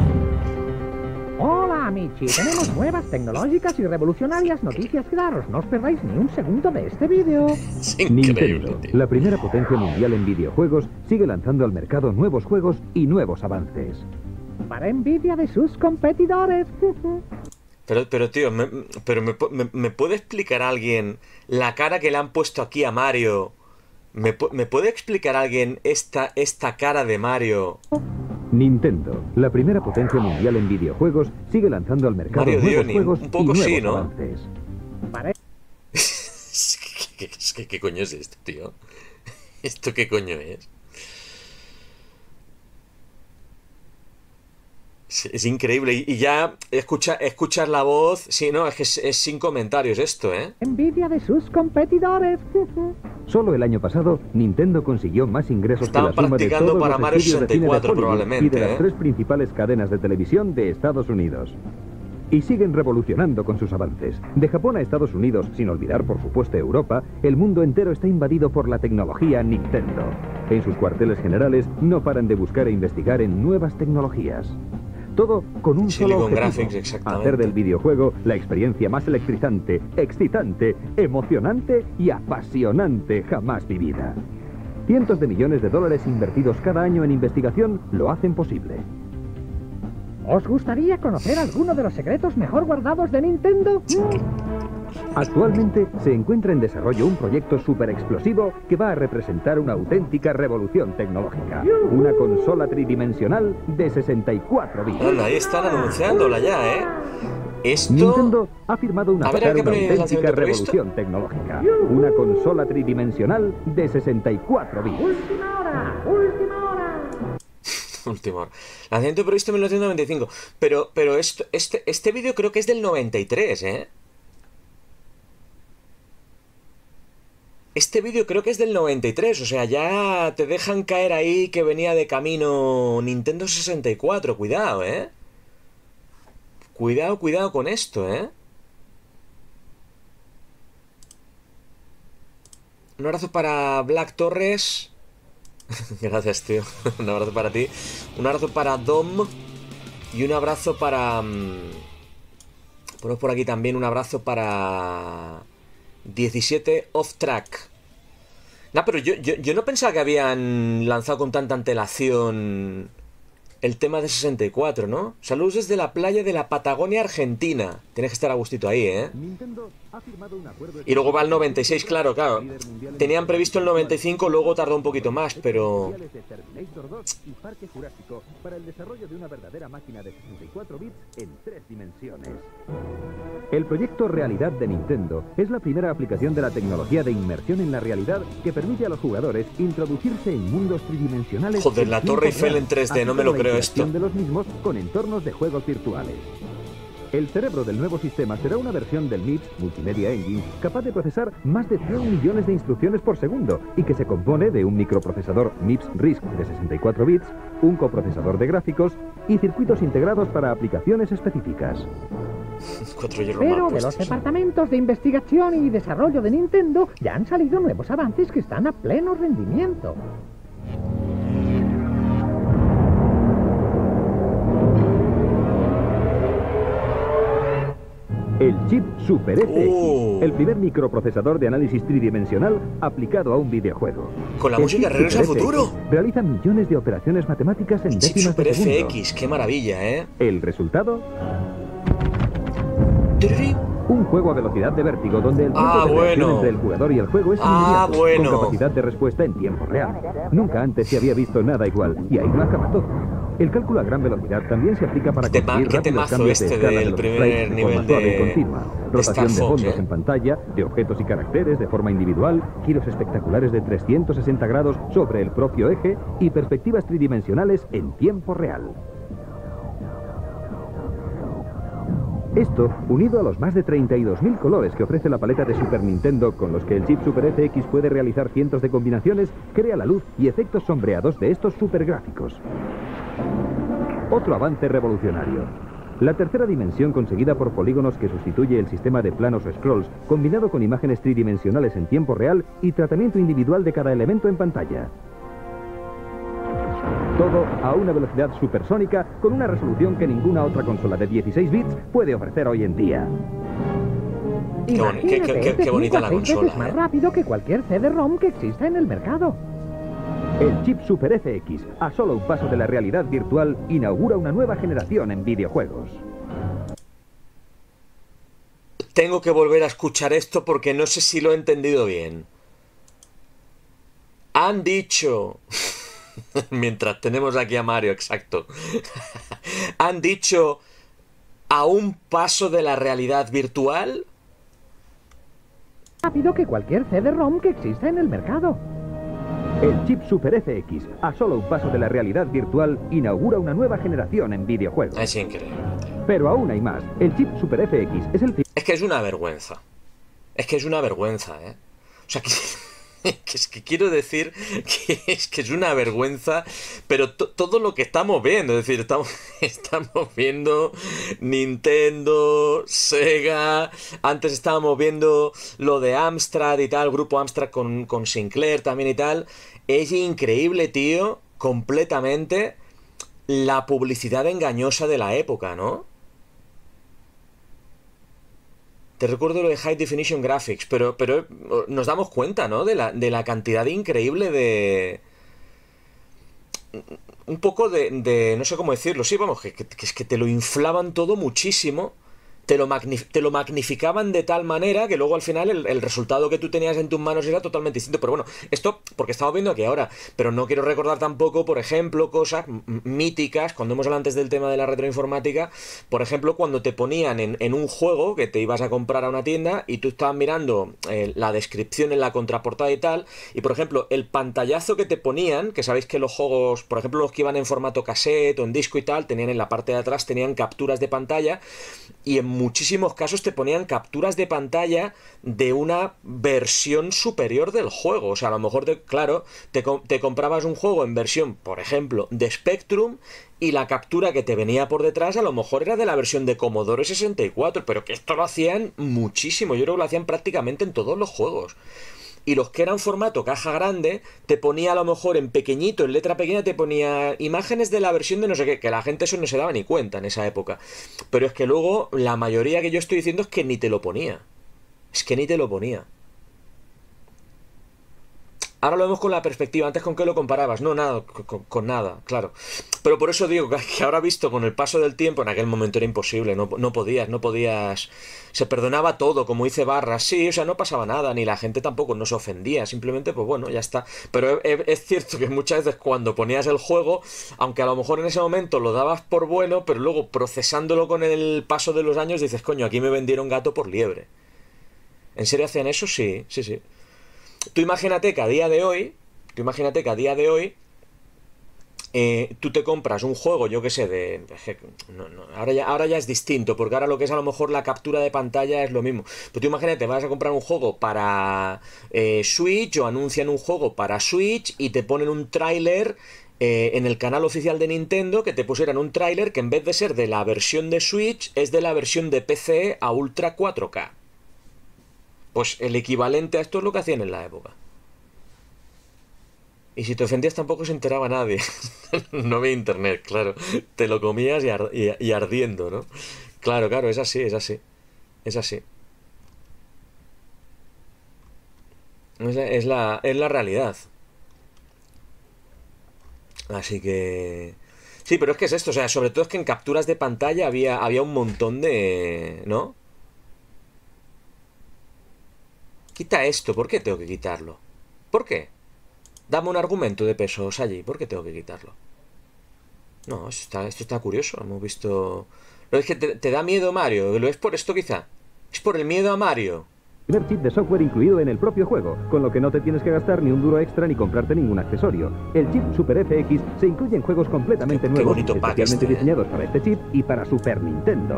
Hola, amici. Tenemos nuevas tecnológicas y revolucionarias noticias que daros. No os perdáis ni un segundo de este vídeo. Es increíble, Nintendo, la primera potencia mundial en videojuegos, sigue lanzando al mercado nuevos juegos y nuevos avances. Para envidia de sus competidores. Pero, pero tío, me, pero me, me, ¿me puede explicar alguien la cara que le han puesto aquí a Mario? ¿Me, me puede explicar alguien esta, esta cara de Mario? Nintendo, la primera potencia mundial en videojuegos, sigue lanzando al mercado Mario nuevos Dioni, juegos un poco y nuevos sí, ¿no? avances. ¿Qué, qué, qué coño es esto, tío? ¿Esto qué coño es? Es, es increíble. Y, y ya escucha, escuchas la voz. Sí, no, es que es, es sin comentarios esto, ¿eh? Envidia de sus competidores. Solo el año pasado, Nintendo consiguió más ingresos Estaban que la suma de practicando todos para los Mario estudios de sesenta y cuatro, cine de Hollywood probablemente, y de las ¿eh? tres principales cadenas de televisión de Estados Unidos. Y siguen revolucionando con sus avances. De Japón a Estados Unidos, sin olvidar por supuesto Europa, el mundo entero está invadido por la tecnología Nintendo. En sus cuarteles generales no paran de buscar e investigar en nuevas tecnologías. Todo con un Silicon solo objetivo, Graphics, exactamente. hacer del videojuego la experiencia más electrizante, excitante, emocionante y apasionante jamás vivida. Cientos de millones de dólares invertidos cada año en investigación lo hacen posible. ¿Os gustaría conocer alguno de los secretos mejor guardados de Nintendo? Actualmente se encuentra en desarrollo un proyecto súper explosivo que va a representar una auténtica revolución tecnológica. Una consola tridimensional de sesenta y cuatro bits. Bueno, ahí están anunciándola ya, ¿eh? Esto... Nintendo ha firmado una, A ver, hay que una poner el auténtica lanzamiento previsto. revolución tecnológica. Una consola tridimensional de sesenta y cuatro bits. ¡Última hora! ¡Última hora! Última hora. Lanzamiento previsto en mil novecientos noventa y cinco. Pero, pero esto, este, este vídeo creo que es del noventa y tres, ¿eh? Este vídeo creo que es del noventa y tres, o sea, ya te dejan caer ahí que venía de camino Nintendo sesenta y cuatro, cuidado, ¿eh? Cuidado, cuidado con esto, ¿eh? Un abrazo para Black Torres. Gracias, tío. Un abrazo para ti. Un abrazo para Dom. Y un abrazo para... Ponemos por aquí también un abrazo para... diecisiete Off Track. No, pero yo, yo, yo no pensaba que habían lanzado con tanta antelación el tema de sesenta y cuatro, ¿no? Saludos desde la playa de la Patagonia, Argentina. Tienes que estar a gustito ahí, ¿eh? Y luego va el noventa y seis, claro, claro. Tenían previsto el noventa y cinco, luego tardó un poquito más, pero... Para el desarrollo de una verdadera máquina de sesenta y cuatro bits en tres dimensiones. El proyecto Realidad de Nintendo es la primera aplicación de la tecnología de inmersión en la realidad que permite a los jugadores introducirse en mundos tridimensionales. Joder, la Torre Eiffel en tres D, no me lo creo esto. De los mismos con entornos de juegos virtuales. El cerebro del nuevo sistema será una versión del MIPS Multimedia Engine capaz de procesar más de cien millones de instrucciones por segundo y que se compone de un microprocesador MIPS RISC de sesenta y cuatro bits, un coprocesador de gráficos y circuitos integrados para aplicaciones específicas. Pero de los departamentos de investigación y desarrollo de Nintendo ya han salido nuevos avances que están a pleno rendimiento. El chip Super F X, Oh. el primer microprocesador de análisis tridimensional aplicado a un videojuego. Con la El música chip Regreso al Super F X Futuro. realiza millones de operaciones matemáticas en Chip décimas Super de segundo. F X, qué maravilla, ¿eh? ¿El resultado? Un juego a velocidad de vértigo donde el tiempo Ah, de reacción bueno. entre el jugador y el juego es Ah, inmediato, bueno. con capacidad de respuesta en tiempo real. Nunca antes se había visto nada igual, y ahí no acaba todo. El cálculo a gran velocidad también se aplica para Qué tema- conseguir qué rápidos temazo cambios de este escala de del los primer sprites de forma nivel suave y de- continua. de Rotación de Star Fox, fondos ¿eh? en pantalla, de objetos y caracteres de forma individual, giros espectaculares de trescientos sesenta grados sobre el propio eje y perspectivas tridimensionales en tiempo real. Esto, unido a los más de treinta y dos mil colores que ofrece la paleta de Super Nintendo, con los que el chip Super F X puede realizar cientos de combinaciones, crea la luz y efectos sombreados de estos supergráficos. Otro avance revolucionario. La tercera dimensión conseguida por polígonos que sustituye el sistema de planos o scrolls, combinado con imágenes tridimensionales en tiempo real y tratamiento individual de cada elemento en pantalla. Todo a una velocidad supersónica con una resolución que ninguna otra consola de dieciséis bits puede ofrecer hoy en día. Qué, boni- qué- qué- qué- qué bonita la cinco a seis consola, veces más ¿eh? rápido que cualquier C D ROM que exista en el mercado. El chip Super F X, a solo un paso de la realidad virtual, inaugura una nueva generación en videojuegos. Tengo que volver a escuchar esto porque no sé si lo he entendido bien. Han dicho... Mientras tenemos aquí a Mario, exacto. Han dicho a un paso de la realidad virtual. Rápido que cualquier C D ROM que exista en el mercado. El chip Super F X, a solo un paso de la realidad virtual, inaugura una nueva generación en videojuegos. Es increíble. Pero aún hay más. El chip Super F X es el... Es que es una vergüenza. Es que es una vergüenza, ¿eh? O sea, que... que es que quiero decir que es que es una vergüenza, pero to- todo lo que estamos viendo, es decir, estamos, estamos viendo Nintendo, Sega, antes estábamos viendo lo de Amstrad y tal, el grupo Amstrad con, con Sinclair también y tal. Es increíble, tío, completamente la publicidad engañosa de la época, ¿no? Te recuerdo lo de High Definition Graphics, pero, pero nos damos cuenta, ¿no? De la, de la cantidad increíble de... Un poco de, de... no sé cómo decirlo, sí, vamos, que, que, que es que te lo inflaban todo muchísimo, te lo, magnif te lo magnificaban de tal manera que luego al final el, el resultado que tú tenías en tus manos era totalmente distinto. Pero bueno, esto porque estamos viendo aquí ahora, pero no quiero recordar tampoco, por ejemplo, cosas míticas, cuando hemos hablado antes del tema de la retroinformática, por ejemplo, cuando te ponían en, en un juego que te ibas a comprar a una tienda y tú estabas mirando eh, la descripción en la contraportada y tal, y por ejemplo, el pantallazo que te ponían, que sabéis que los juegos, por ejemplo, los que iban en formato cassette o en disco y tal, tenían en la parte de atrás, tenían capturas de pantalla, y en muchísimos casos te ponían capturas de pantalla de una versión superior del juego. O sea, a lo mejor, te, claro, te, te comprabas un juego en versión, por ejemplo, de Spectrum, y la captura que te venía por detrás a lo mejor era de la versión de Commodore sesenta y cuatro, pero que esto lo hacían muchísimo. Yo creo que lo hacían prácticamente en todos los juegos. Y los que eran formato caja grande, te ponía a lo mejor en pequeñito, en letra pequeña, te ponía imágenes de la versión de no sé qué, que la gente eso no se daba ni cuenta en esa época. Pero es que luego la mayoría que yo estoy diciendo es que ni te lo ponía. Es que ni te lo ponía. Ahora lo vemos con la perspectiva. Antes, ¿con qué lo comparabas? No, nada, con, con nada, claro. Pero por eso digo que ahora visto con el paso del tiempo, en aquel momento era imposible, no, no podías, no podías... Se perdonaba todo, como dice Barras, sí, o sea, no pasaba nada, ni la gente tampoco no se ofendía, simplemente, pues bueno, ya está. Pero es, es cierto que muchas veces cuando ponías el juego, aunque a lo mejor en ese momento lo dabas por bueno, pero luego procesándolo con el paso de los años dices, coño, aquí me vendieron gato por liebre. ¿En serio hacían eso? Sí, sí, sí. Tú imagínate que a día de hoy, tú imagínate que a día de hoy, eh, tú te compras un juego, yo qué sé, de... No, no, ahora, ya, ahora ya es distinto, porque ahora lo que es a lo mejor la captura de pantalla es lo mismo. Pero tú imagínate, vas a comprar un juego para eh, Switch, o anuncian un juego para Switch y te ponen un tráiler eh, en el canal oficial de Nintendo, que te pusieran un tráiler que en vez de ser de la versión de Switch, es de la versión de P C a Ultra cuatro K. Pues el equivalente a esto es lo que hacían en la época. Y si te ofendías tampoco se enteraba nadie. No había internet, claro. Te lo comías y, ar y, y ardiendo, ¿no? Claro, claro, es así, es así. Es así. Es la, es la, es la realidad. Así que... Sí, pero es que es esto, o sea, sobre todo es que en capturas de pantalla había, había un montón de... ¿no? Quita esto, ¿por qué tengo que quitarlo? ¿Por qué? Dame un argumento de pesos allí, ¿por qué tengo que quitarlo? No, esto está, esto está curioso, hemos visto... ¿No es que te, te da miedo Mario? ¿Lo es por esto quizá? ¿Es por el miedo a Mario? Primer chip de software incluido en el propio juego, con lo que no te tienes que gastar ni un duro extra ni comprarte ningún accesorio. El chip Super F X se incluye en juegos completamente qué, nuevos, qué especialmente este, diseñados eh. para este chip y para Super Nintendo.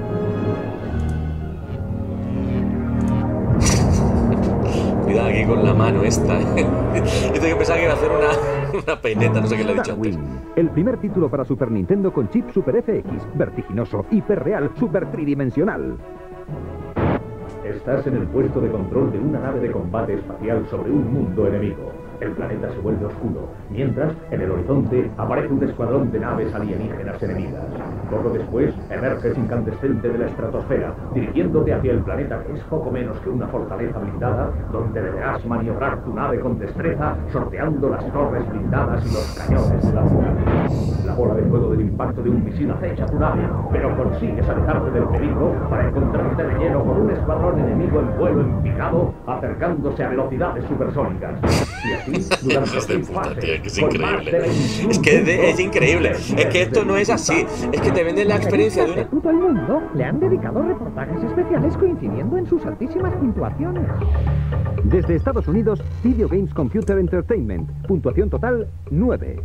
Cuidado aquí con la mano esta. Dice que pensaba que iba a hacer una, una peineta, no sé qué le he dicho antes. El primer título para Super Nintendo con chip Super F X, vertiginoso, hiperreal, super tridimensional. Estás en el puesto de control de una nave de combate espacial sobre un mundo enemigo. El planeta se vuelve oscuro, mientras, en el horizonte, aparece un escuadrón de naves alienígenas enemigas. Poco después, emerges incandescente de la estratosfera, dirigiéndote hacia el planeta que es poco menos que una fortaleza blindada, donde deberás maniobrar tu nave con destreza, sorteando las torres blindadas y los cañones de la ciudad. La bola de fuego del impacto de un misil acecha tu nave, pero consigues alejarte del peligro para encontrarte de lleno con un escuadrón enemigo en vuelo en picado, acercándose a velocidades supersónicas. Y así, durante Hijos de puta, tío, que es increíble. Es que es, de, es increíble. Es que esto no es así. Es que te venden la experiencia de una... Todo el mundo le han dedicado reportajes especiales coincidiendo en sus altísimas puntuaciones. Desde Estados Unidos, Video Games Computer Entertainment. Puntuación total, nueve.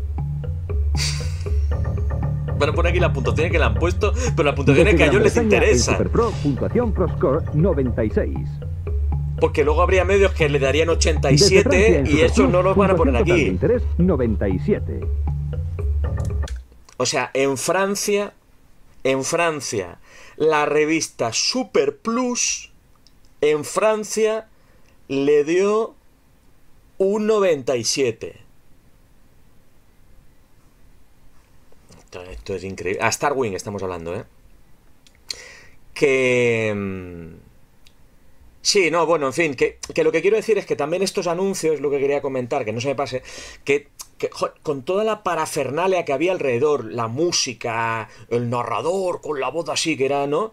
Bueno, pone aquí la puntuación que le han puesto, pero la puntuación que a ellos les interesa. Super Pro, puntuación Pro Score, noventa y seis. Porque luego habría medios que le darían ochenta y siete y eso no los van a poner aquí. Interés, noventa y siete. O sea, en Francia, en Francia, la revista Super Plus, en Francia, le dio un noventa y siete. Esto, esto es increíble. A Star Wing estamos hablando, ¿eh? Que... Sí, no, bueno, en fin, que, que lo que quiero decir es que también estos anuncios, lo que quería comentar, que no se me pase, que, que joder, con toda la parafernalia que había alrededor, la música, el narrador con la voz así que era, ¿no?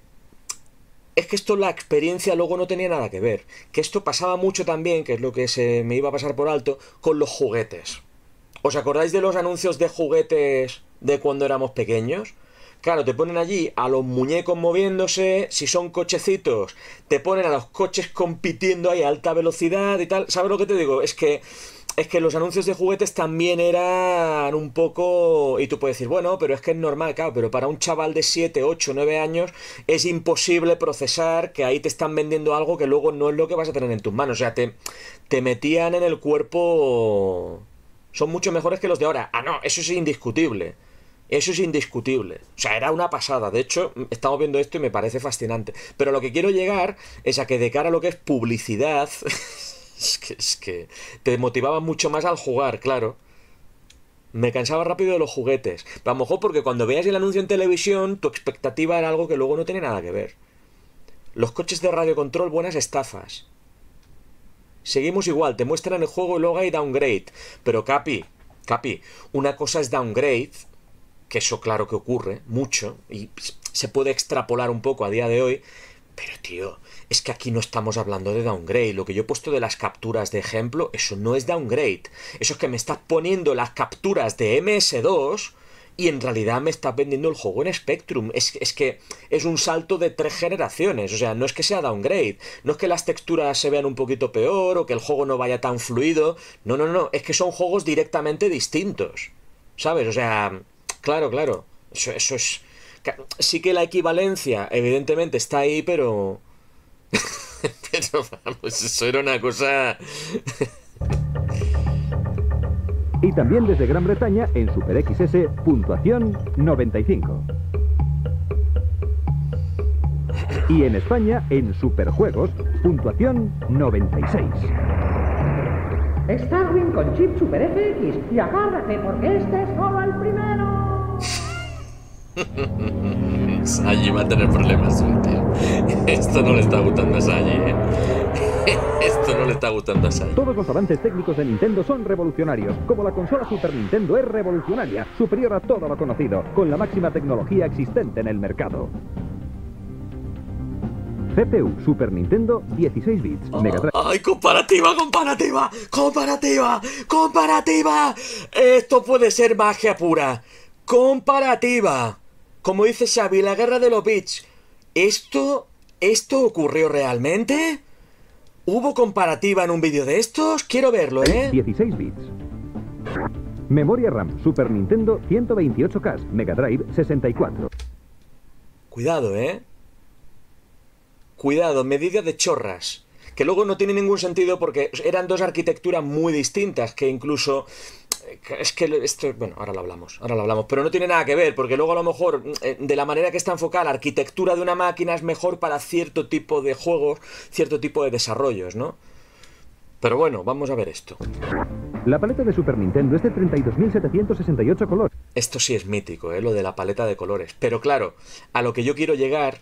Es que esto, la experiencia luego no tenía nada que ver. Que esto pasaba mucho también, que es lo que se me iba a pasar por alto, con los juguetes. ¿Os acordáis de los anuncios de juguetes de cuando éramos pequeños? Claro, te ponen allí a los muñecos moviéndose, si son cochecitos, te ponen a los coches compitiendo ahí a alta velocidad y tal. ¿Sabes lo que te digo? Es que, es que los anuncios de juguetes también eran un poco... Y tú puedes decir, bueno, pero es que es normal, claro, pero para un chaval de siete, ocho, nueve años es imposible procesar que ahí te están vendiendo algo que luego no es lo que vas a tener en tus manos. O sea, te, te metían en el cuerpo... Son mucho mejores que los de ahora. Ah, no, eso es indiscutible. Eso es indiscutible. O sea, era una pasada. De hecho, estamos viendo esto y me parece fascinante. Pero lo que quiero llegar es a que de cara a lo que es publicidad, es que, es que te motivaba mucho más al jugar, claro. Me cansaba rápido de los juguetes. Pero a lo mejor porque cuando veas el anuncio en televisión, tu expectativa era algo que luego no tiene nada que ver. Los coches de radiocontrol, buenas estafas. Seguimos igual, te muestran el juego y luego hay downgrade. Pero Capi, Capi, una cosa es downgrade... que eso claro que ocurre, mucho, y se puede extrapolar un poco a día de hoy, pero tío, es que aquí no estamos hablando de downgrade. Lo que yo he puesto de las capturas de ejemplo, eso no es downgrade. Eso es que me estás poniendo las capturas de eme ese dos y en realidad me estás vendiendo el juego en Spectrum. Es, es que es un salto de tres generaciones, o sea, no es que sea downgrade, no es que las texturas se vean un poquito peor o que el juego no vaya tan fluido, no, no, no, es que son juegos directamente distintos, ¿sabes? O sea... Claro, claro, eso, eso es... Sí que la equivalencia, evidentemente, está ahí, pero... pero vamos, eso era una cosa... Y también desde Gran Bretaña, en Super X S, puntuación noventa y cinco. Y en España, en Superjuegos, puntuación noventa y seis. Starwing con chip Super F X y agárrate porque este es solo el primero. Saji va a tener problemas, tío. Esto no le está gustando a Saji, ¿eh? Esto no le está gustando a Saji. Todos los avances técnicos de Nintendo son revolucionarios, como la consola Super Nintendo es revolucionaria, superior a todo lo conocido, con la máxima tecnología existente en el mercado. C P U Super Nintendo dieciséis bits, Oh, Mega Drive. ¡Ay, comparativa, comparativa! ¡Comparativa! ¡Comparativa! Esto puede ser magia pura. ¡Comparativa! Como dice Xavi, la guerra de los bits. ¿Esto... esto ocurrió realmente? ¿Hubo comparativa en un vídeo de estos? Quiero verlo, ¿eh? dieciséis bits. Memoria RAM Super Nintendo ciento veintiocho K, Mega Drive sesenta y cuatro. Cuidado, ¿eh? Cuidado, medida de chorras. Que luego no tiene ningún sentido porque eran dos arquitecturas muy distintas que incluso... Es que esto... Bueno, ahora lo hablamos, ahora lo hablamos. Pero no tiene nada que ver porque luego a lo mejor de la manera que está enfocada la arquitectura de una máquina es mejor para cierto tipo de juegos, cierto tipo de desarrollos, ¿no? Pero bueno, vamos a ver esto. La paleta de Super Nintendo es de treinta y dos mil setecientos sesenta y ocho colores. Esto sí es mítico, ¿eh? Lo de la paleta de colores. Pero claro, a lo que yo quiero llegar...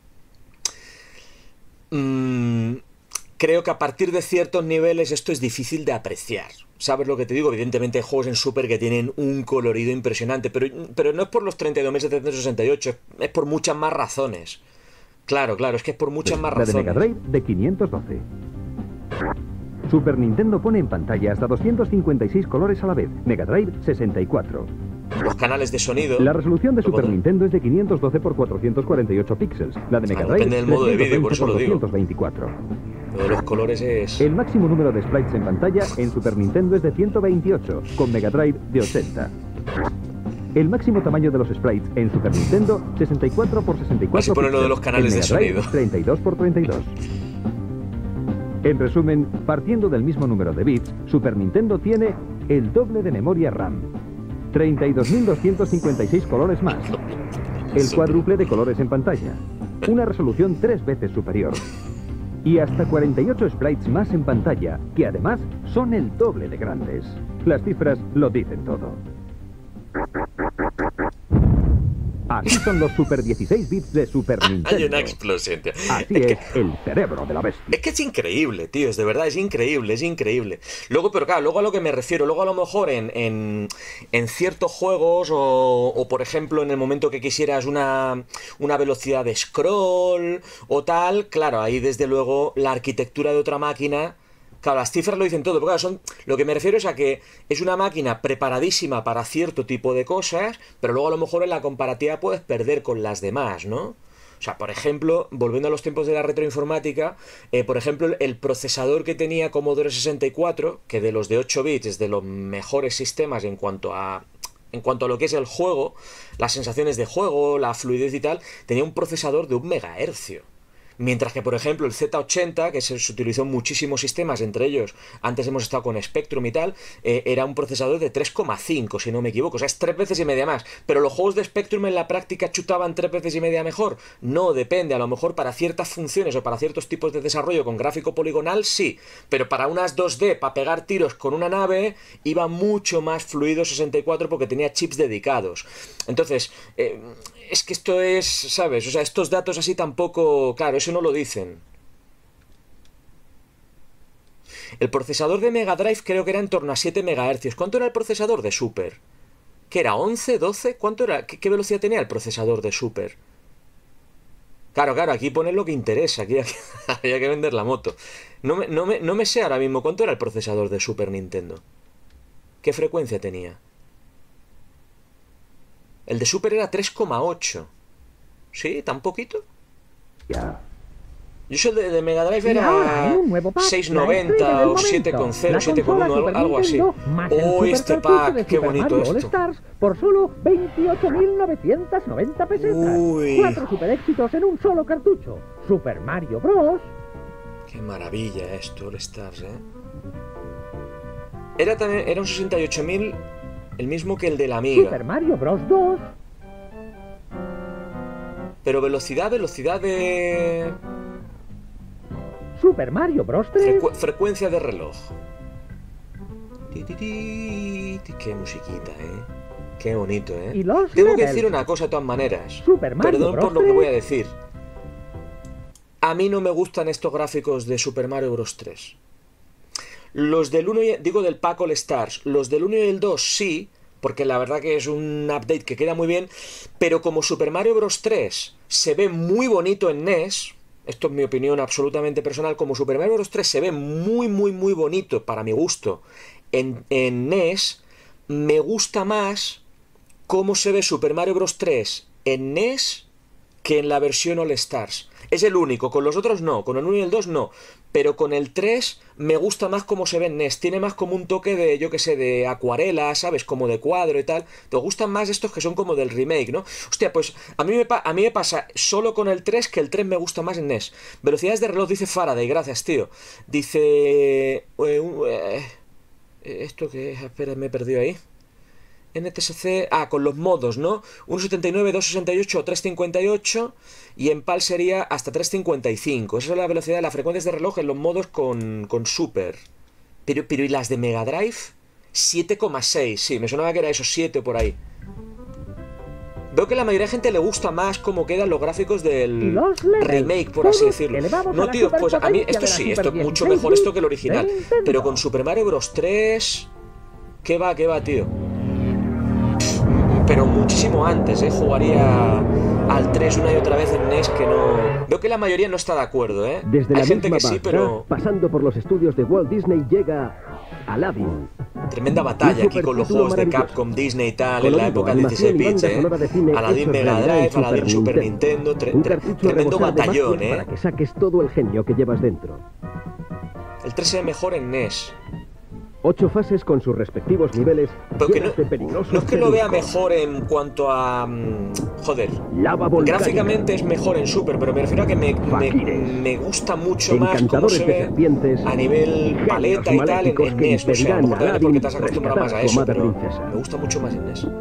Mmm, creo que a partir de ciertos niveles esto es difícil de apreciar. ¿Sabes lo que te digo? Evidentemente hay juegos en Super que tienen un colorido impresionante, pero, pero no es por los treinta y dos mil setecientos sesenta y ocho, es por muchas más razones. Claro, claro, es que es por muchas más razones. La de Mega Drive de quinientos doce. Super Nintendo pone en pantalla hasta doscientos cincuenta y seis colores a la vez, Mega Drive sesenta y cuatro. Los canales de sonido... La resolución de Super Nintendo es de quinientos doce por cuatrocientos cuarenta y ocho píxeles. La de Mega Claro, Drive depende del modo de vídeo, por eso lo digo. doscientos veinticuatro. Lo de los colores es... El máximo número de sprites en pantalla en Super Nintendo es de ciento veintiocho, con Mega Drive de ochenta. El máximo tamaño de los sprites en Super Nintendo, sesenta y cuatro por sesenta y cuatro. Así pone lo de los canales de sonido. treinta y dos por treinta y dos. En resumen, partiendo del mismo número de bits, Super Nintendo tiene el doble de memoria RAM, treinta y dos mil doscientos cincuenta y seis colores más, el cuádruple de colores en pantalla, una resolución tres veces superior y hasta cuarenta y ocho sprites más en pantalla, que además son el doble de grandes. Las cifras lo dicen todo. Así son los Super dieciséis bits de Super Nintendo. Hay una explosión, tío. Así es, es que, el cerebro de la bestia. Es que es increíble, tío, es de verdad, es increíble, es increíble. Luego, pero claro, luego a lo que me refiero, luego a lo mejor en, en, en ciertos juegos o, o, por ejemplo, en el momento que quisieras una, una velocidad de scroll o tal, claro, ahí desde luego la arquitectura de otra máquina... Claro, las cifras lo dicen todo, pero claro, son, lo que me refiero es a que es una máquina preparadísima para cierto tipo de cosas, pero luego a lo mejor en la comparativa puedes perder con las demás, ¿no? O sea, por ejemplo, volviendo a los tiempos de la retroinformática, eh, por ejemplo, el procesador que tenía Commodore sesenta y cuatro, que de los de ocho bits es de los mejores sistemas en cuanto a... En cuanto a lo que es el juego, las sensaciones de juego, la fluidez y tal, tenía un procesador de un megahercio. Mientras que, por ejemplo, el Z ochenta, que se, se utilizó en muchísimos sistemas, entre ellos, antes hemos estado con Spectrum y tal, eh, era un procesador de tres coma cinco, si no me equivoco. O sea, es tres veces y media más. Pero los juegos de Spectrum en la práctica chutaban tres veces y media mejor. No, depende. A lo mejor para ciertas funciones o para ciertos tipos de desarrollo con gráfico poligonal, sí. Pero para unas dos D, para pegar tiros con una nave, iba mucho más fluido sesenta y cuatro porque tenía chips dedicados. Entonces... Eh, es que esto es, ¿sabes? O sea, estos datos así tampoco... Claro, eso no lo dicen. El procesador de Mega Drive creo que era en torno a siete megahercios. ¿Cuánto era el procesador de Super? ¿Qué era? ¿once? ¿doce? ¿Cuánto era? ¿Qué, qué velocidad tenía el procesador de Super? Claro, claro, aquí pone lo que interesa. Aquí, aquí había que vender la moto. No me, no, me, no me sé ahora mismo cuánto era el procesador de Super Nintendo. ¿Qué frecuencia tenía? El de Super era tres coma ocho. ¿Sí? ¿Tan poquito? Ya. Yo sé de, de Mega Drive era seiscientos noventa o siete coma cero, siete coma uno, algo así. Oh, este pack, qué bonito esto. Stars por solo veintiocho mil novecientos noventa pesetas. Uy. Cuatro super éxitos en un solo cartucho. Super Mario Bros. Qué maravilla esto, All Stars, ¿eh? Era, también, era un sesenta y ocho mil... El mismo que el de la Amiga. Super Mario Bros. dos. Pero velocidad, velocidad de... Super Mario Bros. tres. Frecu frecuencia de reloj. Ti, ti, ti, ti. Qué musiquita, ¿eh? Qué bonito, ¿eh? Y los Tengo que levels. decir una cosa de todas maneras. Super Mario Perdón Bros. por lo que tres. voy a decir. A mí no me gustan estos gráficos de Super Mario Bros. tres. Los del uno, y, digo del Pack All Stars, los del uno y el dos sí, porque la verdad que es un update que queda muy bien, pero como Super Mario Bros. tres se ve muy bonito en N E S, esto es mi opinión absolutamente personal, como Super Mario Bros. tres se ve muy, muy, muy bonito, para mi gusto, en, en N E S, me gusta más cómo se ve Super Mario Bros. tres en N E S que en la versión All Stars. Es el único, con los otros no, con el uno y el dos no, pero con el tres me gusta más cómo se ve en N E S, tiene más como un toque de, yo que sé, de acuarela, ¿sabes? Como de cuadro y tal. Te gustan más estos que son como del remake, ¿no? Hostia, pues a mí me, pa a mí me pasa solo con el tres que el tres me gusta más en N E S. Velocidades de reloj, dice Faraday, gracias, tío. Dice... Eh, eh, ¿esto qué es? Espera, me he perdido ahí. N T S C, ah, con los modos, ¿no? uno setenta y nueve, dos sesenta y ocho o tres cincuenta y ocho, y en PAL sería hasta tres cincuenta y cinco. Esa es la velocidad de las frecuencias de reloj en los modos con, con Super. Pero, pero ¿y las de Mega Drive? siete coma seis, sí, me sonaba que era eso, siete o por ahí. Veo que a la mayoría de gente le gusta más cómo quedan los gráficos del remake, por así decirlo. No, tío, pues a mí esto sí, esto es mucho mejor esto que el original. Pero con Super Mario Bros. tres... ¿Qué va, qué va, tío? Pero muchísimo antes, ¿eh? Jugaría al tres una y otra vez en N E S que no... Veo que la mayoría no está de acuerdo, ¿eh? Desde Hay la gente misma que sí, Bagdad, pero... pasando por los estudios de Walt Disney, llega Aladdin. Tremenda batalla aquí con los juegos de Capcom, Disney y tal, en la época dieciséis bits, ¿eh? Aladdin Mega Drive, Aladdin Super Nintendo, tre tre tremendo batallón, ¿eh? Para que saques todo el genio que llevas dentro. El tres se ve mejor en N E S. Ocho fases con sus respectivos niveles. Pero que no, no es que lo vea mejor en cuanto a... Joder, gráficamente es mejor en Super, pero me refiero a que me, me, me gusta mucho más cómo se ve a nivel paleta y tal en, en N E S. O sea, por porque te has acostumbrado más a eso, pero me gusta mucho más en N E S.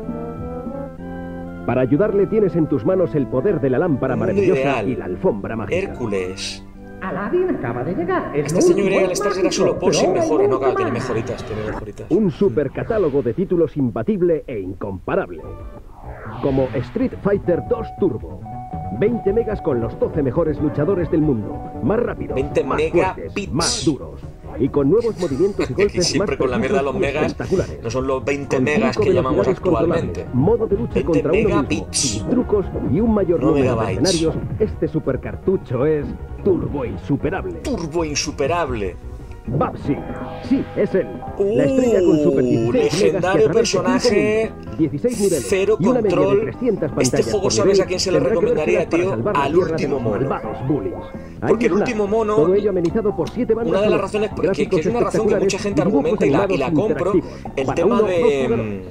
Para ayudarle tienes en tus manos el poder de la lámpara maravillosa ideal. y la alfombra mágica. Hércules. Aladdin acaba de llegar. Este señor Real Stars era solo por si mejora, no, claro, tiene mejoritas, tiene mejoritas. Un super catálogo de títulos imbatible e incomparable. Como Street Fighter dos Turbo. veinte megas con los doce mejores luchadores del mundo. Más rápidos, veinte más megabits. fuertes, más duros. Y con nuevos movimientos y golpes siempre más con la mierda de los megas, no son los veinte megas que llamamos actualmente. Modo de lucha veinte contra uno megabits. mismo, sin trucos y un mayor No número megabytes. de escenarios. Este super cartucho es turbo insuperable. Turbo insuperable. Babsy, sí, es él. Uh, la estrella con super dieciséis legendario megas que atraviesa personaje, cinco mundos, dieciséis niveles, cero y una media de control. trescientas Este pantallas juego, por ¿sabes nivel, a quién se lo tendrá que recomendaría, vérselas para tío? salvar la Al tierra de último los mono. malvados bullies. Ahí Porque el está, último mono, todo ello amenizado por siete bandas una de las sonoras, razones, que, que gráficos es una razón que mucha gente argumenta y la, y la compro, el para tema uno, de...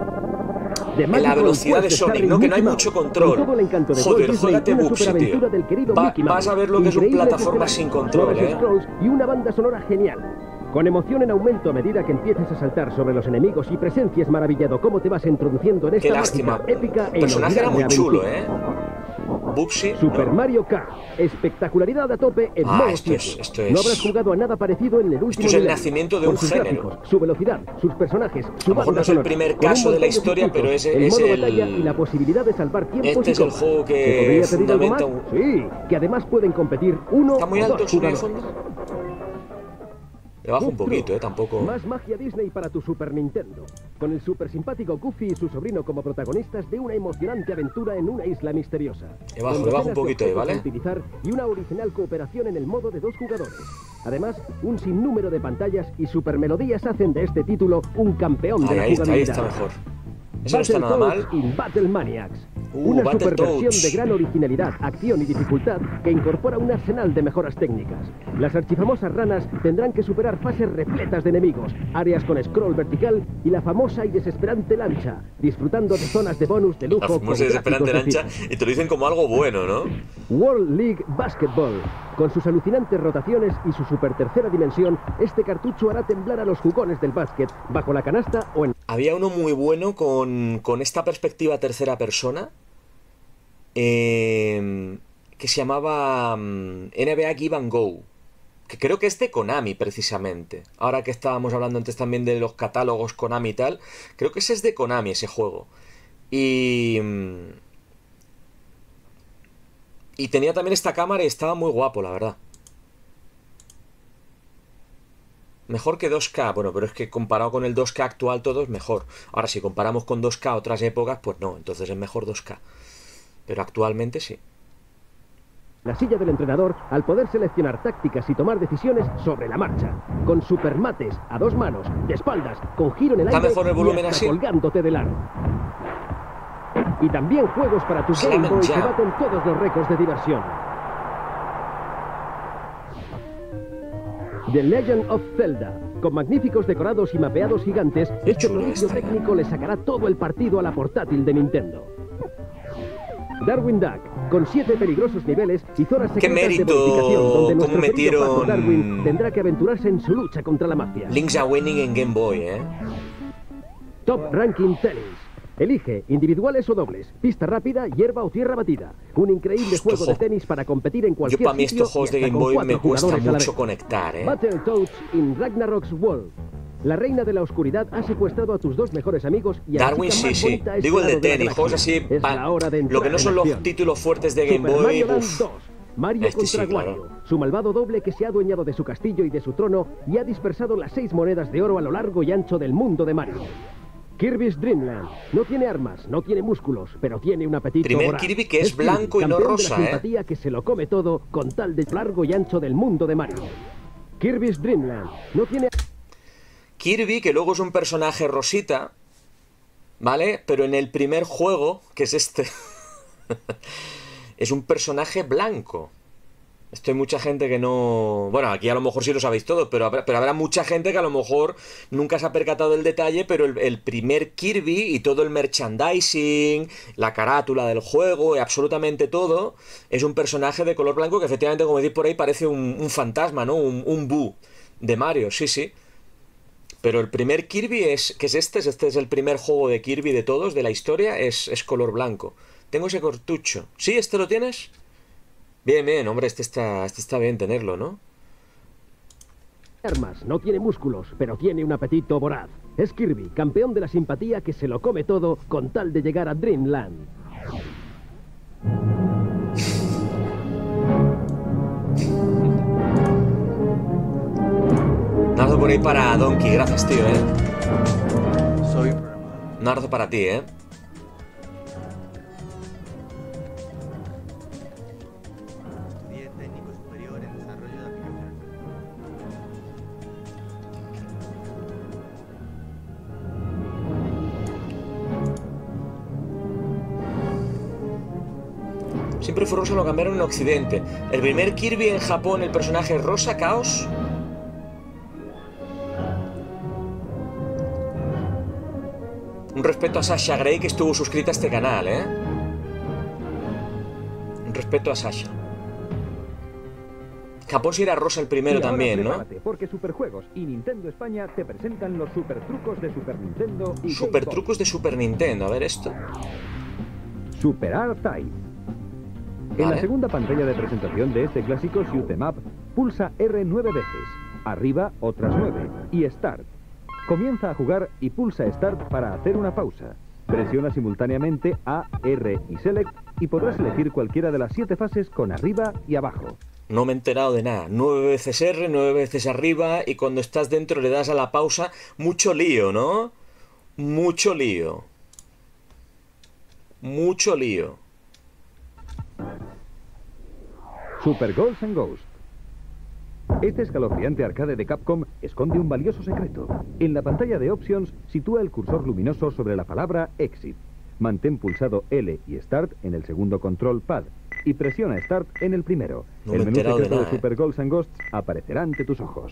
De la velocidad de Sonic, ¿no? Que no hay mucho control. Joder, juégate Bubsy, tío. Va, vas a ver lo que es un plataforma sin control, ¿eh? Y una banda sonora genial. Con emoción en aumento a medida que empieces a saltar sobre los enemigos y presencias maravillado cómo te vas introduciendo en esta Qué lástima. mágica, épica El personaje era muy inolvidable chulo, aventura. ¿eh? Bubsy. Super no. Mario Kart. Espectacularidad a tope en Ah, modo esto es- siete. esto es- No habrás jugado a nada parecido en el último Esto es el nivel. nacimiento de Con un sus género. gráficos, su velocidad, sus personajes, su A lo mejor banda no es el sonora, primer con un caso de la montón de historia, circuitos, pero ese el es modo el- batalla y la posibilidad de salvar tiempos Este y es el comas. juego ¿Te que podría pedir algo más? fundamenta Sí, que además pueden competir uno ¿Está muy o alto dos el sonido de jugadores. fondo? Le bajo un poquito, ¿eh? Tampoco... Más magia Disney para tu Super Nintendo. Con el super simpático Goofy y su sobrino como protagonistas de una emocionante aventura en una isla misteriosa. Le bajo, Con le bajo un docenas de poquito ahí, objetos ¿vale? a utilizar y una original cooperación en el modo de dos jugadores. Además, un sinnúmero de pantallas y super melodías hacen de este título un campeón de Ahí, la ahí está, ahí jugabilidad. está mejor. Eso no está nada mal. Battletoads in Battle Maniacs. Uh, una Battletoads. superversión de gran originalidad, acción y dificultad que incorpora un arsenal de mejoras técnicas. Las archifamosas ranas tendrán que superar fases repletas de enemigos, áreas con scroll vertical y la famosa y desesperante lancha, disfrutando de zonas de bonus de lujo. La con famosa y desesperante gráficos de lancha y te lo dicen como algo bueno, ¿no? World League Basketball. Con sus alucinantes rotaciones y su super tercera dimensión, este cartucho hará temblar a los jugones del básquet bajo la canasta o en... Había uno muy bueno con, con esta perspectiva tercera persona eh, que se llamaba mm, N B A Give and Go. que creo que es de Konami, precisamente. Ahora que estábamos hablando antes también de los catálogos Konami y tal, creo que ese es de Konami, ese juego. Y... Y tenía también esta cámara y estaba muy guapo, la verdad. Mejor que dos K, bueno, pero es que comparado con el dos K actual todo es mejor. Ahora, si comparamos con dos K otras épocas, pues no, entonces es mejor dos K. Pero actualmente sí. La silla del entrenador al poder seleccionar tácticas y tomar decisiones sobre la marcha. Con supermates a dos manos, de espaldas, con giro en el ¿Está aire mejor el volumen y hasta así? colgándote del aro. Y también juegos para tu Slam Game and Boy que Jam. baten todos los récords de diversión. The Legend of Zelda. Con magníficos decorados y mapeados gigantes, este prodigio técnico le sacará todo el partido a la portátil de Nintendo. Darwin Duck, con siete peligrosos niveles y zonas ¡Qué secretas de mérito! bonificación, donde nuestro ¿Cómo querido Pato metieron Darwin tendrá que aventurarse en su lucha contra la mafia. Link's Awakening en Game Boy, eh? Top Ranking Tennis. Elige individuales o dobles, pista rápida, hierba o tierra batida. Un increíble juego de tenis para competir en Yo cualquier para mí sitio estos juegos y de hasta Game con Boy cuatro me cuesta jugadores a la mucho vez. conectar, eh. Battletoads in Ragnarok's World. La reina de la oscuridad ha secuestrado a tus dos mejores amigos y a la Darwin, chica sí, más sí. bonita a este Digo el de lado la tenis, juegos galaxia. así, Es pa- la hora de lo que entrar no en son los acción. títulos fuertes de Game Super Boy. Mario Land uf. dos. Mario Este sí, contra claro. Wario, su malvado doble que se ha adueñado de su castillo y de su trono y ha dispersado las seis monedas de oro a lo largo y ancho del mundo de Mario. Kirby's Dream Land. No tiene armas, no tiene músculos, pero tiene un apetito Primer voraz. Kirby que es Kirby, blanco y no campeón rosa, de la ¿eh? simpatía que se lo come todo con tal de largo y ancho del mundo de Mario. Kirby's Dream Land. No tiene... Kirby, que luego es un personaje rosita, ¿vale? Pero en el primer juego, que es este, es un personaje blanco. Esto hay mucha gente que no... Bueno, aquí a lo mejor sí lo sabéis todos, pero habrá, pero habrá mucha gente que a lo mejor nunca se ha percatado del detalle, pero el, el primer Kirby y todo el merchandising, la carátula del juego y absolutamente todo, es un personaje de color blanco que efectivamente, como decís por ahí, parece un, un fantasma, ¿no? Un, un Boo de Mario, sí, sí. Pero el primer Kirby es... ¿Qué es este? Este es el primer juego de Kirby de todos, de la historia, es, es color blanco. Tengo ese cartucho. ¿Sí? ¿Este lo tienes? Bien, bien, hombre, este está, este está bien tenerlo, ¿no? armas, no tiene músculos, pero tiene un apetito voraz. Es Kirby, campeón de la simpatía que se lo come todo con tal de llegar a Dreamland. Nardo por ahí para Donkey, gracias, tío, ¿eh? Soy... Nardo para ti, ¿eh? técnico superior en desarrollo de aplicaciones. Siempre fue rosa, lo cambiaron en Occidente. El primer Kirby en Japón, el personaje rosa, Chaos. Un respeto a Sasha Grey, que estuvo suscrita a este canal, ¿eh? Un respeto a Sasha. Japón sí era rosa el primero Y ahora también, ¿no? prepárate, porque Superjuegos y Nintendo España te presentan los super trucos de Super Nintendo y Super Game Boy. trucos de Super Nintendo, a ver esto. Super Art Type. En Vale. la segunda pantalla de presentación de este clásico Shoot 'em Up, pulsa R nueve veces, arriba otras nueve y Start. Comienza a jugar y pulsa Start para hacer una pausa. Presiona simultáneamente A, R y Select y podrás elegir cualquiera de las siete fases con arriba y abajo. No me he enterado de nada. Nueve veces R, nueve veces arriba y cuando estás dentro le das a la pausa. Mucho lío, ¿no? Mucho lío. Mucho lío. Super Ghosts and Ghosts. Este escalofriante arcade de Capcom esconde un valioso secreto. En la pantalla de Options sitúa el cursor luminoso sobre la palabra Exit. Mantén pulsado L y Start en el segundo control pad y presiona Start en el primero. No me el he menú enterado de secreto de, nada, ¿eh? Super Ghosts and Ghosts aparecerá ante tus ojos.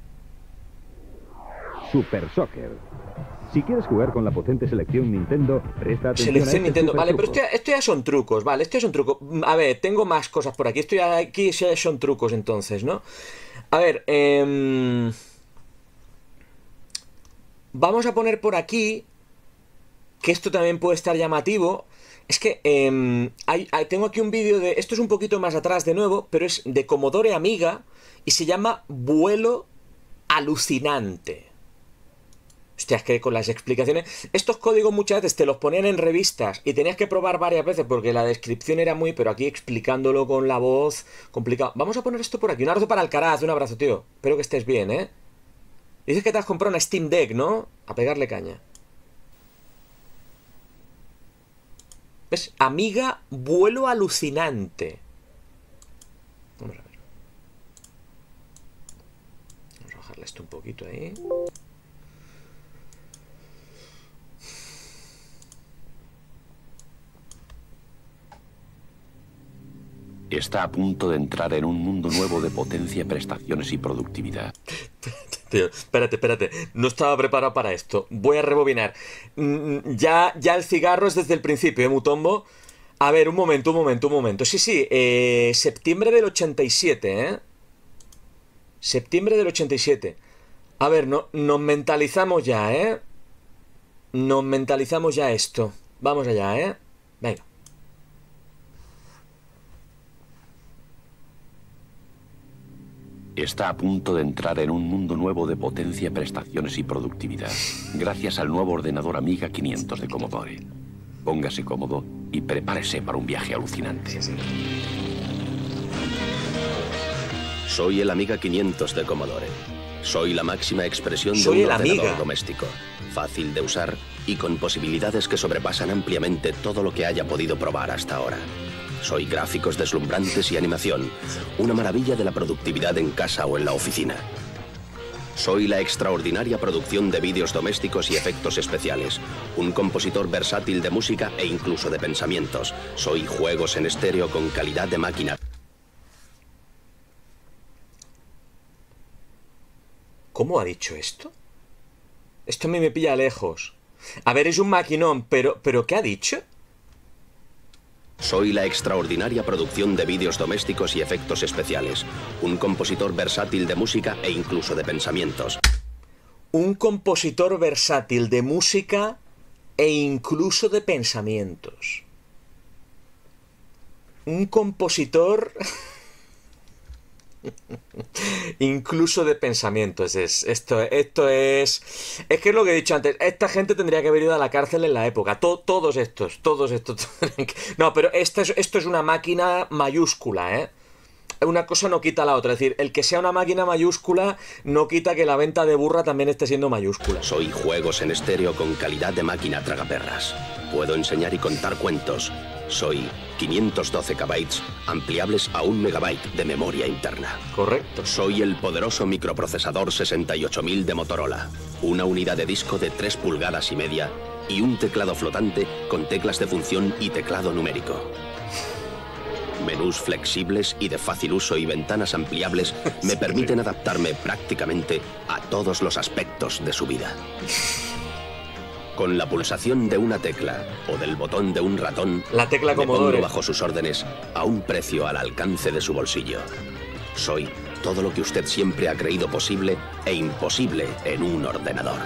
Super Soccer. Si quieres jugar con la potente selección Nintendo, presta atención a Selección este Nintendo. super Vale, pero truco. esto ya, esto ya son trucos, vale, esto ya son trucos. A ver, tengo más cosas por aquí. Esto ya aquí ya son trucos entonces, ¿no? A ver, eh... vamos a poner por aquí que esto también puede estar llamativo. Es que eh, hay, hay, tengo aquí un vídeo de... Esto es un poquito más atrás de nuevo, pero es de Commodore Amiga y se llama Vuelo Alucinante. Hostia, es que con las explicaciones... Estos códigos muchas veces te los ponían en revistas y tenías que probar varias veces porque la descripción era muy... Pero aquí explicándolo con la voz, complicado. Vamos a poner esto por aquí. Un abrazo para Alcaraz, un abrazo, tío. Espero que estés bien, ¿eh? Dices que te has comprado una Steam Deck, ¿no? A pegarle caña. ¿Ves? Amiga, Vuelo Alucinante. Vamos a ver. Vamos a bajarle esto un poquito ahí. Está a punto de entrar en un mundo nuevo de potencia, prestaciones y productividad. Tío, espérate, espérate. No estaba preparado para esto. Voy a rebobinar. Ya, ya el cigarro es desde el principio, ¿eh, Mutombo? A ver, un momento, un momento, un momento. Sí, sí, eh, septiembre del ochenta y siete, ¿eh? Septiembre del ochenta y siete. A ver, no, nos mentalizamos ya, ¿eh? Nos mentalizamos ya esto. Vamos allá, ¿eh? Venga. Está a punto de entrar en un mundo nuevo de potencia, prestaciones y productividad, gracias al nuevo ordenador Amiga quinientos de Commodore. Póngase cómodo y prepárese para un viaje alucinante. Soy el Amiga quinientos de Commodore. Soy la máxima expresión de Soy un el ordenador Amiga. doméstico, fácil de usar y con posibilidades que sobrepasan ampliamente todo lo que haya podido probar hasta ahora. Soy gráficos deslumbrantes y animación, una maravilla de la productividad en casa o en la oficina. Soy la extraordinaria producción de vídeos domésticos y efectos especiales, un compositor versátil de música e incluso de pensamientos. Soy juegos en estéreo con calidad de máquina. ¿Cómo ha dicho esto? Esto a mí me pilla lejos. A ver, es un maquinón, pero, ¿pero qué ha dicho? Soy la extraordinaria producción de vídeos domésticos y efectos especiales, un compositor versátil de música e incluso de pensamientos. Un compositor versátil de música e incluso de pensamientos. Un compositor... incluso de pensamientos. Es, esto, esto es... Es que es lo que he dicho antes. Esta gente tendría que haber ido a la cárcel en la época. To, todos estos, todos estos. No, pero esto es, esto es una máquina mayúscula, ¿eh? Una cosa no quita la otra. Es decir, el que sea una máquina mayúscula no quita que la venta de burra también esté siendo mayúscula. Soy juegos en estéreo con calidad de máquina tragaperras. Puedo enseñar y contar cuentos. Soy quinientos doce kilobytes ampliables a un megabyte de memoria interna. Correcto. Soy el poderoso microprocesador sesenta y ocho mil de Motorola. Una unidad de disco de tres pulgadas y media y un teclado flotante con teclas de función y teclado numérico. Menús flexibles y de fácil uso y ventanas ampliables me permiten adaptarme prácticamente a todos los aspectos de su vida. Con la pulsación de una tecla o del botón de un ratón, la tecla me Commodore pongo bajo sus órdenes a un precio al alcance de su bolsillo. Soy todo lo que usted siempre ha creído posible e imposible en un ordenador.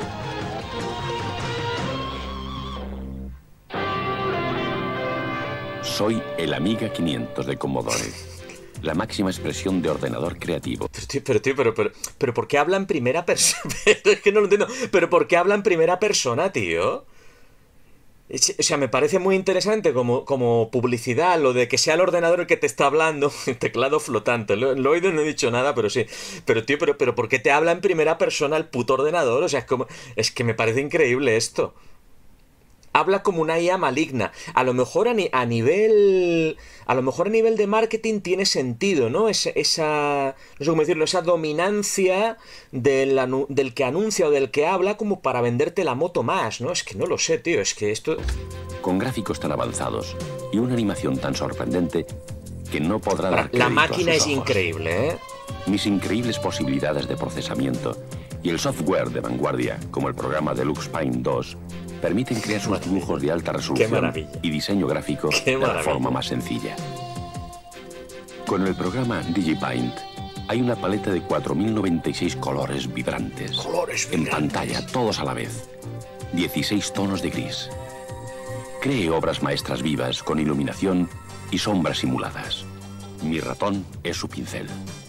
Soy el Amiga quinientos de Commodore, la máxima expresión de ordenador creativo. Pero tío, pero, tío, pero, pero, pero ¿por qué habla en primera persona? Es que no lo entiendo. ¿Pero por qué habla en primera persona, tío? O sea, me parece muy interesante como, como publicidad lo de que sea el ordenador el que te está hablando. Teclado flotante. Lo, lo he oído, no he dicho nada, pero sí. Pero tío, pero, pero ¿por qué te habla en primera persona el puto ordenador? O sea, es como... Es que me parece increíble esto. Habla como una I A maligna. A lo mejor a, ni, a nivel... A lo mejor a nivel de marketing tiene sentido, ¿no? Esa... esa no sé cómo decirlo. Esa dominancia del, del que anuncia o del que habla como para venderte la moto más, ¿no? Es que no lo sé, tío. Es que esto... Con gráficos tan avanzados y una animación tan sorprendente que no podrá dar crédito La máquina a es sus ojos. increíble, ¿eh? Mis increíbles posibilidades de procesamiento y el software de vanguardia, como el programa Deluxe Paint dos, permiten crear sus dibujos de alta resolución y diseño gráfico de la forma más sencilla. Con el programa DigiPaint hay una paleta de cuatro mil noventa y seis colores vibrantes, colores en pantalla, todos a la vez. dieciséis tonos de gris. Cree obras maestras vivas con iluminación y sombras simuladas. Mi ratón es su pincel.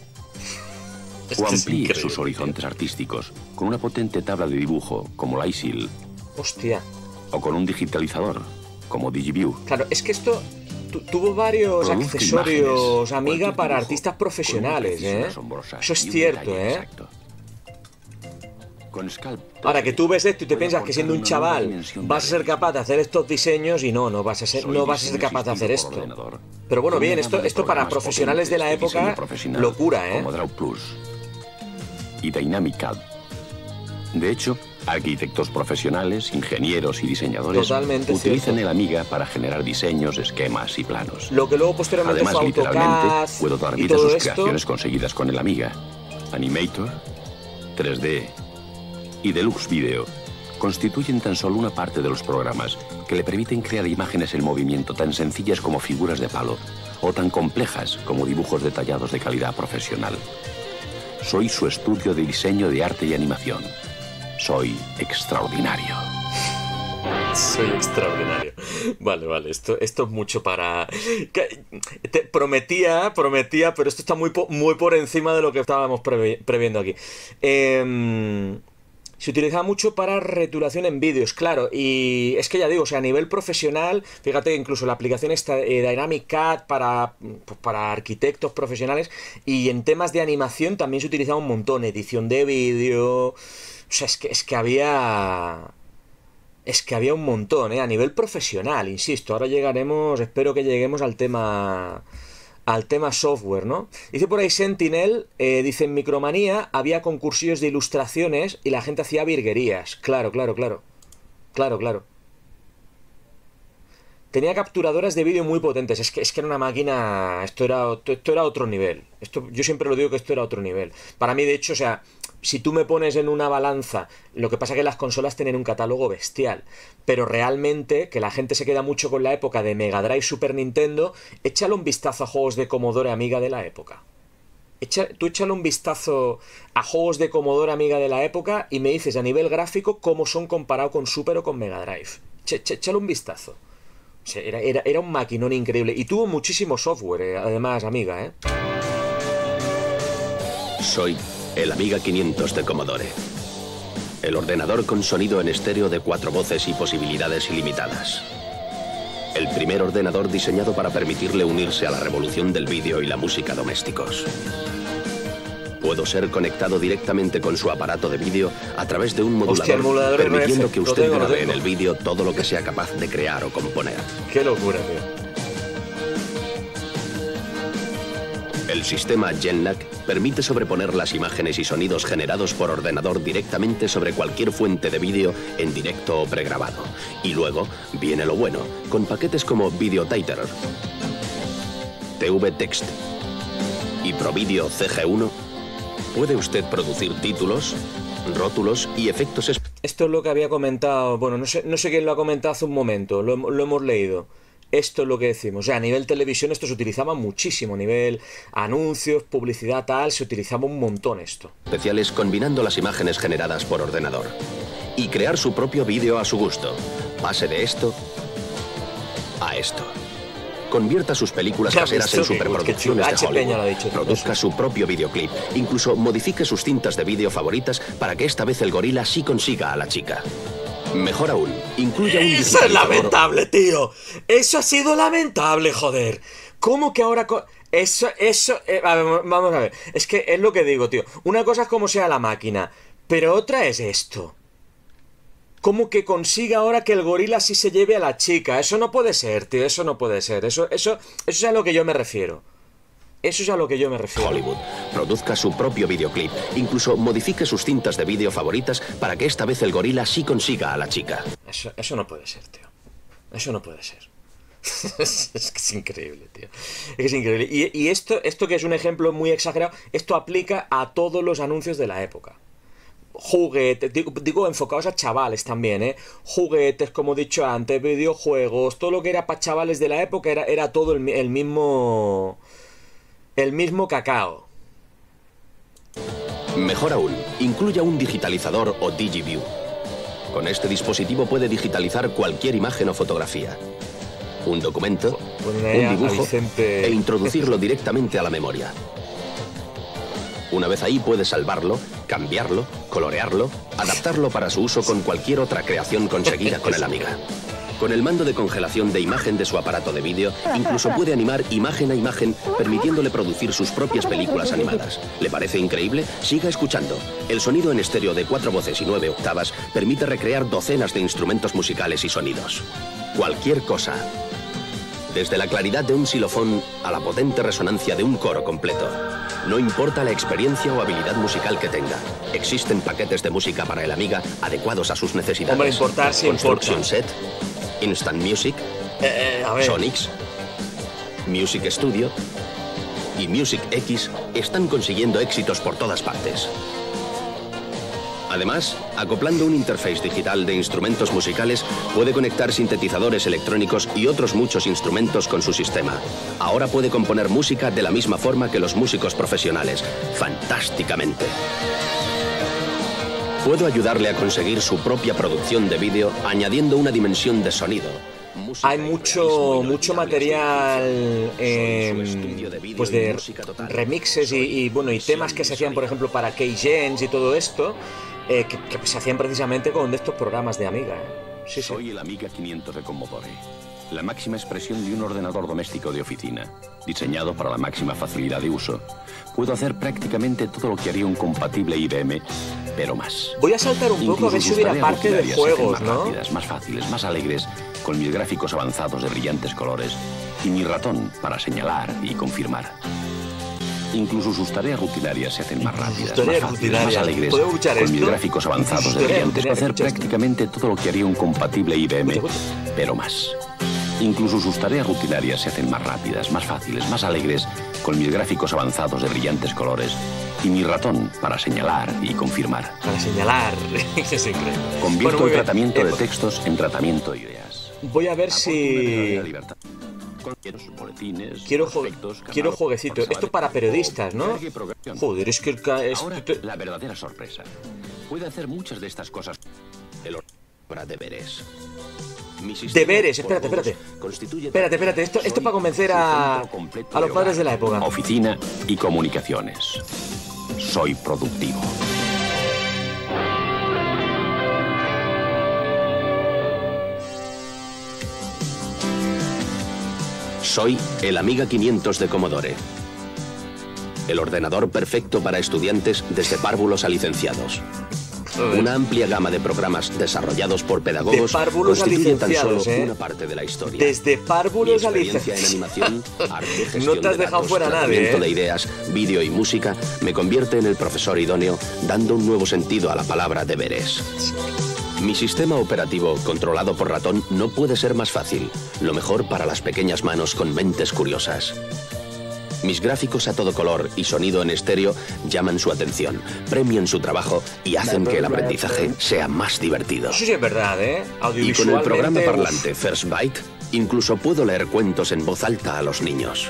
Es o que es amplíe increíble, sus horizontes tío. artísticos con una potente tabla de dibujo como la iSeal. Hostia. O con un digitalizador como DigiView. Claro, es que esto tu tuvo varios Produzca accesorios, imágenes, amiga, cualquier para dibujo, artistas profesionales, con una precisión ¿eh? asombrosa Eso es y un cierto, detalle ¿eh? exacto. Con Sculpt Ahora que tú ves esto y te puede piensas que siendo un aportar una nueva chaval dimensión vas a de ser capaz de hacer estos diseños y no, no vas a ser, Soy no vas a ser diseño capaz de hacer asistido por esto. ordenador. Pero bueno, Con bien, una esto, gama de esto para programas profesionales de la potentes diseño época, profesional, locura, ¿eh? Como Draw Plus y Dynamic C A D. De hecho, arquitectos profesionales, ingenieros y diseñadores Totalmente utilizan cierto. el Amiga para generar diseños, esquemas y planos. Lo que luego posteriormente Además, fue literalmente, AutoCAD puedo dar y vida a todo sus esto. creaciones conseguidas con el Amiga. Animator, tres D y Deluxe Video constituyen tan solo una parte de los programas que le permiten crear imágenes en movimiento tan sencillas como figuras de palo o tan complejas como dibujos detallados de calidad profesional. Soy su estudio de diseño de arte y animación. Soy extraordinario. Soy extraordinario. Vale, vale, esto, esto es mucho para... que- Te prometía, prometía, pero esto está muy, po- muy por encima de lo que estábamos previ- previendo aquí. Em, se utilizaba mucho para retulación en vídeos, claro, y es que ya digo, o sea, a nivel profesional, fíjate que incluso la aplicación esta eh, Dynamic C A D para, pues, para arquitectos profesionales, y en temas de animación también se utilizaba un montón, edición de vídeo, o sea, es que, es que había... Es que había un montón, ¿eh? A nivel profesional, insisto. Ahora llegaremos, espero que lleguemos al tema al tema software, ¿no? Dice por ahí Sentinel, eh, dice en Micromanía había concursillos de ilustraciones y la gente hacía virguerías. Claro, claro, claro. Claro, claro. Tenía capturadoras de vídeo muy potentes. Es que, es que era una máquina... Esto era, esto era otro nivel. Esto, yo siempre lo digo que esto era otro nivel. Para mí, de hecho, o sea... Si tú me pones en una balanza, lo que pasa es que las consolas tienen un catálogo bestial, pero realmente, que la gente se queda mucho con la época de Mega Drive, Super Nintendo, échale un vistazo a juegos de Commodore Amiga de la época. Echa, tú échale un vistazo a juegos de Commodore Amiga de la época y me dices a nivel gráfico cómo son comparados con Super o con Mega Drive. Ch ch échale un vistazo. O sea, era, era, era un maquinón increíble y tuvo muchísimo software, eh, además, Amiga, ¿eh? Soy el Amiga quinientos de Commodore. El ordenador con sonido en estéreo de cuatro voces y posibilidades ilimitadas. El primer ordenador diseñado para permitirle unirse a la revolución del vídeo y la música domésticos. Puedo ser conectado directamente con su aparato de vídeo a través de un modulador, Hostia, el emulador permitiendo R F. que Lo usted tengo, lo grabe en tengo. el vídeo todo lo que sea capaz de crear o componer. Qué locura, tío. El sistema GenLAC permite sobreponer las imágenes y sonidos generados por ordenador directamente sobre cualquier fuente de vídeo en directo o pregrabado. Y luego viene lo bueno, con paquetes como VideoTiter, T V Text y ProVideo C G uno, puede usted producir títulos, rótulos y efectos especiales. Esto es lo que había comentado, bueno, no sé, no sé quién lo ha comentado hace un momento, lo, lo hemos leído. Esto es lo que decimos, o sea, a nivel televisión esto se utilizaba muchísimo, a nivel anuncios, publicidad, tal, se utilizaba un montón esto. especiales combinando las imágenes generadas por ordenador y crear su propio vídeo a su gusto. Pase de esto a esto. Convierta sus películas Ya caseras ves en tú, qué superproducciones chulo. de H. Peña lo ha Hollywood. dicho, Produzca su propio videoclip. Incluso modifique sus cintas de vídeo favoritas para que esta vez el gorila sí consiga a la chica. Mejor aún, incluya un Eso es digitalizador. lamentable, tío. Eso ha sido lamentable, joder. ¿Cómo que ahora... co- Eso, eso... eh, a ver, vamos a ver. Es que es lo que digo, tío. Una cosa es como sea la máquina, pero otra es esto. ¿Cómo que consiga ahora que el gorila sí se lleve a la chica? Eso no puede ser, tío. Eso no puede ser. Eso, eso, eso es a lo que yo me refiero. Eso es a lo que yo me refiero. Hollywood. Produzca su propio videoclip. Incluso modifique sus cintas de vídeo favoritas para que esta vez el gorila sí consiga a la chica. Eso, eso no puede ser, tío. Eso no puede ser. es, es que es increíble, tío. Es que es increíble. Y, y esto, esto que es un ejemplo muy exagerado, esto aplica a todos los anuncios de la época. Juguetes, digo, digo enfocados a chavales también, ¿eh? Juguetes, como he dicho antes, videojuegos, todo lo que era para chavales de la época era, era todo el, el mismo... El mismo cacao. Mejor aún, incluya un digitalizador o DigiView. Con este dispositivo puede digitalizar cualquier imagen o fotografía, un documento, un dibujo e introducirlo directamente a la memoria. Una vez ahí puede salvarlo, cambiarlo, colorearlo, adaptarlo para su uso con cualquier otra creación conseguida con el Amiga. Con el mando de congelación de imagen de su aparato de vídeo, incluso puede animar imagen a imagen, permitiéndole producir sus propias películas animadas. ¿Le parece increíble? Siga escuchando. El sonido en estéreo de cuatro voces y nueve octavas permite recrear docenas de instrumentos musicales y sonidos. Cualquier cosa. Desde la claridad de un xilofón a la potente resonancia de un coro completo. No importa la experiencia o habilidad musical que tenga. Existen paquetes de música para el Amiga adecuados a sus necesidades. Hombre, importar sí Construction importa. Set, Instant Music, eh, eh, a ver. Sonix, Music Studio y Music X están consiguiendo éxitos por todas partes. Además, acoplando un interface digital de instrumentos musicales, puede conectar sintetizadores electrónicos y otros muchos instrumentos con su sistema. Ahora puede componer música de la misma forma que los músicos profesionales. ¡Fantásticamente! Puedo ayudarle a conseguir su propia producción de vídeo añadiendo una dimensión de sonido. Hay mucho mucho material eh, pues de remixes y, y bueno y temas que se hacían, por ejemplo, para Keygens y todo esto, eh, que, que se hacían precisamente con estos programas de Amiga. ¿eh? Sí, sí. Soy el Amiga quinientos de Commodore, la máxima expresión de un ordenador doméstico de oficina, diseñado para la máxima facilidad de uso. Puedo hacer prácticamente todo lo que haría un compatible I B M, pero más. Voy a saltar un poco a ver si hubiera parte de juegos, más ¿no? Rápidas, más fáciles, más alegres, con mis gráficos avanzados de brillantes colores y mi ratón para señalar y confirmar. Incluso sus tareas rutinarias se hacen más rápidas, más fáciles, más alegres, con mis gráficos avanzados de brillantes. Puedo hacer prácticamente todo lo que haría un compatible I B M, pero más. Incluso sus tareas rutinarias se hacen más rápidas, más fáciles, más alegres, con mis gráficos avanzados de brillantes colores y mi ratón para señalar y confirmar. Para señalar, es increíble. Convierto Bueno, el tratamiento eh, de textos en tratamiento de ideas. Voy a ver si... Boletines, Quiero, jue... Quiero jueguecito. Esto para periodistas, ¿no? Joder, es que el... ca- es- Ahora, la verdadera sorpresa. Puede hacer muchas de estas cosas. El para deberes. Deberes, espérate, espérate. Espérate, espérate. Esto, esto para convencer a, a los padres de la época. Oficina y comunicaciones. Soy productivo. Soy el Amiga quinientos de Commodore. El ordenador perfecto para estudiantes desde párvulos a licenciados. Una amplia gama de programas desarrollados por pedagogos De párvulos a constituyen tan solo licenciados, ¿eh? una parte de la historia. Desde párvulos Mi a experiencia en licenciados. animación, arte, gestión No te has de dejado datos, fuera a nadie, tratamiento ¿eh? de ideas, vídeo y música me convierte en el profesor idóneo, dando un nuevo sentido a la palabra deberes. Mi sistema operativo, controlado por ratón, no puede ser más fácil. Lo mejor para las pequeñas manos con mentes curiosas. Mis gráficos a todo color y sonido en estéreo llaman su atención, premian su trabajo y hacen que el aprendizaje sea más divertido. Eso sí es verdad, ¿eh? Y con el programa Audiovisualmente, parlante First Byte, incluso puedo leer cuentos en voz alta a los niños.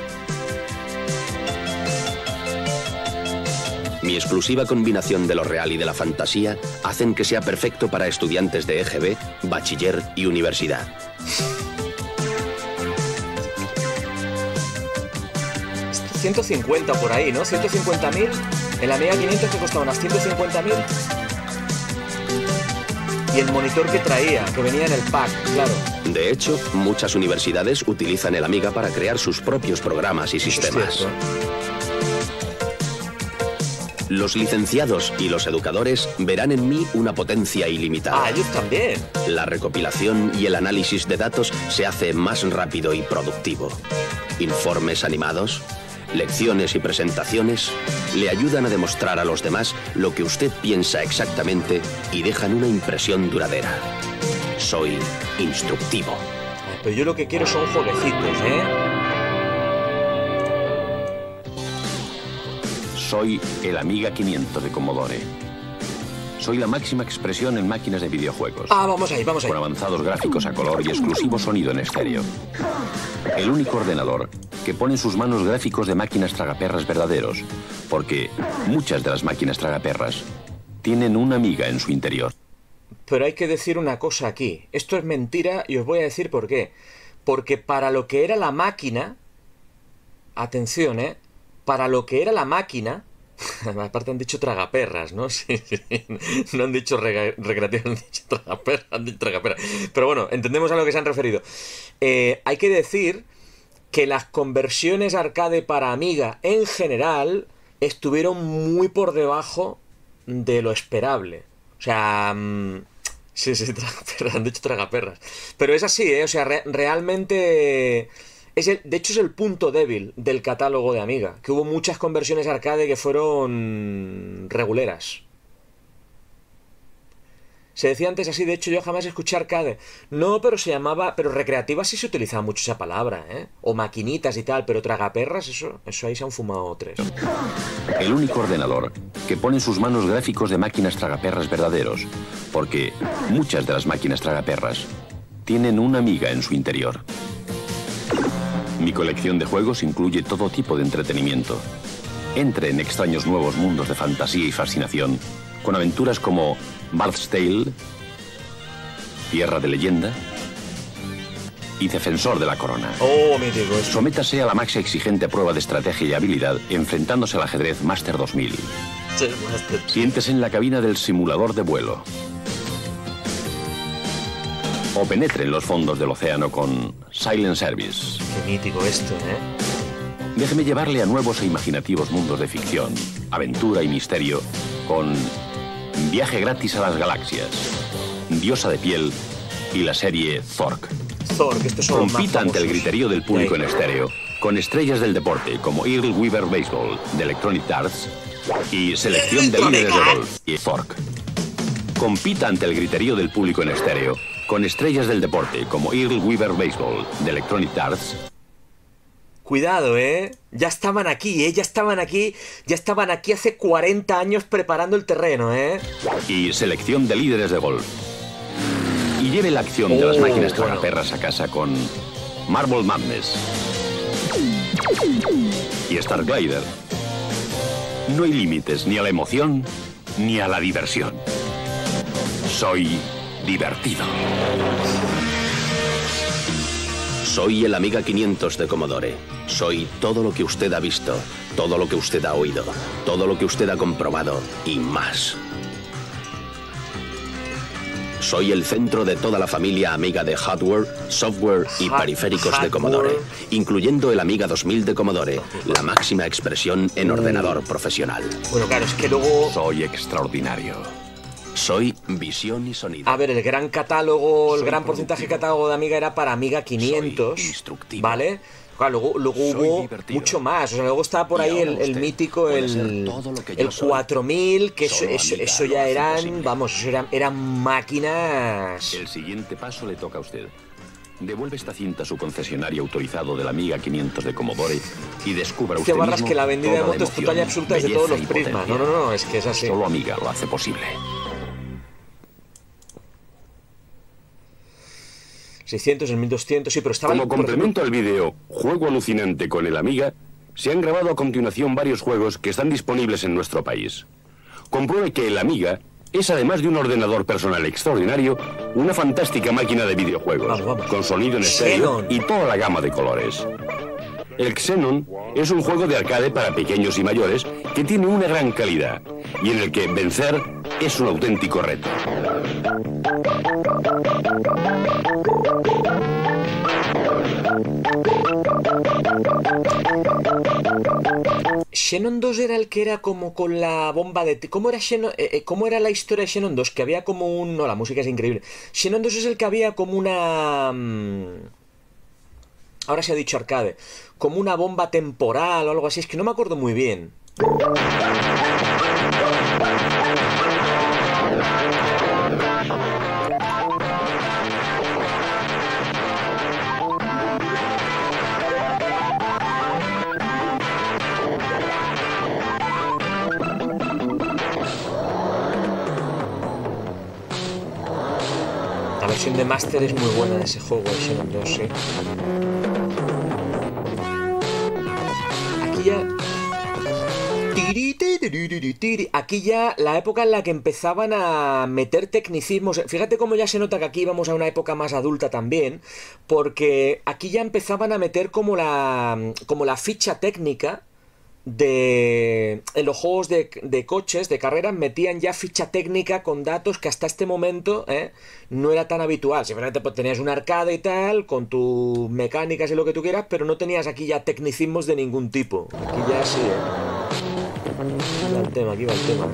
Mi exclusiva combinación de lo real y de la fantasía hacen que sea perfecto para estudiantes de E G B, bachiller y universidad. ciento cincuenta por ahí, ¿no? ciento cincuenta mil. En la Amiga quinientos que costaba unas ciento cincuenta mil. Y el monitor que traía, que venía en el pack, claro. De hecho, muchas universidades utilizan el Amiga para crear sus propios programas y sistemas. Los licenciados y los educadores verán en mí una potencia ilimitada. Ah, ellos también. La recopilación y el análisis de datos se hace más rápido y productivo. Informes animados, lecciones y presentaciones le ayudan a demostrar a los demás lo que usted piensa exactamente y dejan una impresión duradera. Soy instructivo. Pero yo lo que quiero son jueguecitos, ¿eh? Soy el Amiga quinientos de Commodore. Soy la máxima expresión en máquinas de videojuegos. Ah, vamos ahí, vamos ahí. Con avanzados gráficos a color y exclusivo sonido en estéreo. El único ordenador que pone en sus manos gráficos de máquinas tragaperras verdaderos, porque muchas de las máquinas tragaperras tienen una Amiga en su interior. pero hay que decir una cosa aquí. Esto es mentira y os voy a decir por qué. Porque para lo que era la máquina... Atención, ¿eh? Para lo que era la máquina... Aparte han dicho tragaperras, ¿no? Sí, sí. No han dicho recreativas, han dicho tragaperras, han dicho tragaperras. Pero bueno, entendemos a lo que se han referido. Eh, hay que decir que las conversiones arcade para Amiga en general estuvieron muy por debajo de lo esperable. O sea... Mmm, sí, sí, tragaperras, han dicho tragaperras. Pero es así, ¿eh? O sea, re realmente... Es el, de hecho es el punto débil del catálogo de Amiga, que hubo muchas conversiones arcade que fueron reguleras. Se decía antes así, de hecho yo jamás escuché arcade. No, pero se llamaba... Pero recreativa sí se utilizaba mucho esa palabra, ¿eh? O maquinitas y tal, pero tragaperras, eso, eso ahí se han fumado tres. El único ordenador que pone en sus manos gráficos de máquinas tragaperras verdaderos, porque muchas de las máquinas tragaperras tienen una Amiga en su interior. Mi colección de juegos incluye todo tipo de entretenimiento. Entre en extraños nuevos mundos de fantasía y fascinación, con aventuras como Bard's Tale, Tierra de Leyenda y Defensor de la Corona. Oh, mi Dios. Sométase a la más exigente prueba de estrategia y habilidad enfrentándose al ajedrez Master dos mil. Sí, Master. Siéntese en la cabina del simulador de vuelo. O penetre en los fondos del océano con Silent Service. Qué mítico esto, ¿eh? Déjeme llevarle a nuevos e imaginativos mundos de ficción, aventura y misterio con Viaje gratis a las galaxias, Diosa de piel y la serie Zork. Zork, estos son Compita ante el griterío del público en estéreo con estrellas del deporte como Earl Weaver Baseball de Electronic Arts y selección de líderes de golf y Zork. Compita ante el griterío del público en estéreo con estrellas del deporte como Earl Weaver Baseball de Electronic Arts. Cuidado, ¿eh? Ya estaban aquí, ¿eh? Ya estaban aquí, ya estaban aquí hace cuarenta años preparando el terreno, ¿eh? Y selección de líderes de golf. Y lleve la acción oh, de las máquinas tragaperras a casa con Marble Madness y Star Glider. No hay límites ni a la emoción ni a la diversión. Soy divertido. Soy el Amiga quinientos de Commodore. Soy todo lo que usted ha visto, todo lo que usted ha oído, todo lo que usted ha comprobado y más. Soy el centro de toda la familia Amiga de hardware, software y periféricos de Commodore, incluyendo el Amiga dos mil de Commodore, la máxima expresión en ordenador profesional. Bueno, claro, es que luego... Soy extraordinario. Soy visión y sonido. A ver, el gran catálogo, el gran porcentaje de catálogo de Amiga era para Amiga quinientos, ¿vale? Claro, luego, luego hubo mucho más. O sea, luego estaba por ahí el, el mítico, el, el cuatro mil, que eso, eso, eso ya eran, vamos, eso eran, eran máquinas. El siguiente paso le toca a usted. Devuelve esta cinta a su concesionario autorizado de la Amiga quinientos de Commodore y descubra usted barras mismo que la vendida de motos total y absoluta es de todos los y prismas. No, no, no, es que es así. Solo Amiga lo hace posible. seiscientos, el mil doscientos, sí, pero estaba... Como complemento al vídeo Juego Alucinante con el Amiga, se han grabado a continuación varios juegos que están disponibles en nuestro país. Compruebe que el Amiga es, además de un ordenador personal extraordinario, una fantástica máquina de videojuegos, vamos, vamos. con sonido en estéreo y toda la gama de colores. El Xenon es un juego de arcade para pequeños y mayores que tiene una gran calidad y en el que vencer es un auténtico reto. Xenon dos era el que era como con la bomba de... ¿Cómo era, Xenon... eh, ¿Cómo era la historia de Xenon dos? Que había como un... No, la música es increíble. Xenon dos es el que había como una... Ahora se ha dicho arcade. Como una bomba temporal o algo así. Es que no me acuerdo muy bien. La versión de Master es muy buena de ese juego, el Xenon dos, sí. Aquí ya... Aquí ya la época en la que empezaban a meter tecnicismos. Fíjate cómo ya se nota que aquí vamos a una época más adulta también, porque aquí ya empezaban a meter como la, como la ficha técnica de... En los juegos de, de coches, de carreras, metían ya ficha técnica con datos que hasta este momento ¿eh? no era tan habitual. Simplemente pues, tenías un arcade y tal, con tus mecánicas y lo que tú quieras, pero no tenías aquí ya tecnicismos de ningún tipo. Aquí ya sí, ¿eh? Aquí va el tema, aquí va el tema.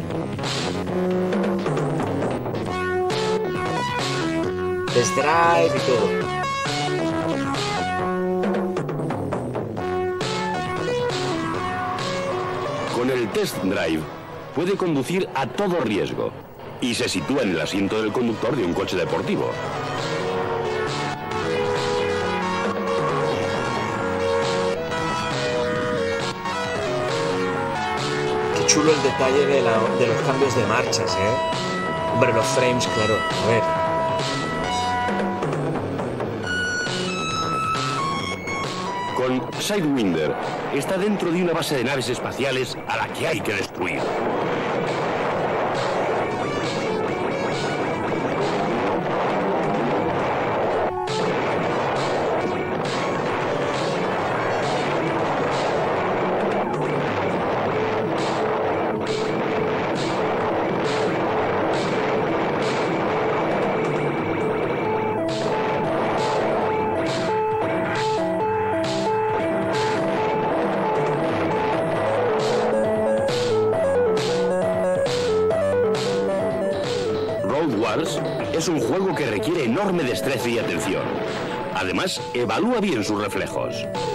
Test drive y todo. Con el Test Drive puede conducir a todo riesgo y se sitúa en el asiento del conductor de un coche deportivo. Qué chulo el detalle de, la, de los cambios de marchas, ¿eh? Hombre, los frames, claro. A ver. Con Sidewinder está dentro de una base de naves espaciales a la que hay que destruir. Es un juego que requiere enorme destreza y atención. Además, evalúa bien sus reflejos.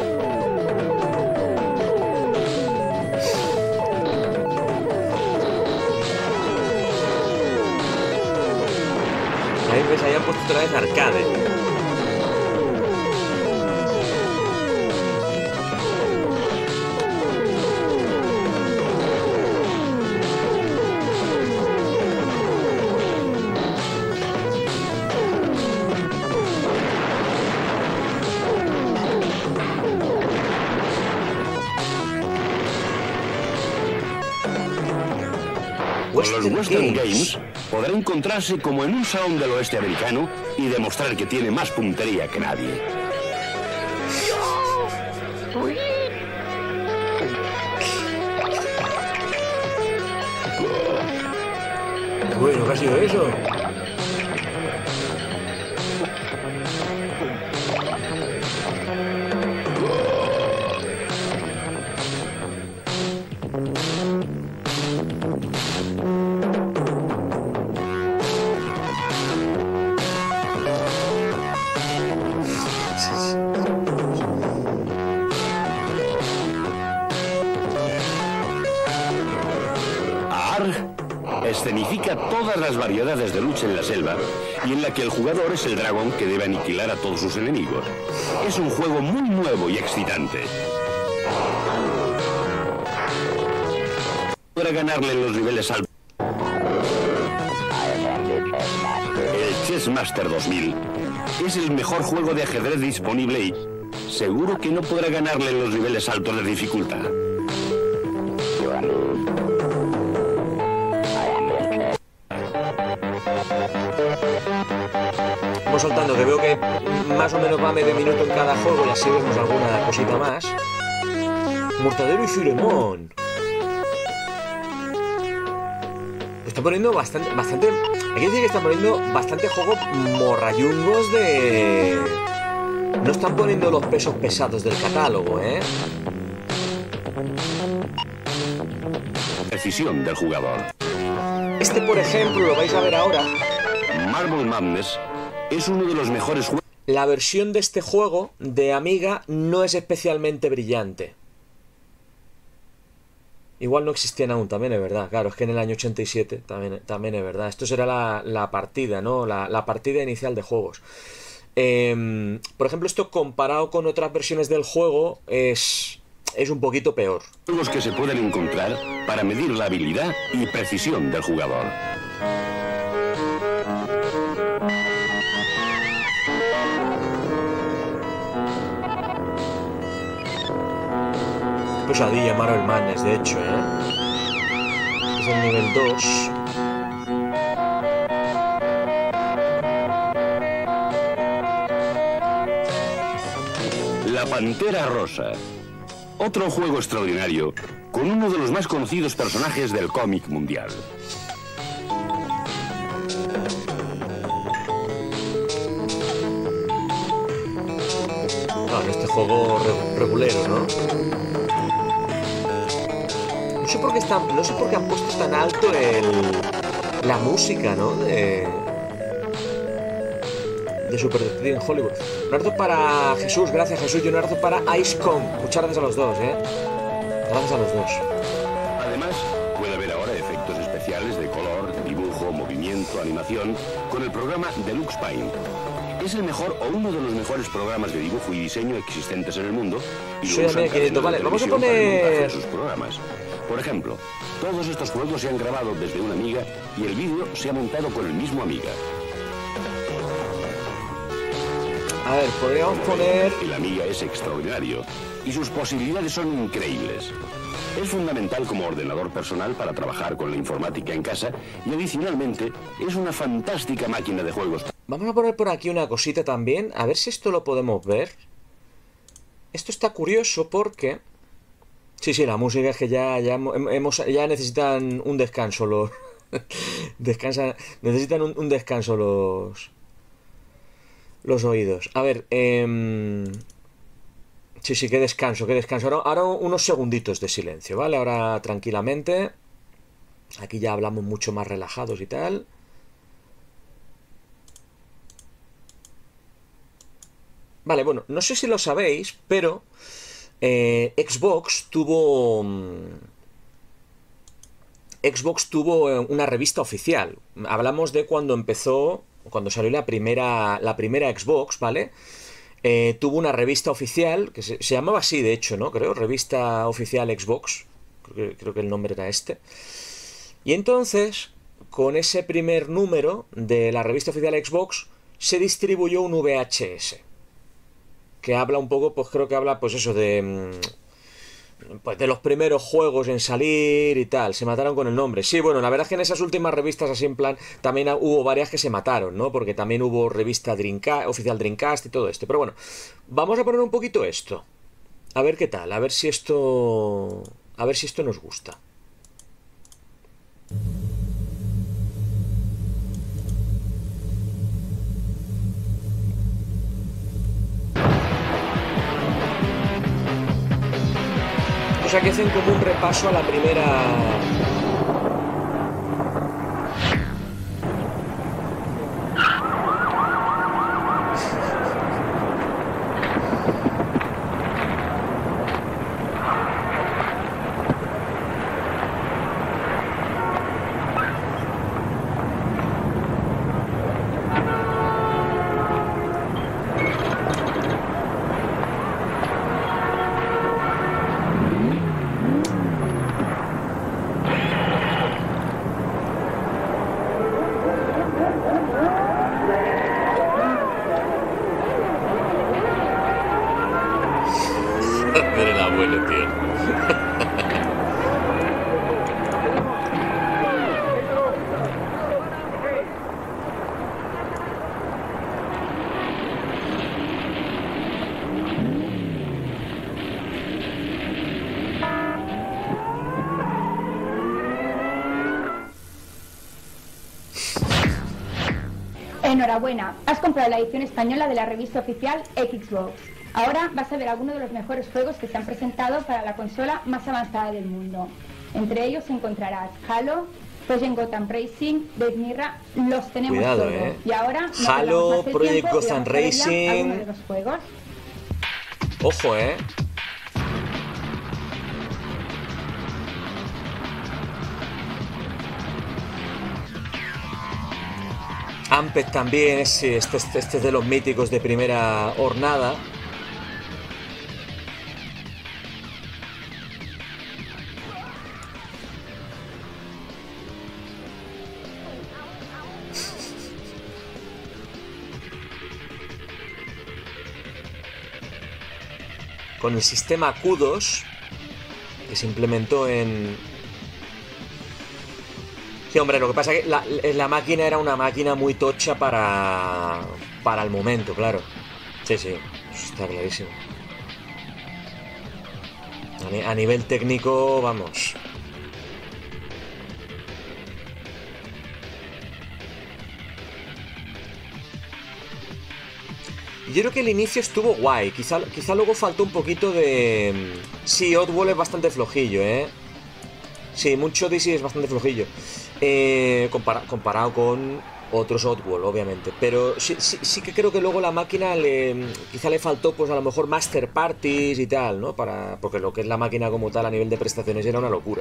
Ahí ves, ahí han puesto otra vez arcade. Con los Western Games podrá encontrarse como en un salón del oeste americano y demostrar que tiene más puntería que nadie. Bueno, ¿qué ha sido eso? Escenifica todas las variedades de lucha en la selva y en la que el jugador es el dragón que debe aniquilar a todos sus enemigos. Es un juego muy nuevo y excitante. Podrá ganarle en los niveles altos. El Chessmaster dos mil es el mejor juego de ajedrez disponible y seguro que no podrá ganarle en los niveles altos de dificultad. Vamos soltando, que veo que más o menos va medio minuto en cada juego y así vemos alguna cosita más. Mortadelo y Filemón. Está poniendo bastante, bastante... Hay que decir que están poniendo bastante juegos morrayungos de... No están poniendo los pesos pesados del catálogo, ¿eh? Decisión del jugador. Este, por ejemplo, lo vais a ver ahora. Marble Madness es uno de los mejores juegos. La versión de este juego de Amiga no es especialmente brillante. Igual no existían aún, también es verdad. Claro, es que en el año ochenta y siete también, también es verdad. Esto será la, la partida, ¿no? La, la partida inicial de juegos. Eh, por ejemplo, esto comparado con otras versiones del juego es, es un poquito peor. Juegos que se pueden encontrar para medir la habilidad y precisión del jugador. Pesadilla Marvel Madness, de hecho, ¿eh? Es el nivel dos. La Pantera Rosa. Otro juego extraordinario con uno de los más conocidos personajes del cómic mundial. Claro, este juego re regulero, ¿no? No sé por qué está, no sé por qué han puesto tan alto el, la música, ¿no? De, de Super Detective en Hollywood. Un abrazo para Jesús, gracias Jesús, y un abrazo para Icecon. Muchas gracias a los dos, ¿eh? Gracias a los dos. Además, puede haber ahora efectos especiales de color, dibujo, movimiento, animación, con el programa Deluxe Paint. Es el mejor o uno de los mejores programas de dibujo y diseño existentes en el mundo. Y Soy Amiga quinientos, vale, vamos a poner... sus programas. Por ejemplo, todos estos juegos se han grabado desde una Amiga y el vídeo se ha montado con el mismo Amiga. A ver, podríamos poner... El Amiga es extraordinario y sus posibilidades son increíbles. Es fundamental como ordenador personal para trabajar con la informática en casa y adicionalmente es una fantástica máquina de juegos. Vamos a poner por aquí una cosita también, a ver si esto lo podemos ver. Esto está curioso porque... Sí, sí, la música es que ya, ya, hemos, ya necesitan un descanso los... Descansan, necesitan un, un descanso los... Los oídos. A ver, eh... sí, sí, qué descanso, qué descanso. Ahora, ahora unos segunditos de silencio, ¿vale? Ahora tranquilamente. Aquí ya hablamos mucho más relajados y tal. Vale, bueno, no sé si lo sabéis, pero eh, Xbox tuvo... Xbox tuvo una revista oficial. Hablamos de cuando empezó... Cuando salió la primera, la primera Xbox, ¿vale? Eh, tuvo una revista oficial, que se, se llamaba así, de hecho, ¿no? Creo, revista oficial Xbox. Creo que, creo que el nombre era este. Y entonces, con ese primer número de la revista oficial Xbox, se distribuyó un V H S. Que habla un poco, pues creo que habla, pues eso, de... Pues de los primeros juegos en salir y tal. Se mataron con el nombre. Sí, bueno, la verdad es que en esas últimas revistas así en plan también hubo varias que se mataron, ¿no? Porque también hubo revista Dreamcast, oficial Dreamcast y todo esto. Pero bueno, vamos a poner un poquito esto. A ver qué tal, a ver si esto... A ver si esto nos gusta. O sea que hacen como un repaso a la primera... Enhorabuena, has comprado la edición española de la revista oficial Xbox. Ahora vas a ver algunos de los mejores juegos que se han presentado para la consola más avanzada del mundo. Entre ellos encontrarás Halo, Project Gotham Racing, Death Mirror, los tenemos Cuidado, todos. Eh. Y ahora no Halo, Project tiempo, Gotham Racing. Algunos de los juegos. Ojo, eh. Amped también, sí, este, este, este es de los míticos de primera hornada. Con el sistema Q dos que se implementó en, Sí, hombre, lo que pasa es que la, la máquina era una máquina muy tocha para, para el momento, claro. Sí, sí, eso está clarísimo. A, ni, a nivel técnico, vamos. Yo creo que el inicio estuvo guay. Quizá, quizá luego faltó un poquito de... Sí, Oddworld es bastante flojillo, ¿eh? Sí, mucho D C es bastante flojillo. Eh, compara comparado con otros Oddworld, obviamente. Pero sí, sí, sí que creo que luego la máquina le... Quizá le faltó, pues a lo mejor master parties y tal, ¿no? Para, porque lo que es la máquina como tal a nivel de prestaciones era una locura.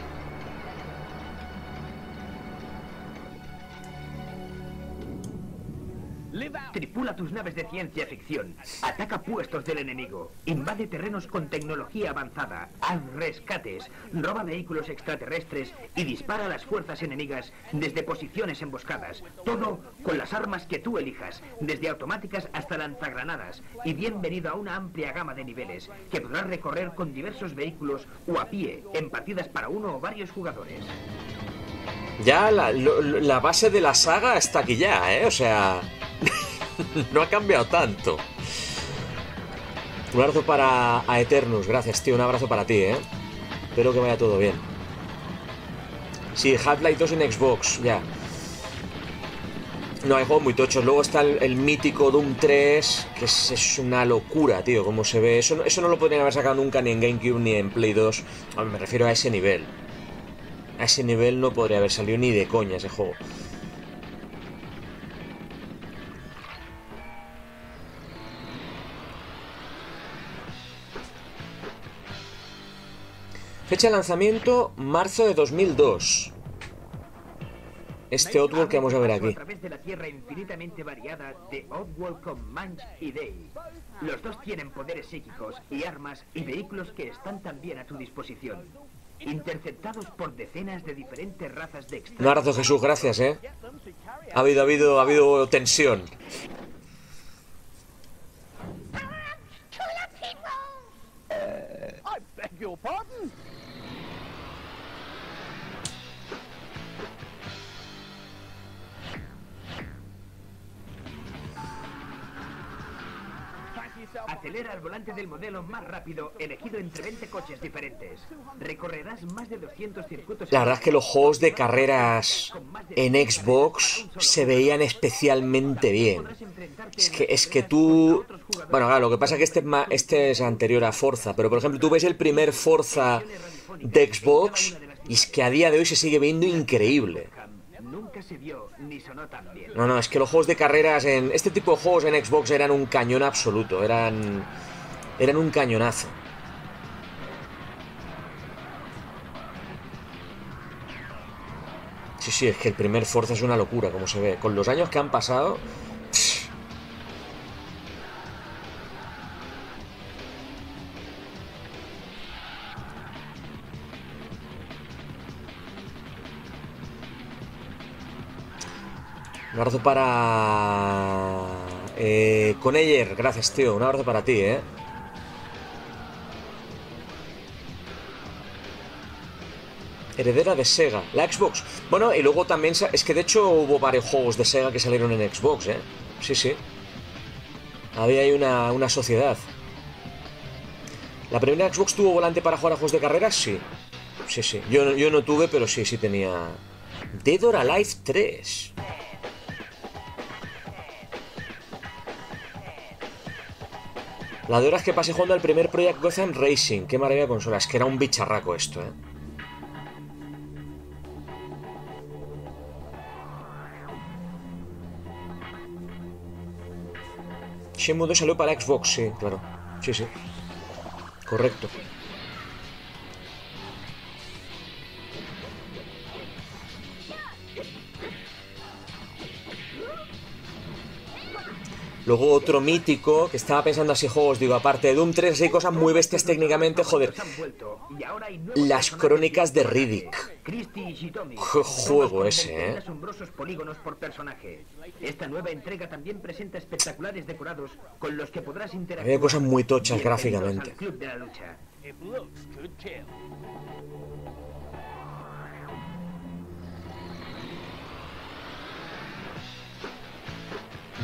Tripula tus naves de ciencia ficción. Ataca puestos del enemigo. Invade terrenos con tecnología avanzada. Haz rescates. Roba vehículos extraterrestres y dispara a las fuerzas enemigas desde posiciones emboscadas. Todo con las armas que tú elijas, desde automáticas hasta lanzagranadas. Y bienvenido a una amplia gama de niveles que podrás recorrer con diversos vehículos o a pie, en partidas para uno o varios jugadores. Ya la, lo, la base de la saga está aquí ya, ¿eh? O sea... no ha cambiado tanto. Un abrazo para a Eternus, gracias, tío. Un abrazo para ti, ¿eh? Espero que vaya todo bien. Sí, Half-Life dos en Xbox, ya. No, hay juegos muy tochos. Luego está el, el mítico Doom tres, que es, es una locura, tío, como se ve. Eso, eso no lo podrían haber sacado nunca ni en GameCube ni en Play dos. A ver, me refiero a ese nivel. A ese nivel no podría haber salido ni de coña ese juego. Fecha de lanzamiento, marzo de dos mil dos. Este Oddworld que vamos a ver aquí. A través de la tierra infinitamente variada de Oddworld con Manch y Day. Los dos tienen poderes psíquicos y armas y vehículos que están también a tu disposición. Interceptados por decenas de diferentes razas de extraños. Un abrazo, Jesús, gracias, eh. Ha habido, ha habido, ha habido tensión. I beg your pardon. Acelera al volante del modelo más rápido, elegido entre veinte coches diferentes. Recorrerás más de doscientos circuitos. La verdad es que los juegos de carreras en Xbox se veían especialmente bien. Es que, es que tú... Bueno, claro, lo que pasa es que este es, más, este es anterior a Forza, pero por ejemplo tú ves el primer Forza de Xbox y es que a día de hoy se sigue viendo increíble. No, no, es que los juegos de carreras en... Este tipo de juegos en Xbox eran un cañón absoluto, eran... Eran un cañonazo. Sí, sí, es que el primer Forza es una locura, como se ve. Con los años que han pasado... Un abrazo para... Eh, Coneller, gracias, tío. Un abrazo para ti, ¿eh? Heredera de Sega. La Xbox. Bueno, y luego también... Es que de hecho hubo varios juegos de Sega que salieron en Xbox, ¿eh? Sí, sí. Había ahí una, una sociedad. ¿La primera Xbox tuvo volante para jugar a juegos de carreras? Sí. Sí, sí. Yo, yo no tuve, pero sí, sí tenía... Dead or Alive tres. La de horas que pasé jugando al primer Project Gotham Racing. Qué maravilla de consola. Es que era un bicharraco esto, ¿eh? Shenmue dos salió para Xbox, sí, claro. Sí, sí. Correcto. Luego otro mítico, que estaba pensando así juegos, digo, aparte de Doom tres, hay cosas muy bestias técnicamente, joder. Las crónicas de Riddick. Qué juego ese, eh. Esta nueva entrega también presenta espectaculares decorados con los que podrás interactuar. Había cosas muy tochas gráficamente.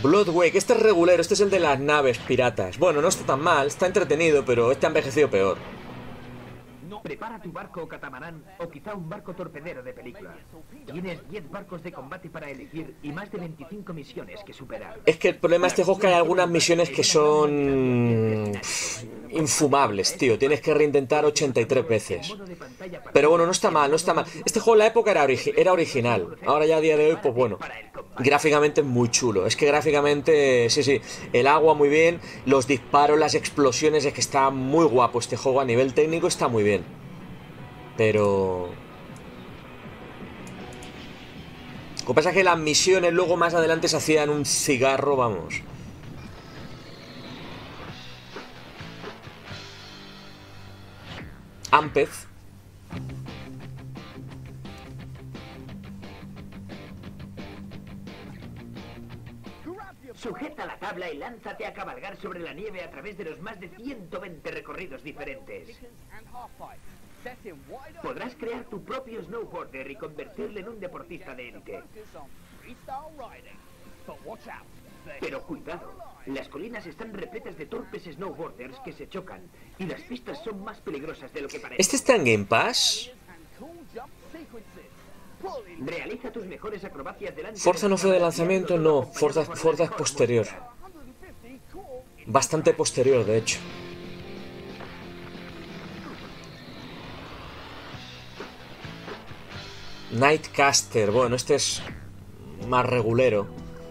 Bloodwake, este es regulero, este es el de las naves piratas. Bueno, no está tan mal, está entretenido, pero este ha envejecido peor. Prepara tu barco catamarán o quizá un barco torpedero de película. Tienes diez barcos de combate para elegir y más de veinticinco misiones que superar. Es que el problema de este juego es que hay algunas misiones que son pff, infumables, tío. Tienes que reintentar ochenta y tres veces. Pero bueno, no está mal, no está mal. Este juego en la época era, origi era original. Ahora ya a día de hoy, pues bueno, gráficamente es muy chulo. Es que gráficamente, sí, sí, el agua muy bien, los disparos, las explosiones, es que está muy guapo este juego. A nivel técnico está muy bien. Pero... lo que pasa es que las misiones luego más adelante se hacían un cigarro, vamos. Ampez. Sujeta la tabla y lánzate a cabalgar sobre la nieve a través de los más de ciento veinte recorridos diferentes. Podrás crear tu propio snowboarder y convertirle en un deportista de élite. Pero cuidado, las colinas están repletas de torpes snowboarders que se chocan y las pistas son más peligrosas de lo que parece. ¿Este está en Game Pass? Realiza tus mejores acrobacias delante. Forza no fue de lanzamiento, no. Forza, Forza es posterior. Bastante posterior, de hecho. Nightcaster, bueno, este es más regulero.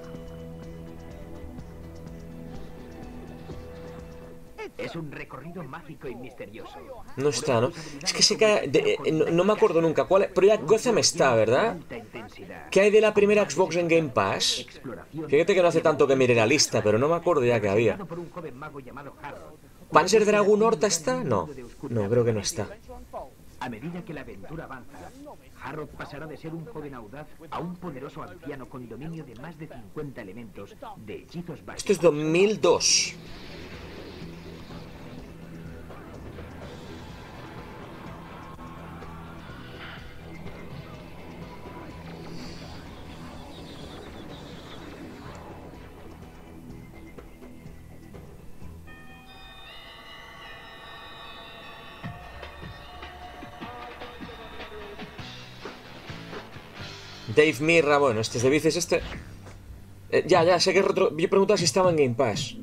Es un recorrido mágico y misterioso. No está, ¿no? Es que se cae... De, eh, no, no me acuerdo nunca cuál es, pero ya Gotham está, ¿verdad? ¿Qué hay de la primera Xbox en Game Pass? Fíjate que no hace tanto que mire la lista, pero no me acuerdo ya que había. ¿Panzer Dragoon Horta está? No, no, creo que no está. A medida que la aventura avanza, Harrod pasará de ser un joven audaz a un poderoso anciano con dominio de más de cincuenta elementos de hechizos básicos. Esto es dos mil dos. Dave Mirra, bueno, este es de bicis, este... Eh, ya, ya, sé que retro... Yo preguntaba si estaba en Game Pass.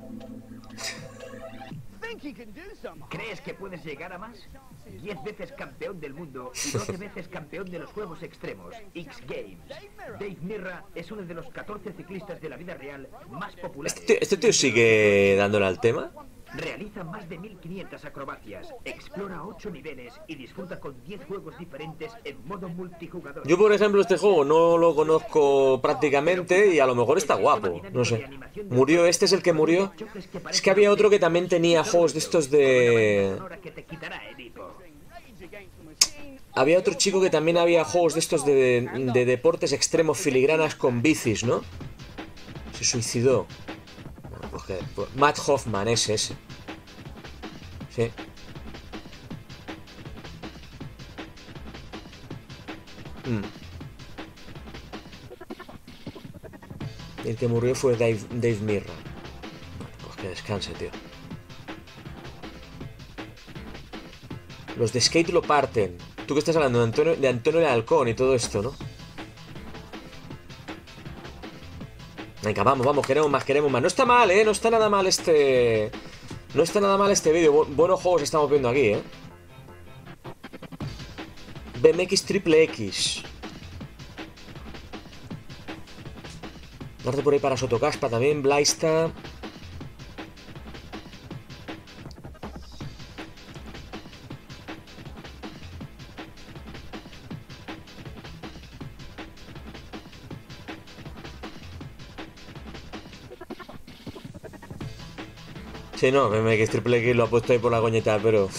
¿Crees que puedes llegar a más? Diez veces campeón del mundo y doce veces campeón de los juegos extremos, X Games. Dave Mirra es uno de los catorce ciclistas de la vida real más populares. ¿Este tío, este tío sigue dándole al tema? Realiza más de mil quinientas acrobacias, explora ocho niveles y disfruta con diez juegos diferentes en modo multijugador. Yo, por ejemplo, este juego no lo conozco prácticamente y a lo mejor está guapo, no sé. ¿Murió? ¿Este es el que murió? Es que había otro que también tenía juegos de estos de... Había otro chico que también había juegos de estos de, de deportes extremos, filigranas con bicis, ¿no? Se suicidó. Pues que, pues, Matt Hoffman, ese, ese. Sí. Mm. El que murió fue Dave, Dave Mirra. Bueno, pues que descanse, tío. Los de Skate lo parten. Tú que estás hablando de Antonio, de Antonio el Halcón y todo esto, ¿no? Venga, vamos, vamos, queremos más, queremos más. No está mal, ¿eh? No está nada mal este... No está nada mal este vídeo. Bu buenos juegos estamos viendo aquí, ¿eh? B M X Triple X. Darte por ahí para Sotocaspa también, Blaista. Sí, no, B M X Triple X lo ha puesto ahí por la coñeta, pero...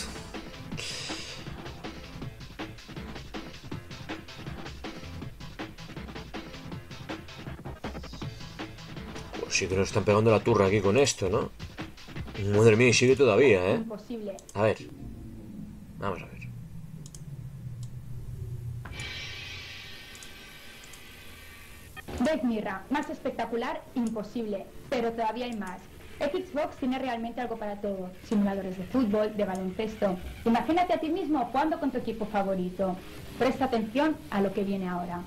Pues sí que nos están pegando la turra aquí con esto, ¿no? Madre mía, y sigue todavía, ¿eh? Imposible. A ver. Vamos a ver. Red Mirror, más espectacular, imposible, pero todavía hay más. Xbox tiene realmente algo para todo. Simuladores de fútbol, de baloncesto. Imagínate a ti mismo jugando con tu equipo favorito. Presta atención a lo que viene ahora.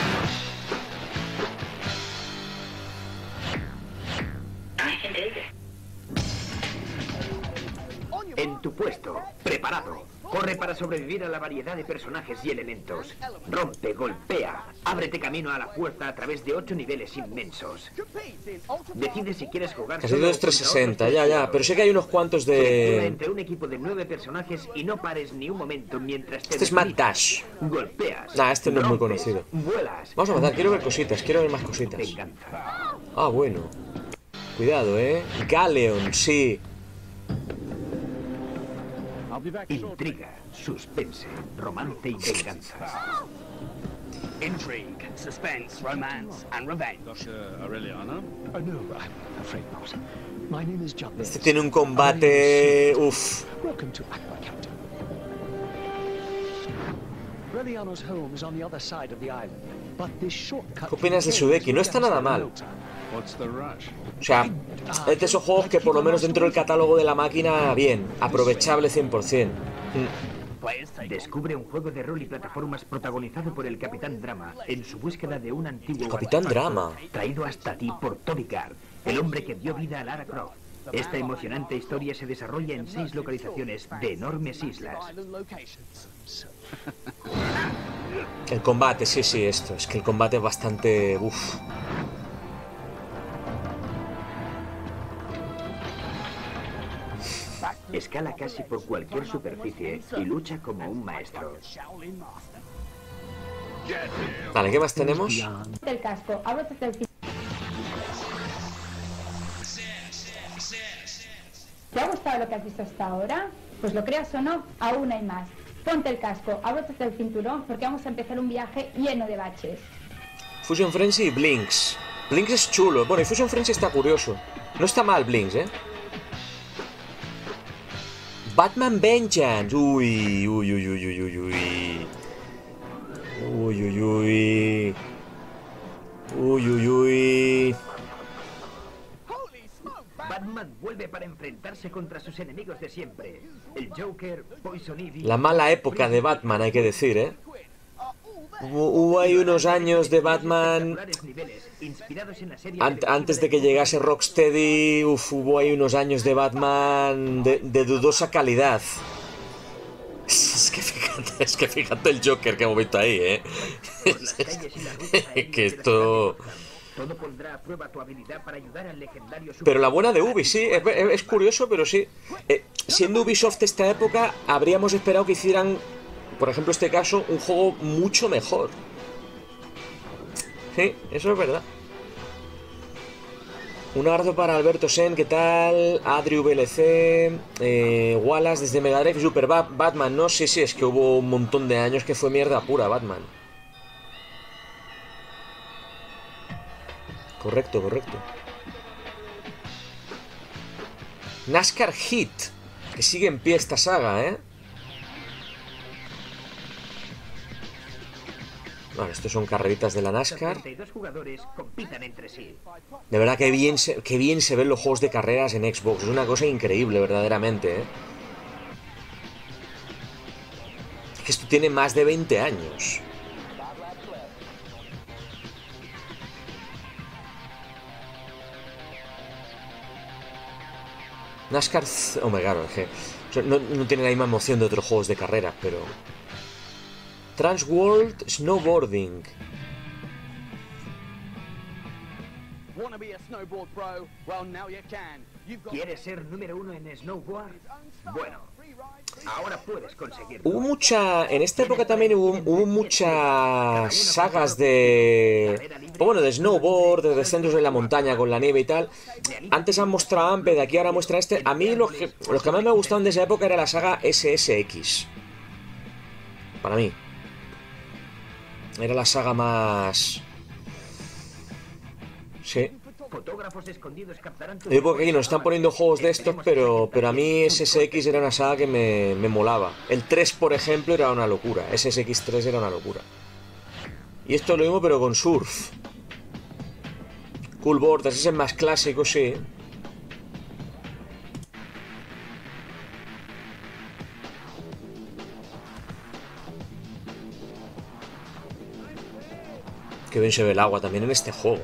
En tu puesto, preparado. Corre para sobrevivir a la variedad de personajes y elementos. Rompe, golpea. Ábrete camino a la fuerza a través de ocho niveles inmensos. Decide si quieres jugar. Casi dos trescientos sesenta, ya, ya. Pero sé que hay unos cuantos de... entre un equipo de nueve personajes y no pares ni un momento mientras te... Este es Mad Dash. Golpeas. Nah, este no es muy conocido. Vuelas. Vamos a matar, quiero ver cositas, quiero ver más cositas. Ah, bueno. Cuidado, eh. Galeon, sí. Intriga, suspense, romance y venganza. Intrigue, suspense, romance and revenge. Doctor Aureliano? Oh no, I'm afraid not. My name is John. Este tiene un combate, uff. Welcome to Aqua, Captain. Aureliano's home is on the other side of the island, but this shortcut. ¿Qué opinas de Sudeki? No está nada mal. O sea, es de esos juegos que por lo menos dentro del catálogo de la máquina, bien, aprovechable cien por cien. Mm. Descubre un juego de rol y plataformas protagonizado por el Capitán Drama en su búsqueda de un antiguo... El Capitán Drama. Traído hasta ti por Tony Gard, el hombre que dio vida a Lara Croft. Esta emocionante historia se desarrolla en seis localizaciones de enormes islas. El combate, sí, sí, esto. Es que el combate es bastante... Uff. Escala casi por cualquier superficie y lucha como un maestro. Vale, ¿qué más tenemos? El casco, ábrete el cinturón. ¿Te ha gustado lo que has visto hasta ahora? Pues lo creas o no, aún hay más. Ponte el casco, ábrete el cinturón porque vamos a empezar un viaje lleno de baches. Fusion Frenzy y Blinks. Blinks es chulo. Bueno, y Fusion Frenzy está curioso. No está mal Blinks, ¿eh? Batman Vengeance. Uy, uy, uy, uy, uy, uy, uy. Uy, uy, uy. Uy, uy, uy. Batman vuelve para enfrentarse contra sus enemigos de siempre. El Joker, Poison Ivy... La mala época de Batman, hay que decir, ¿eh? Hubo, hubo ahí unos años de Batman... Ant, antes de que llegase Rocksteady, uf, hubo ahí unos años de Batman de, de dudosa calidad. Es que fíjate, es que fíjate el Joker que hemos visto ahí, ¿eh? Que esto... Pero la buena de Ubi, sí, es, es curioso, pero sí. Eh, siendo Ubisoft esta época, habríamos esperado que hicieran, por ejemplo, este caso, un juego mucho mejor. Sí, eso es verdad. Un abrazo para Alberto Sen, ¿qué tal? Adri V L C, eh, Wallace desde Mega Drive, Super Bat Batman, ¿no? Sí, sí, es que hubo un montón de años que fue mierda pura Batman. Correcto, correcto. NASCAR Heat, que sigue en pie esta saga, ¿eh? Bueno, estos son carreritas de la NASCAR. De verdad que bien, se, que bien se ven los juegos de carreras en Xbox. Es una cosa increíble, verdaderamente, ¿eh? Es que esto tiene más de veinte años. NASCAR... Oh my god, que no, no tiene la misma emoción de otros juegos de carrera, pero... Transworld Snowboarding. ¿Quieres ser número uno en snowboard? Bueno, ahora puedes conseguirlo. Hubo mucha... En esta época también hubo, hubo muchas sagas de... Bueno, de snowboard, de descensos en la montaña con la nieve y tal. Antes han mostrado Amped, aquí ahora muestra este. A mí los que, los que más me gustaban de esa época era la saga S S X. Para mí. Era la saga más... Sí. Digo que aquí nos están poniendo juegos de estos, pero, pero a mí S S X era una saga que me, me molaba. El tres, por ejemplo, era una locura. S S X tres era una locura. Y esto es lo mismo, pero con surf. Cool Borders, ese es más clásico, sí. Qué bien se ve el agua también en este juego.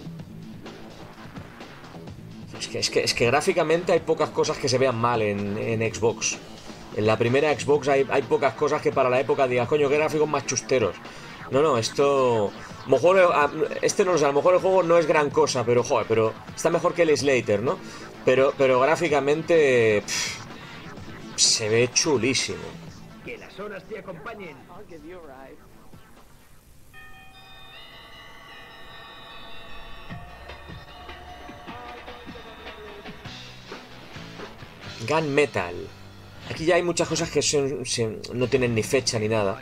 Es que, es que, es que gráficamente hay pocas cosas que se vean mal en, en Xbox. En la primera Xbox hay, hay pocas cosas que para la época digas, coño, qué gráficos más chusteros. No, no, esto... A lo mejor, este no lo sé, a lo mejor el juego no es gran cosa, pero joder, pero está mejor que el Slater, ¿no? Pero, pero gráficamente... Pff, se ve chulísimo. Que las horas te acompañen. Gunmetal. Aquí ya hay muchas cosas que son, son, no tienen ni fecha ni nada.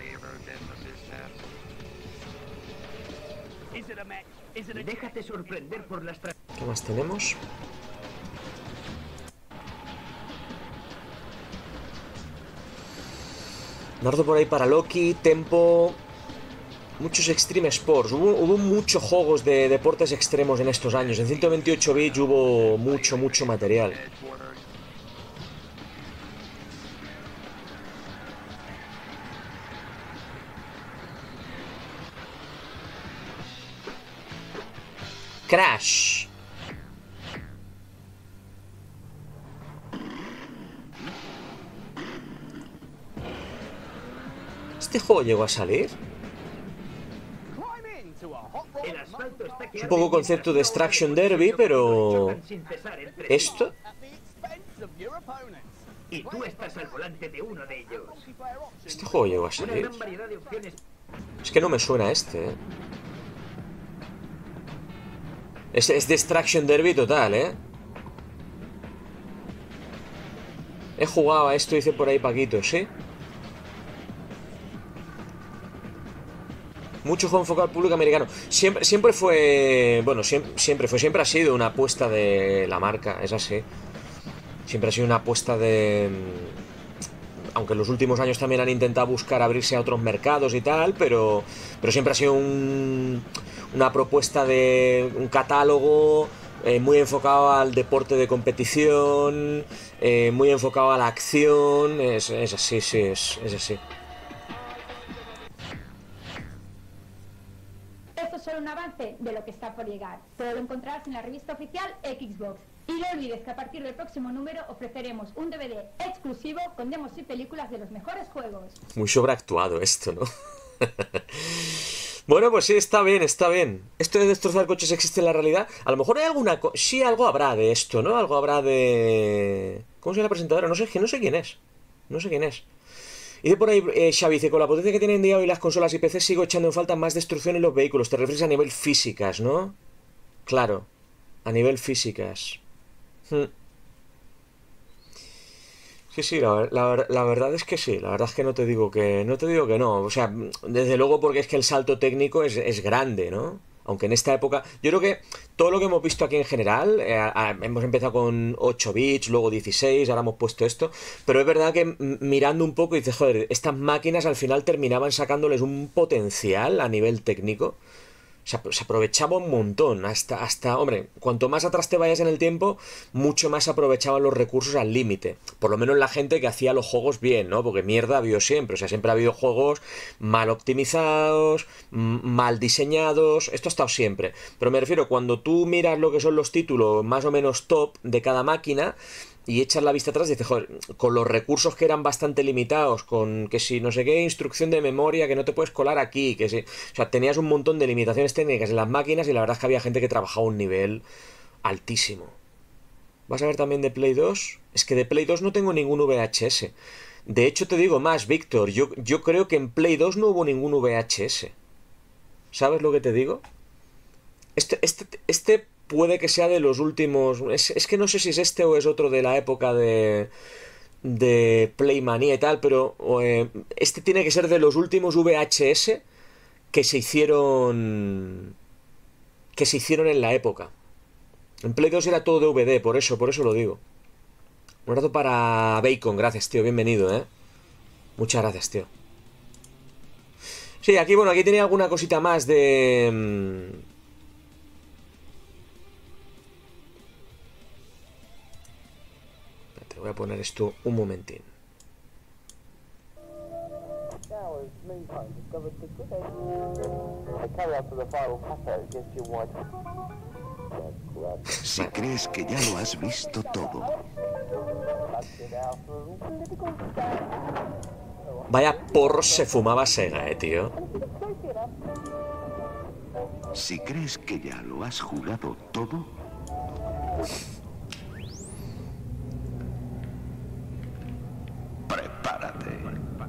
Déjate sorprender por las... ¿Qué más tenemos? Nardo por ahí para Loki, Tempo... Muchos Extreme Sports. Hubo, hubo muchos juegos de deportes extremos en estos años. En ciento veintiocho bits hubo mucho, mucho material. Crash. ¿Este juego llegó a salir? Es un poco concepto de Extraction Derby, pero... ¿Esto? Y tú estás al volante de uno de ellos. ¿Este juego llegó a salir? Es que no me suena este, ¿eh? Es, es de Extraction Derby total, ¿eh? He jugado a esto, dice por ahí Paquito, ¿sí? Mucho juego enfocado al público americano. Siempre, siempre fue... Bueno, siempre, siempre fue, siempre ha sido una apuesta de la marca, es así. Siempre ha sido una apuesta de... Aunque en los últimos años también han intentado buscar abrirse a otros mercados y tal, pero, pero siempre ha sido un... una propuesta de un catálogo eh, muy enfocado al deporte de competición, eh, muy enfocado a la acción, es, es así, sí, es, es así. Esto es solo un avance de lo que está por llegar. Todo lo encontrarás en la revista oficial Xbox. Y no olvides que a partir del próximo número ofreceremos un D V D exclusivo con demos y películas de los mejores juegos. Muy sobreactuado esto, ¿no? Bueno, pues sí, está bien, está bien. ¿Esto de destrozar coches existe en la realidad? A lo mejor hay alguna... Co sí, algo habrá de esto, ¿no? Algo habrá de... ¿Cómo se llama la presentadora? No sé, que no sé quién es. No sé quién es. Y de por ahí, eh, Xavi dice, con la potencia que tienen día hoy las consolas y P C sigo echando en falta más destrucción en los vehículos. Te refieres a nivel físicas, ¿no? Claro, a nivel físicas. Hmm. Sí, sí, la, la, la verdad es que sí, la verdad es que no te digo que no te digo que no, o sea, desde luego porque es que el salto técnico es, es grande, ¿no? Aunque en esta época, yo creo que todo lo que hemos visto aquí en general, eh, a, hemos empezado con ocho bits, luego dieciséis, ahora hemos puesto esto, pero es verdad que mirando un poco dices, joder, estas máquinas al final terminaban sacándoles un potencial a nivel técnico. Se aprovechaba un montón, hasta, hasta, hombre, cuanto más atrás te vayas en el tiempo, mucho más aprovechaban los recursos al límite. Por lo menos la gente que hacía los juegos bien, ¿no? Porque mierda ha habido siempre, o sea, siempre ha habido juegos mal optimizados, mal diseñados, esto ha estado siempre. Pero me refiero, cuando tú miras lo que son los títulos más o menos top de cada máquina, y echas la vista atrás y dices, joder, con los recursos que eran bastante limitados, con que si no sé qué instrucción de memoria, que no te puedes colar aquí, que si... O sea, tenías un montón de limitaciones técnicas en las máquinas y la verdad es que había gente que trabajaba a un nivel altísimo. ¿Vas a ver también de Play dos? Es que de Play dos no tengo ningún V H S. De hecho, te digo más, Víctor, yo, yo creo que en Play dos no hubo ningún V H S. ¿Sabes lo que te digo? Este... este, este puede que sea de los últimos... Es, es que no sé si es este o es otro de la época de... de Playmanía y tal, pero eh, este tiene que ser de los últimos V H S que se hicieron... que se hicieron en la época. En Play dos era todo D V D, por eso, por eso lo digo. Un rato para Bacon, gracias, tío, bienvenido, ¿eh? Muchas gracias, tío. Sí, aquí, bueno, aquí tenía alguna cosita más de... Te voy a poner esto un momentín. Si crees que ya lo has visto todo. Vaya porro se fumaba Sega, eh, tío. Si crees que ya lo has jugado todo. Prepárate.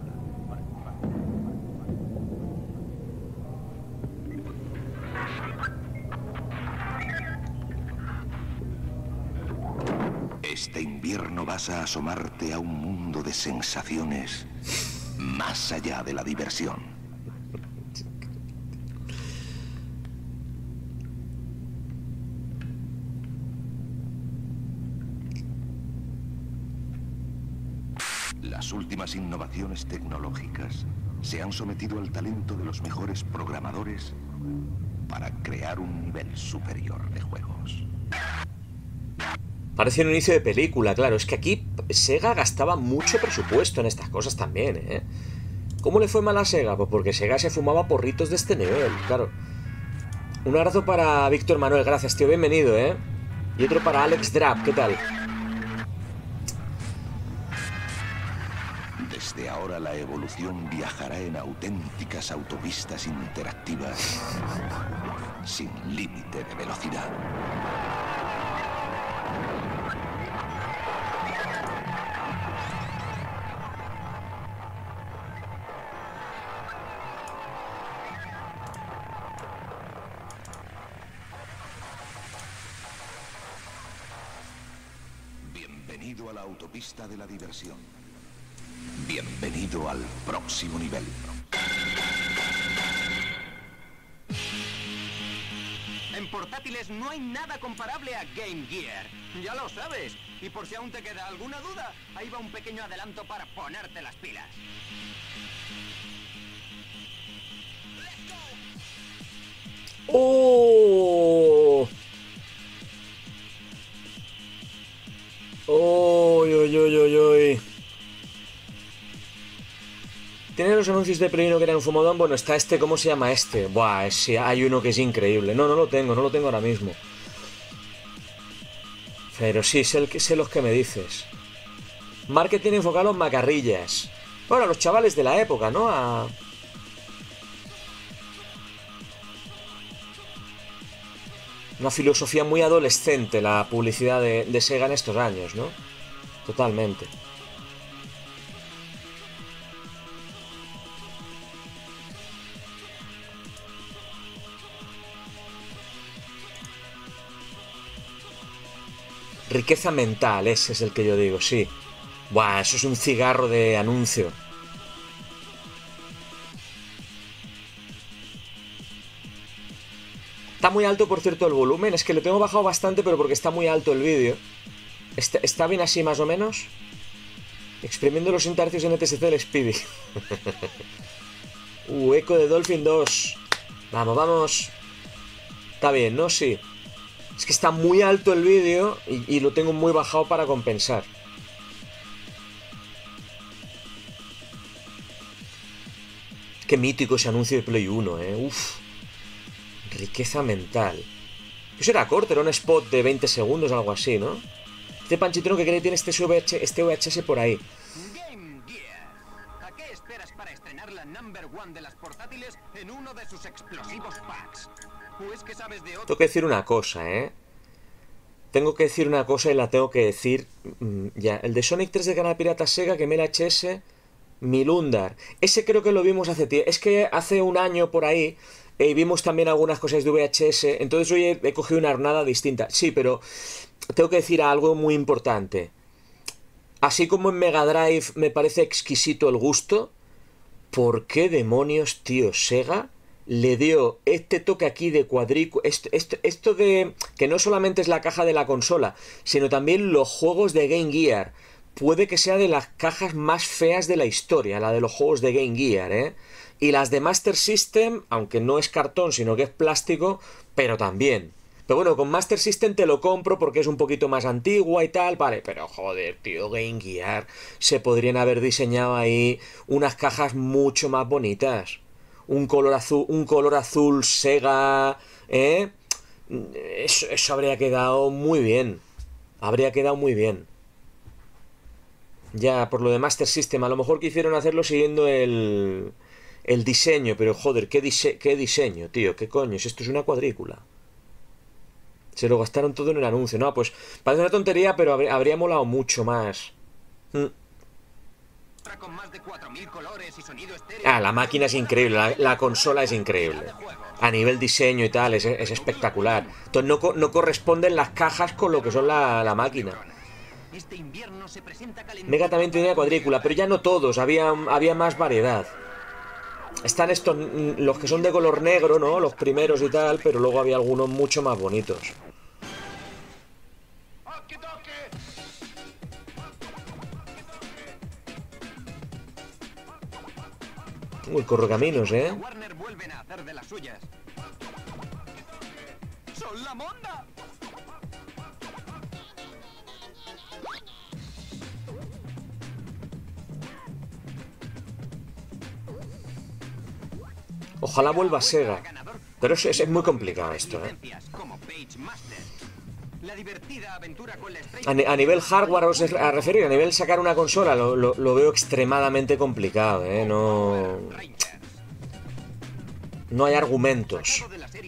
Este invierno vas a asomarte a un mundo de sensaciones más allá de la diversión. Las últimas innovaciones tecnológicas se han sometido al talento de los mejores programadores para crear un nivel superior de juegos. Parece un inicio de película, claro. Es que aquí Sega gastaba mucho presupuesto en estas cosas también, ¿eh? ¿Cómo le fue mal a Sega? Pues porque Sega se fumaba porritos de este nivel, claro. Un abrazo para Víctor Manuel, gracias, tío, bienvenido, ¿eh? Y otro para Alex Drap, ¿qué tal? Desde ahora la evolución viajará en auténticas autopistas interactivas sin límite de velocidad. Bienvenido a la autopista de la diversión. Bienvenido al próximo nivel. En portátiles no hay nada comparable a Game Gear. Ya lo sabes. Y por si aún te queda alguna duda, ahí va un pequeño adelanto para ponerte las pilas. ¡Oh! ¡Uy, uy, uy, uy, uy! ¿Tiene los anuncios de Play uno que eran un fumadón? Bueno, está este, ¿cómo se llama este? Buah, es, hay uno que es increíble. No, no lo tengo, no lo tengo ahora mismo. Pero sí, sé, el, sé los que me dices. Marketing enfocado a los macarrillas. Bueno, a los chavales de la época, ¿no? A... Una filosofía muy adolescente la publicidad de, de Sega en estos años, ¿no? Totalmente. Riqueza mental, ese es el que yo digo, sí. Buah, eso es un cigarro de anuncio. Está muy alto, por cierto, el volumen. Es que lo tengo bajado bastante, pero porque está muy alto el vídeo. ¿Está, ¿Está bien así, más o menos? Exprimiendo los intercios en E T S C del Speedy. uh, Eco de Dolphin dos. Vamos, vamos. Está bien, ¿no? Sí. Es que está muy alto el vídeo y, y lo tengo muy bajado para compensar. Qué mítico ese anuncio de Play uno, ¿eh? Uf. Riqueza mental. Eso era corto, era un spot de veinte segundos, algo así, ¿no? Este Panchitino que cree que tiene este, V H, este V H S por ahí. Game Gear. ¿A qué esperas para estrenar la number one de las portátiles en uno de sus explosivos packs? Pues que sabes de otro... Tengo que decir una cosa, ¿eh? Tengo que decir una cosa y la tengo que decir mmm, ya. El de Sonic tres de Canal Pirata Sega, que me el H S, Milundar. Ese creo que lo vimos hace tiempo. Es que hace un año por ahí eh, vimos también algunas cosas de V H S. Entonces hoy he, he cogido una hornada distinta. Sí, pero tengo que decir algo muy importante. Así como en Mega Drive me parece exquisito el gusto, ¿por qué demonios, tío, Sega le dio este toque aquí de cuadrícula? Esto, esto, esto de que no solamente es la caja de la consola, sino también los juegos de Game Gear. Puede que sea de las cajas más feas de la historia, la de los juegos de Game Gear, ¿eh? Y las de Master System, aunque no es cartón, sino que es plástico, pero también. Pero bueno, con Master System te lo compro porque es un poquito más antigua y tal, vale, pero joder, tío, Game Gear, se podrían haber diseñado ahí unas cajas mucho más bonitas. Un color azul, un color azul Sega, ¿eh? Eso, eso habría quedado muy bien. Habría quedado muy bien. Ya, por lo de Master System, a lo mejor quisieron hacerlo siguiendo el, el diseño, pero joder, ¿qué, dise qué diseño, tío? ¿Qué coño? Si esto es una cuadrícula. Se lo gastaron todo en el anuncio. No, pues parece una tontería, pero habría, habría molado mucho más. Mm. Ah, la máquina es increíble, la, la consola es increíble. A nivel diseño y tal, es, es espectacular. Entonces no, no corresponden las cajas con lo que son la, la máquina. Mega también tenía cuadrícula, pero ya no todos, había, había más variedad. Están estos, los que son de color negro, ¿no? Los primeros y tal, pero luego había algunos mucho más bonitos. Uy, correcaminos, ¿eh? Ojalá vuelva Sega. Pero es, es, es muy complicado esto, ¿eh? A, a nivel hardware os a referir, a nivel sacar una consola lo, lo, lo veo extremadamente complicado, ¿eh? No... No hay argumentos.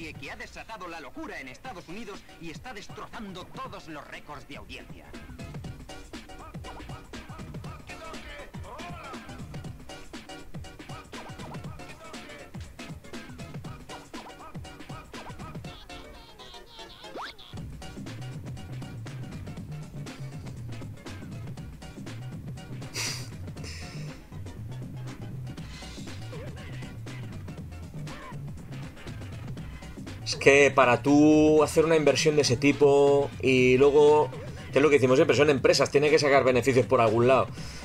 Es que para tú hacer una inversión de ese tipo y luego, que es lo que decimos siempre, son empresas, tiene que sacar beneficios por algún lado.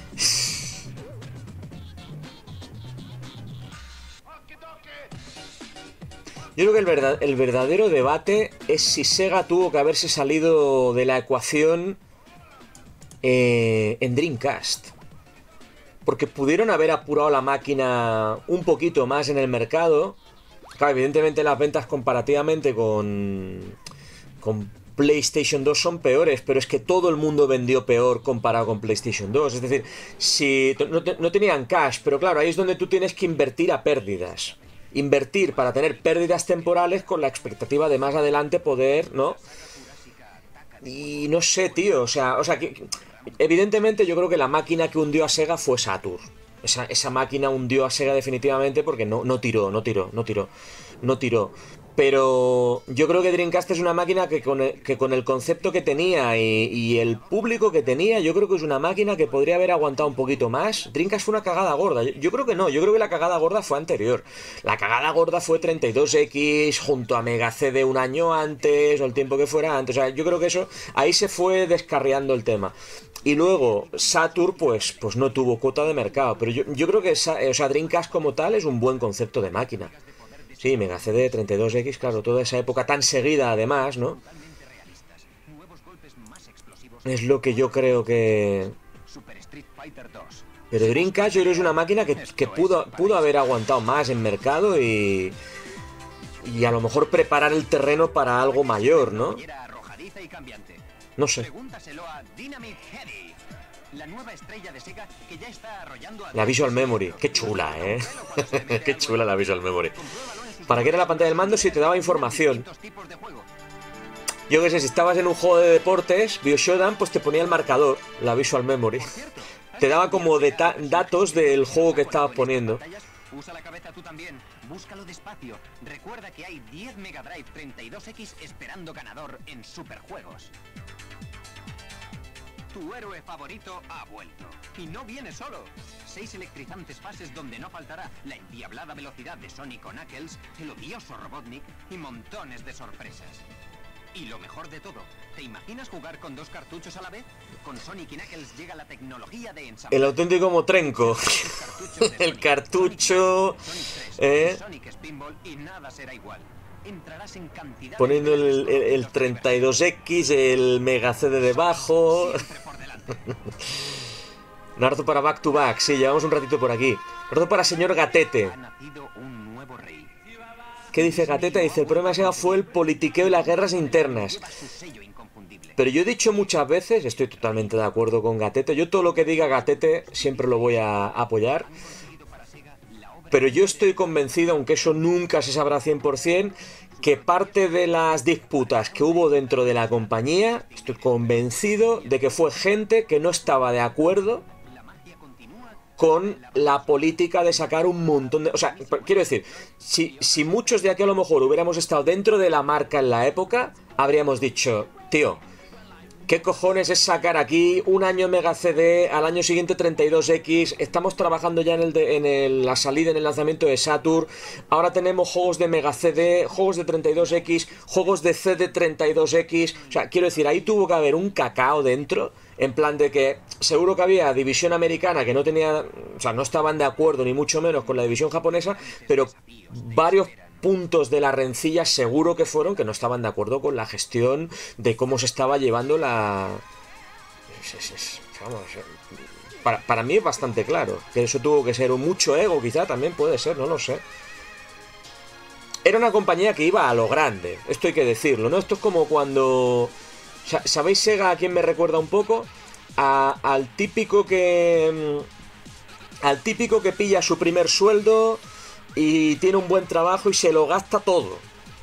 Yo creo que el, verdad, el verdadero debate es si Sega tuvo que haberse salido de la ecuación eh, en Dreamcast. Porque pudieron haber apurado la máquina un poquito más en el mercado. Claro, evidentemente las ventas comparativamente con, con PlayStation dos son peores, pero es que todo el mundo vendió peor comparado con PlayStation dos. Es decir, si no, te, no tenían cash, pero claro, ahí es donde tú tienes que invertir a pérdidas. Invertir para tener pérdidas temporales con la expectativa de más adelante poder, ¿no? Y no sé, tío, o sea, o sea que evidentemente yo creo que la máquina que hundió a Sega fue Saturn. Esa, esa máquina hundió a Sega definitivamente porque no, no tiró, no tiró, no tiró, no tiró. Pero yo creo que Dreamcast es una máquina que con el, que con el concepto que tenía y, y el público que tenía, yo creo que es una máquina que podría haber aguantado un poquito más. Dreamcast fue una cagada gorda. Yo, yo creo que no, yo creo que la cagada gorda fue anterior. La cagada gorda fue treinta y dos equis junto a Mega C D un año antes o el tiempo que fuera antes. O sea, yo creo que eso, ahí se fue descarriando el tema. Y luego Saturn pues, pues no tuvo cuota de mercado. Pero yo, yo creo que esa, o sea, Dreamcast como tal es un buen concepto de máquina. Sí, Mega C D, treinta y dos equis, claro, toda esa época tan seguida además, ¿no? Es lo que yo creo que... Pero Dreamcast yo creo que es una máquina que, que pudo, pudo haber aguantado más en mercado y... Y a lo mejor preparar el terreno para algo mayor, ¿no? No sé. La Visual Memory, qué chula, ¿eh? Qué chula la Visual Memory. ¿Para qué era la pantalla del mando? Si te daba información. Yo qué sé, si estabas en un juego de deportes, Bioshodan, pues te ponía el marcador, la Visual Memory. Te daba como datos del juego que estabas poniendo. Usa la cabeza tú también. Búscalo despacio. Recuerda que hay diez Mega Drive treinta y dos equis esperando ganador en Superjuegos. Tu héroe favorito ha vuelto. Y no viene solo. Seis electrizantes fases donde no faltará la endiablada velocidad de Sonic o Knuckles, el odioso Robotnik y montones de sorpresas. Y lo mejor de todo, ¿te imaginas jugar con dos cartuchos a la vez? Con Sonic y Knuckles llega la tecnología de ensamblaje. El auténtico Motrenco. El cartucho... Sonic, eh. Sonic Spinball y nada será igual. Poniendo el, el, el treinta y dos equis, el Mega C D debajo. Naruto para Back to Back, sí, llevamos un ratito por aquí. Naruto para señor Gatete. ¿Qué dice Gatete? Dice, el problema de Sega fue el politiqueo y las guerras internas. Pero yo he dicho muchas veces, estoy totalmente de acuerdo con Gatete, yo todo lo que diga Gatete siempre lo voy a apoyar. Pero yo estoy convencido, aunque eso nunca se sabrá cien por cien, que parte de las disputas que hubo dentro de la compañía, estoy convencido de que fue gente que no estaba de acuerdo con la política de sacar un montón de... O sea, quiero decir, si, si muchos de aquí a lo mejor hubiéramos estado dentro de la marca en la época, habríamos dicho, tío, ¿qué cojones es sacar aquí un año Mega C D, al año siguiente treinta y dos equis? Estamos trabajando ya en, el de, en el, la salida, en el lanzamiento de Saturn. Ahora tenemos juegos de Mega C D, juegos de treinta y dos equis, juegos de C D treinta y dos equis. O sea, quiero decir, ahí tuvo que haber un cacao dentro. En plan de que seguro que había división americana que no tenía... O sea, no estaban de acuerdo ni mucho menos con la división japonesa, pero varios puntos de la rencilla seguro que fueron que no estaban de acuerdo con la gestión de cómo se estaba llevando la... Es, es, es, vamos, para, para mí es bastante claro que eso tuvo que ser un mucho ego, quizá también puede ser, no lo sé. Era una compañía que iba a lo grande, esto hay que decirlo, ¿no? Esto es como cuando... ¿Sabéis Sega a quién me recuerda un poco? A, al típico que... Al típico que pilla su primer sueldo y tiene un buen trabajo y se lo gasta todo.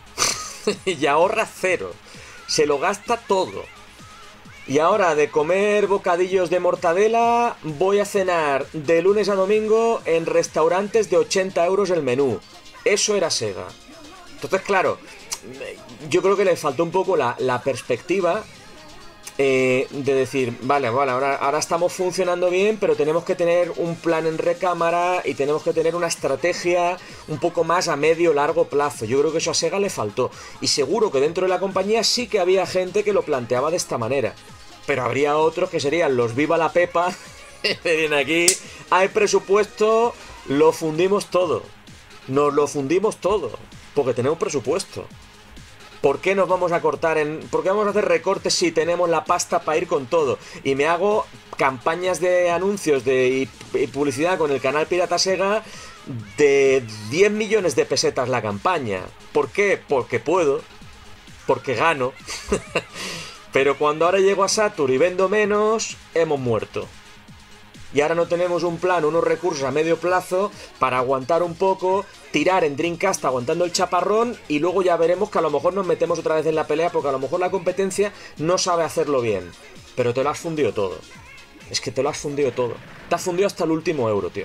Y ahorra cero. Se lo gasta todo. Y ahora de comer bocadillos de mortadela voy a cenar de lunes a domingo en restaurantes de ochenta euros el menú. Eso era Sega. Entonces, claro, yo creo que le faltó un poco la, la perspectiva eh, de decir, vale, vale, ahora, ahora estamos funcionando bien, pero tenemos que tener un plan en recámara y tenemos que tener una estrategia un poco más a medio largo plazo. Yo creo que eso a Sega le faltó. Y seguro que dentro de la compañía sí que había gente que lo planteaba de esta manera. Pero habría otros que serían los viva la pepa. Vienen aquí, hay presupuesto, lo fundimos todo. Nos lo fundimos todo. Porque tenemos presupuesto. ¿Por qué nos vamos a cortar en...? ¿Por qué vamos a hacer recortes si tenemos la pasta para ir con todo? Y me hago campañas de anuncios de, y, y publicidad con el canal Pirata Sega de diez millones de pesetas la campaña. ¿Por qué? Porque puedo. Porque gano. Pero cuando ahora llego a Saturn y vendo menos, hemos muerto. Y ahora no tenemos un plan, unos recursos a medio plazo para aguantar un poco, tirar en Dreamcast aguantando el chaparrón y luego ya veremos que a lo mejor nos metemos otra vez en la pelea porque a lo mejor la competencia no sabe hacerlo bien. Pero te lo has fundido todo. Es que te lo has fundido todo. Te has fundido hasta el último euro, tío.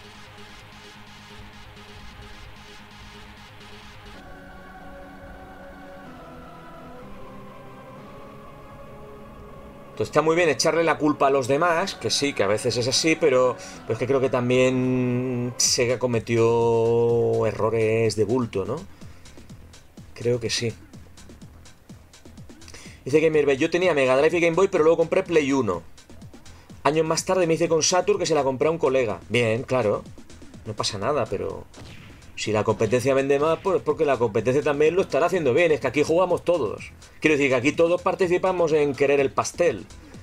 Entonces está muy bien echarle la culpa a los demás, que sí, que a veces es así, pero, pero es que creo que también Sega cometió errores de bulto, ¿no? Creo que sí. Dice Gamerbe, yo tenía Mega Drive y Game Boy, pero luego compré Play uno. Años más tarde me hice con Saturn, que se la compré a un colega. Bien, claro, no pasa nada, pero... Si la competencia vende más, pues porque la competencia también lo estará haciendo bien. Es que aquí jugamos todos. Quiero decir que aquí todos participamos en querer el pastel.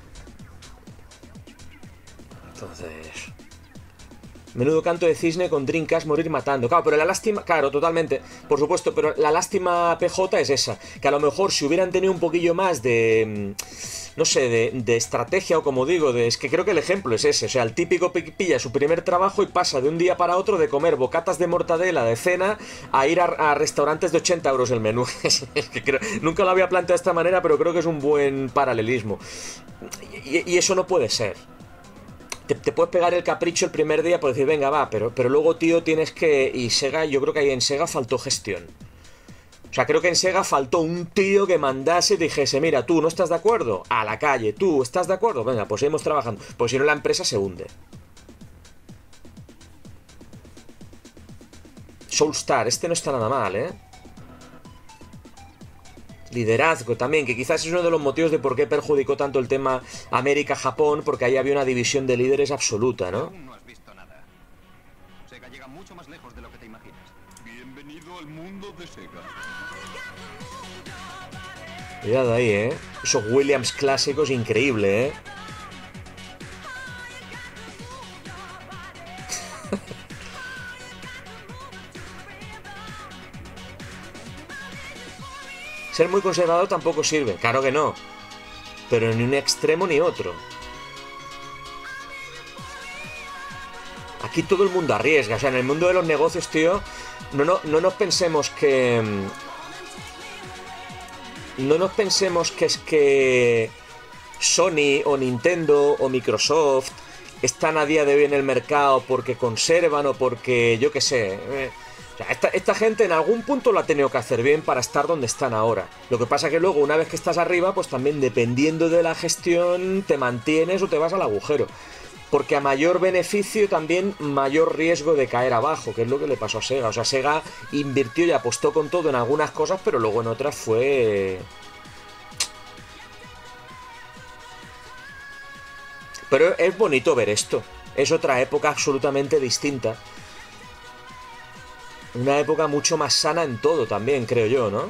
Entonces... Menudo canto de cisne con Dreamcast morir matando. Claro, pero la lástima... Claro, totalmente. Por supuesto, pero la lástima P J es esa. Que a lo mejor si hubieran tenido un poquillo más de... No sé, de, de estrategia o como digo, de, es que creo que el ejemplo es ese. O sea, el típico pilla su primer trabajo y pasa de un día para otro de comer bocatas de mortadela de cena a ir a, a restaurantes de ochenta euros el menú. Es que creo, nunca lo había planteado de esta manera, pero creo que es un buen paralelismo. Y, y eso no puede ser. Te, te puedes pegar el capricho el primer día por decir, venga, va, pero, pero luego, tío, tienes que... Y Sega, yo creo que ahí en Sega faltó gestión. O sea, creo que en Sega faltó un tío que mandase y dijese, mira, tú, ¿no estás de acuerdo? A la calle. ¿Tú estás de acuerdo? Venga, pues seguimos trabajando. Pues si no, la empresa se hunde. Soulstar, este no está nada mal, ¿eh? Liderazgo también, que quizás es uno de los motivos de por qué perjudicó tanto el tema América-Japón, porque ahí había una división de líderes absoluta, ¿no? No has visto nada. Sega llega mucho más lejos de lo que te imaginas. Bienvenido Bienvenido al mundo de Sega. Cuidado ahí, ¿eh? Esos Williams clásicos, increíble, ¿eh? Ser muy conservador tampoco sirve, claro que no. Pero ni un extremo ni otro. Aquí todo el mundo arriesga, o sea, en el mundo de los negocios, tío, no, no, no nos pensemos que... No nos pensemos que es que Sony o Nintendo o Microsoft están a día de hoy en el mercado porque conservan o porque, yo qué sé... Eh, o sea, esta, esta gente en algún punto lo ha tenido que hacer bien para estar donde están ahora. Lo que pasa que luego, una vez que estás arriba, pues también dependiendo de la gestión, te mantienes o te vas al agujero. Porque a mayor beneficio también mayor riesgo de caer abajo, que es lo que le pasó a Sega. O sea, Sega invirtió y apostó con todo en algunas cosas, pero luego en otras fue... Pero es bonito ver esto. Es otra época absolutamente distinta. Una época mucho más sana en todo también, creo yo, ¿no?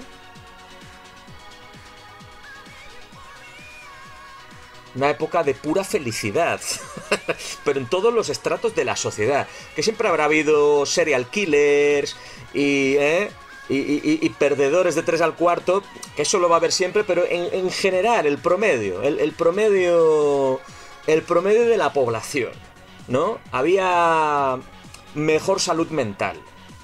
Una época de pura felicidad. Pero en todos los estratos de la sociedad. Que siempre habrá habido serial killers y, ¿eh? y, y, y perdedores de tres al cuarto. Que eso lo va a haber siempre, pero en, en general, el promedio. El, el promedio... El promedio de la población, ¿no? Había mejor salud mental.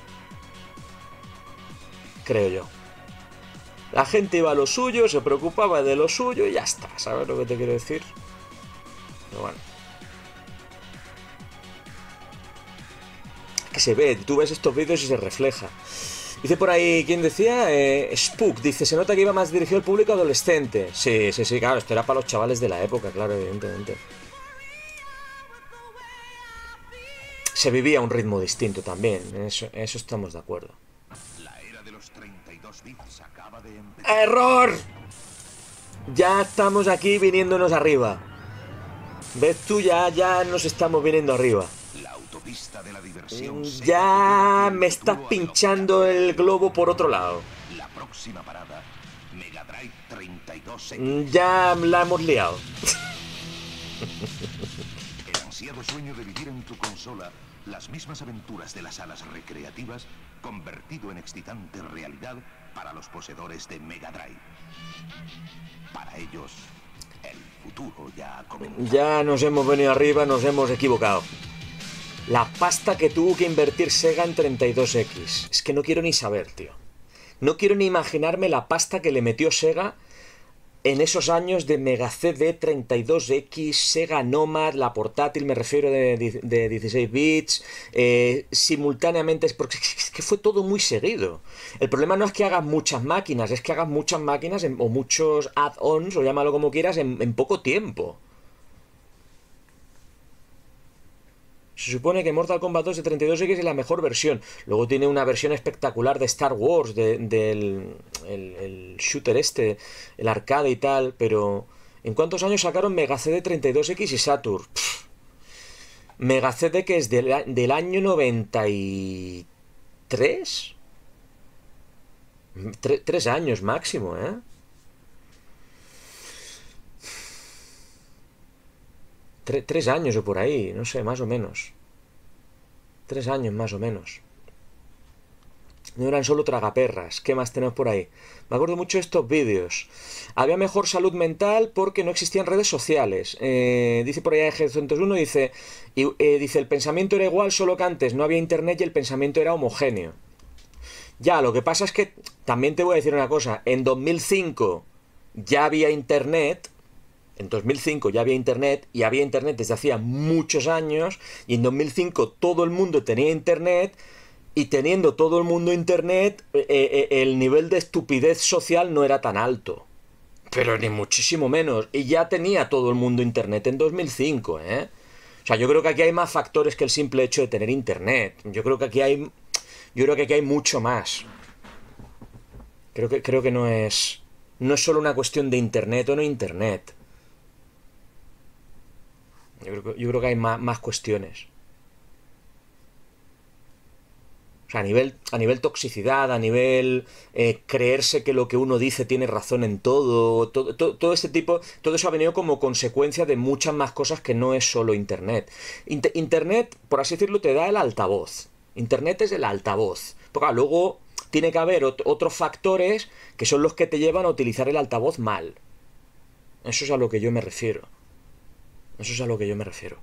Creo yo. La gente iba a lo suyo, se preocupaba de lo suyo y ya está. ¿Sabes lo que te quiero decir? Pero bueno. Que se ve, tú ves estos vídeos y se refleja. Dice por ahí, ¿quién decía? Eh, Spook, dice, se nota que iba más dirigido al público adolescente. Sí, sí, sí, claro, esto era para los chavales de la época, claro, evidentemente. Se vivía a un ritmo distinto también, en eso, en eso estamos de acuerdo. ¡Error! Ya estamos aquí viniéndonos arriba. ¿Ves tú? Ya, ya nos estamos viniendo arriba. La autopista de la diversión. Ya me estás pinchando el globo por otro lado. La próxima parada, Mega Drive treinta y dos X. Ya la hemos liado. El ansiado sueño de vivir en tu consola las mismas aventuras de las salas recreativas convertido en excitante realidad para los poseedores de Mega Drive. Para ellos, el futuro ya ha comenzado. Ya nos hemos venido arriba, nos hemos equivocado. La pasta que tuvo que invertir Sega en treinta y dos X. Es que no quiero ni saber, tío. No quiero ni imaginarme la pasta que le metió Sega en esos años de Mega C D, treinta y dos X, Sega Nomad, la portátil, me refiero de, de dieciséis bits, eh, simultáneamente, es porque es que fue todo muy seguido. El problema no es que hagas muchas máquinas, es que hagas muchas máquinas en, o muchos add-ons, o llámalo como quieras, en, en poco tiempo. Se supone que Mortal Kombat dos de treinta y dos X es la mejor versión. Luego tiene una versión espectacular de Star Wars, del de, de el, el shooter este, el arcade y tal, pero... ¿En cuántos años sacaron Mega C D treinta y dos X y Saturn? Pff. Mega C D que es del, del año noventa y tres. Tre, tres años máximo, ¿eh? Tre, tres años o por ahí, no sé, más o menos. Tres años más o menos. No eran solo tragaperras. ¿Qué más tenemos por ahí? Me acuerdo mucho de estos vídeos. Había mejor salud mental porque no existían redes sociales. Eh, dice por ahí G ciento uno, dice, y, eh, dice, el pensamiento era igual, solo que antes no había internet y el pensamiento era homogéneo. Ya, lo que pasa es que, también te voy a decir una cosa, en dos mil cinco ya había internet... En dos mil cinco ya había internet, y había internet desde hacía muchos años, y en dos mil cinco todo el mundo tenía internet, y teniendo todo el mundo internet, eh, eh, el nivel de estupidez social no era tan alto. Pero ni muchísimo menos. Y ya tenía todo el mundo internet en dos mil cinco, ¿eh? O sea, yo creo que aquí hay más factores que el simple hecho de tener internet. Yo creo que aquí hay... Yo creo que aquí hay mucho más. Creo que, creo que no es... No es solo una cuestión de internet o no internet. Yo creo que, yo creo que hay más, más cuestiones. sea, a nivel, a nivel toxicidad, a nivel eh, creerse que lo que uno dice tiene razón en todo, todo, todo, todo este tipo, todo eso ha venido como consecuencia de muchas más cosas que no es solo Internet. Inter Internet, por así decirlo, te da el altavoz. Internet es el altavoz. Porque claro, luego tiene que haber ot otros factores que son los que te llevan a utilizar el altavoz mal. Eso es a lo que yo me refiero. Eso es a lo que yo me refiero.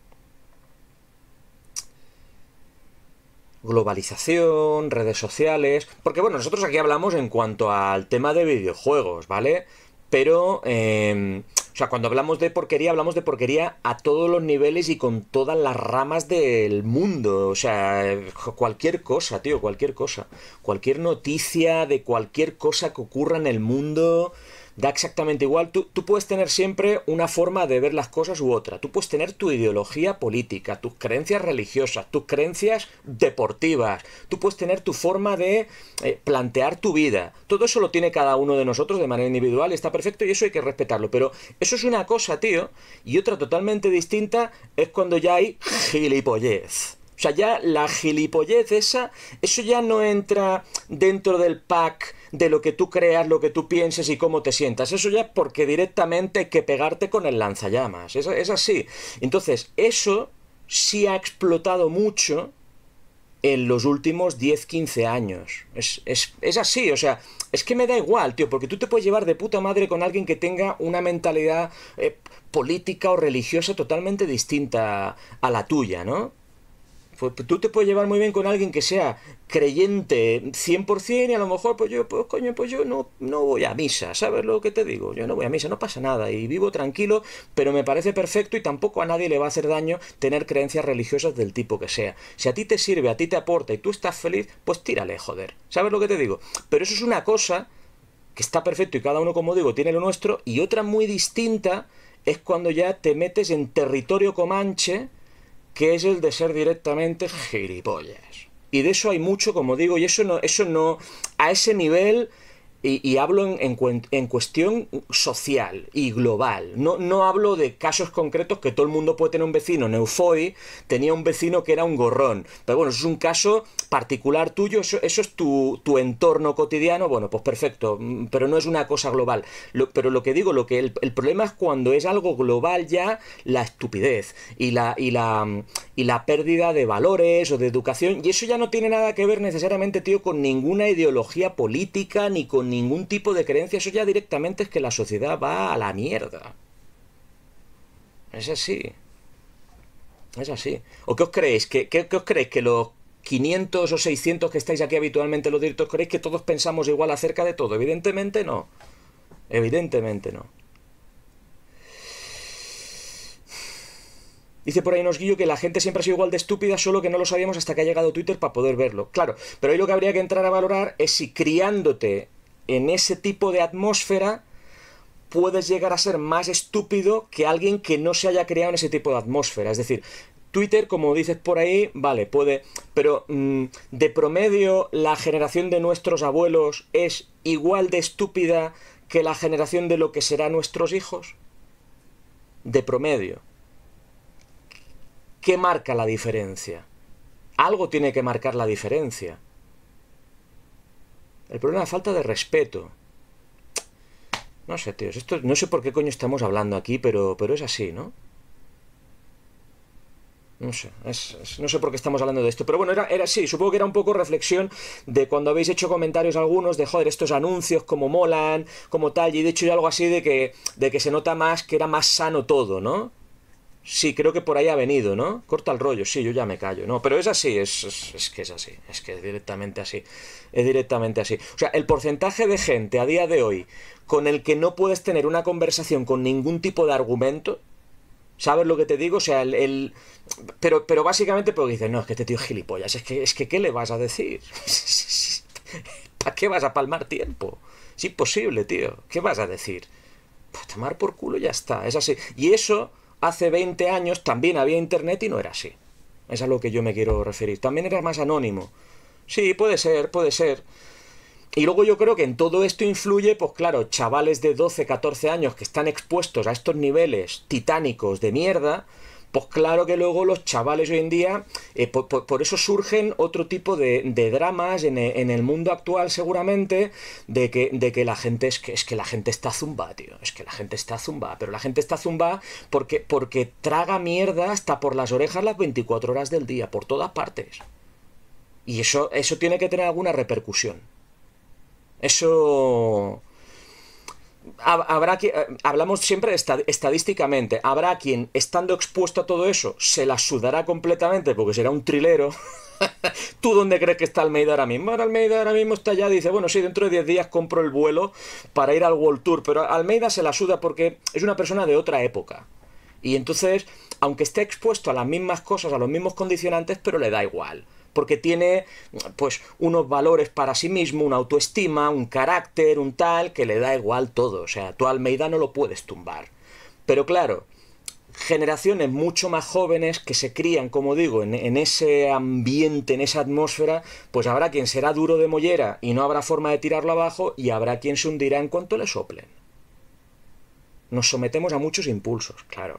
Globalización, redes sociales... Porque bueno, nosotros aquí hablamos en cuanto al tema de videojuegos, ¿vale? Pero, eh, o sea, cuando hablamos de porquería, hablamos de porquería a todos los niveles y con todas las ramas del mundo. O sea, cualquier cosa, tío, cualquier cosa. Cualquier noticia de cualquier cosa que ocurra en el mundo... Da exactamente igual. Tú, tú puedes tener siempre una forma de ver las cosas u otra. Tú puedes tener tu ideología política, tus creencias religiosas, tus creencias deportivas. Tú puedes tener tu forma de eh, plantear tu vida. Todo eso lo tiene cada uno de nosotros de manera individual. Está perfecto y eso hay que respetarlo. Pero eso es una cosa, tío. Y otra totalmente distinta es cuando ya hay gilipollez. O sea, ya la gilipollez esa, eso ya no entra dentro del pack de lo que tú creas, lo que tú pienses y cómo te sientas. Eso ya porque directamente hay que pegarte con el lanzallamas. Es, es así. Entonces, eso sí ha explotado mucho en los últimos diez, quince años. Es, es, es así, o sea, es que me da igual, tío, porque tú te puedes llevar de puta madre con alguien que tenga una mentalidad eh, política o religiosa totalmente distinta a la tuya, ¿no? Pues tú te puedes llevar muy bien con alguien que sea creyente cien por cien y a lo mejor pues yo, pues coño, pues yo no, no voy a misa, ¿sabes lo que te digo? Yo no voy a misa, no pasa nada y vivo tranquilo, pero me parece perfecto y tampoco a nadie le va a hacer daño tener creencias religiosas del tipo que sea. Si a ti te sirve, a ti te aporta y tú estás feliz, pues tírale, joder. ¿Sabes lo que te digo? Pero eso es una cosa que está perfecto y cada uno, como digo, tiene lo nuestro, y otra muy distinta es cuando ya te metes en territorio comanche, que es el de ser directamente gilipollas. Y de eso hay mucho, como digo, y eso no, eso no, a ese nivel, y, y hablo en, en, en cuestión social y global. No, no hablo de casos concretos que todo el mundo puede tener un vecino. Neufoi tenía un vecino que era un gorrón. Pero bueno, eso es un caso particular tuyo, eso, eso es tu, tu entorno cotidiano, bueno, pues perfecto, pero no es una cosa global. Lo, pero lo que digo, lo que el, el problema es cuando es algo global ya, la estupidez y la, y, la, y la pérdida de valores o de educación, y eso ya no tiene nada que ver necesariamente, tío, con ninguna ideología política ni con ningún tipo de creencia. Eso ya directamente es que la sociedad va a la mierda. Es así. Es así. ¿O qué os creéis? ¿Qué, qué, qué os creéis? ¿Que los quinientos o seiscientos que estáis aquí habitualmente los directos creéis que todos pensamos igual acerca de todo? Evidentemente no. Evidentemente no. Dice por ahí Nosguillo que la gente siempre ha sido igual de estúpida, solo que no lo sabíamos hasta que ha llegado Twitter para poder verlo. Claro, pero ahí lo que habría que entrar a valorar es si criándote en ese tipo de atmósfera puedes llegar a ser más estúpido que alguien que no se haya criado en ese tipo de atmósfera. Es decir, Twitter, como dices por ahí, vale, puede... Pero mmm, de promedio la generación de nuestros abuelos es igual de estúpida que la generación de lo que serán nuestros hijos. De promedio. ¿Qué marca la diferencia? Algo tiene que marcar la diferencia. El problema es la falta de respeto. No sé, tíos, esto no sé por qué coño estamos hablando aquí, pero, pero es así, ¿no? No sé, es, es, no sé por qué estamos hablando de esto, pero bueno, era, era sí, supongo que era un poco reflexión de cuando habéis hecho comentarios algunos de, joder, estos anuncios como molan, como tal, y de hecho algo así de que, de que se nota más, que era más sano todo, ¿no? Sí, creo que por ahí ha venido, ¿no? Corta el rollo, sí, yo ya me callo, ¿no? Pero es así, es, es, es que es así, es que es directamente así, es directamente así. O sea, el porcentaje de gente a día de hoy con el que no puedes tener una conversación con ningún tipo de argumento, ¿sabes lo que te digo? O sea, el... el pero, pero básicamente porque dices, no, es que este tío es gilipollas, es que, es que ¿qué le vas a decir? ¿Para qué vas a palmar tiempo? Es imposible, tío, ¿qué vas a decir? Pues tomar por culo y ya está, es así. Y eso... Hace veinte años también había internet y no era así. Es a lo que yo me quiero referir. También era más anónimo. Sí, puede ser, puede ser. Y luego yo creo que en todo esto influye, pues claro, chavales de doce, catorce años que están expuestos a estos niveles titánicos de mierda, pues claro que luego los chavales hoy en día, eh, por, por, por eso surgen otro tipo de, de dramas en el, en el mundo actual seguramente, de que, de que la gente es que, es que la gente está zumba, tío, es que la gente está zumba, pero la gente está zumba porque, porque traga mierda hasta por las orejas las veinticuatro horas del día, por todas partes. Y eso, eso tiene que tener alguna repercusión. Eso... Habrá que, hablamos siempre estadísticamente, habrá quien estando expuesto a todo eso se la sudará completamente porque será un trilero. ¿Tú dónde crees que está Almeida ahora mismo? Ahora Almeida ahora mismo está allá, dice, bueno, sí, dentro de diez días compro el vuelo para ir al World Tour, pero Almeida se la suda porque es una persona de otra época. Y entonces, aunque esté expuesto a las mismas cosas, a los mismos condicionantes, pero le da igual. Porque tiene, pues, unos valores para sí mismo, una autoestima, un carácter, un tal, que le da igual todo. O sea, tú a Almeida no lo puedes tumbar. Pero claro, generaciones mucho más jóvenes que se crían, como digo, en, en ese ambiente, en esa atmósfera, pues habrá quien será duro de mollera y no habrá forma de tirarlo abajo, y habrá quien se hundirá en cuanto le soplen. Nos sometemos a muchos impulsos, claro.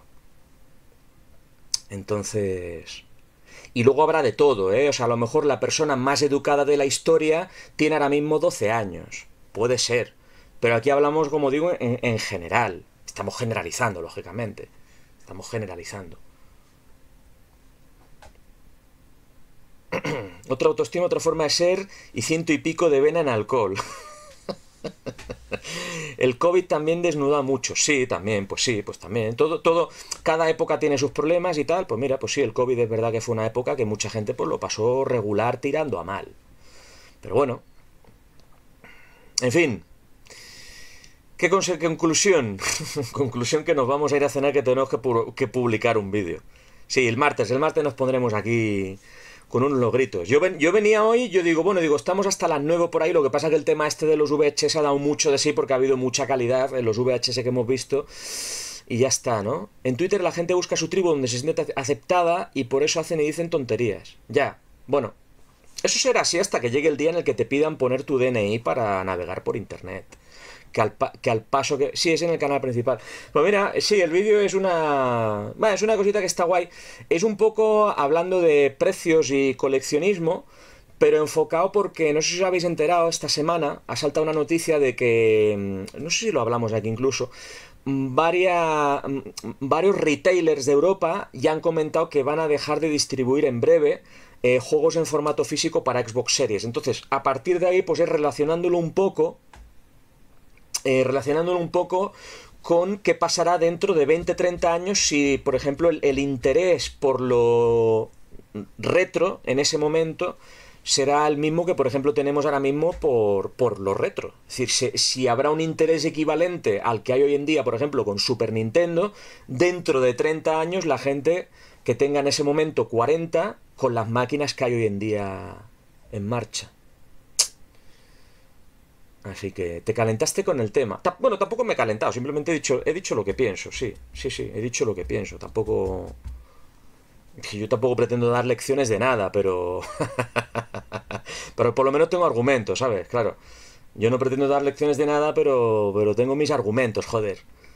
Entonces... Y luego habrá de todo, ¿eh? O sea, a lo mejor la persona más educada de la historia tiene ahora mismo doce años. Puede ser. Pero aquí hablamos, como digo, en, en general. Estamos generalizando, lógicamente. Estamos generalizando. Otra autoestima, otra forma de ser y ciento y pico de vena en alcohol. El COVID también desnuda mucho, sí, también, pues sí, pues también, todo, todo, cada época tiene sus problemas y tal, pues mira, pues sí, el COVID es verdad que fue una época que mucha gente pues lo pasó regular tirando a mal, pero bueno, en fin, ¿qué conclusión? Conclusión que nos vamos a ir a cenar, que tenemos que, pu que publicar un vídeo, sí, el martes, el martes nos pondremos aquí... con unos logritos. Yo, ven, yo venía hoy, yo digo, bueno, digo, estamos hasta las nueve por ahí, lo que pasa que el tema este de los V H S ha dado mucho de sí porque ha habido mucha calidad en los V H S que hemos visto y ya está, ¿no? En Twitter la gente busca su tribu donde se siente aceptada y por eso hacen y dicen tonterías. Ya, bueno, eso será así hasta que llegue el día en el que te pidan poner tu D N I para navegar por internet. Que al, pa que al paso que... Sí, es en el canal principal. Pues mira, sí, el vídeo es una... Bueno, es una cosita que está guay. Es un poco hablando de precios y coleccionismo, pero enfocado porque, no sé si os habéis enterado, esta semana ha saltado una noticia de que... No sé si lo hablamos aquí incluso... Varia, varios retailers de Europa ya han comentado que van a dejar de distribuir en breve eh, juegos en formato físico para Xbox Series. Entonces, a partir de ahí, pues es relacionándolo un poco... Eh, relacionándolo un poco con qué pasará dentro de veinte a treinta años si, por ejemplo, el, el interés por lo retro en ese momento será el mismo que, por ejemplo, tenemos ahora mismo por, por lo retro. Es decir, si, si habrá un interés equivalente al que hay hoy en día, por ejemplo, con Super Nintendo, dentro de treinta años la gente que tenga en ese momento cuarenta con las máquinas que hay hoy en día en marcha. Así que te calentaste con el tema. Ta bueno, tampoco me he calentado, simplemente he dicho, he dicho lo que pienso, sí, sí, sí, he dicho lo que pienso. Tampoco... Yo tampoco pretendo dar lecciones de nada, pero... pero por lo menos tengo argumentos, ¿sabes? Claro. Yo no pretendo dar lecciones de nada, pero, pero tengo mis argumentos, joder.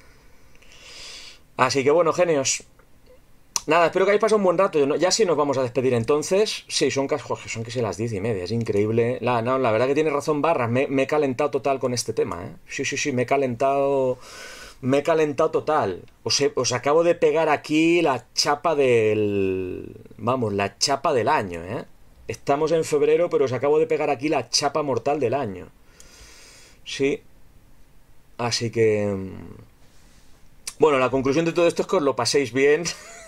Así que bueno, genios. Nada, espero que hayáis pasado un buen rato. Ya sí nos vamos a despedir entonces. Sí, son, Jorge, son que se las diez y media, es increíble. La, no, la verdad que tiene razón Barras, me, me he calentado total con este tema, ¿eh? Sí, sí, sí, me he calentado... Me he calentado total. Os, he, os acabo de pegar aquí la chapa del... Vamos, la chapa del año, ¿eh? Estamos en febrero, pero os acabo de pegar aquí la chapa mortal del año. Sí. Así que... Bueno, la conclusión de todo esto es que os lo paséis bien,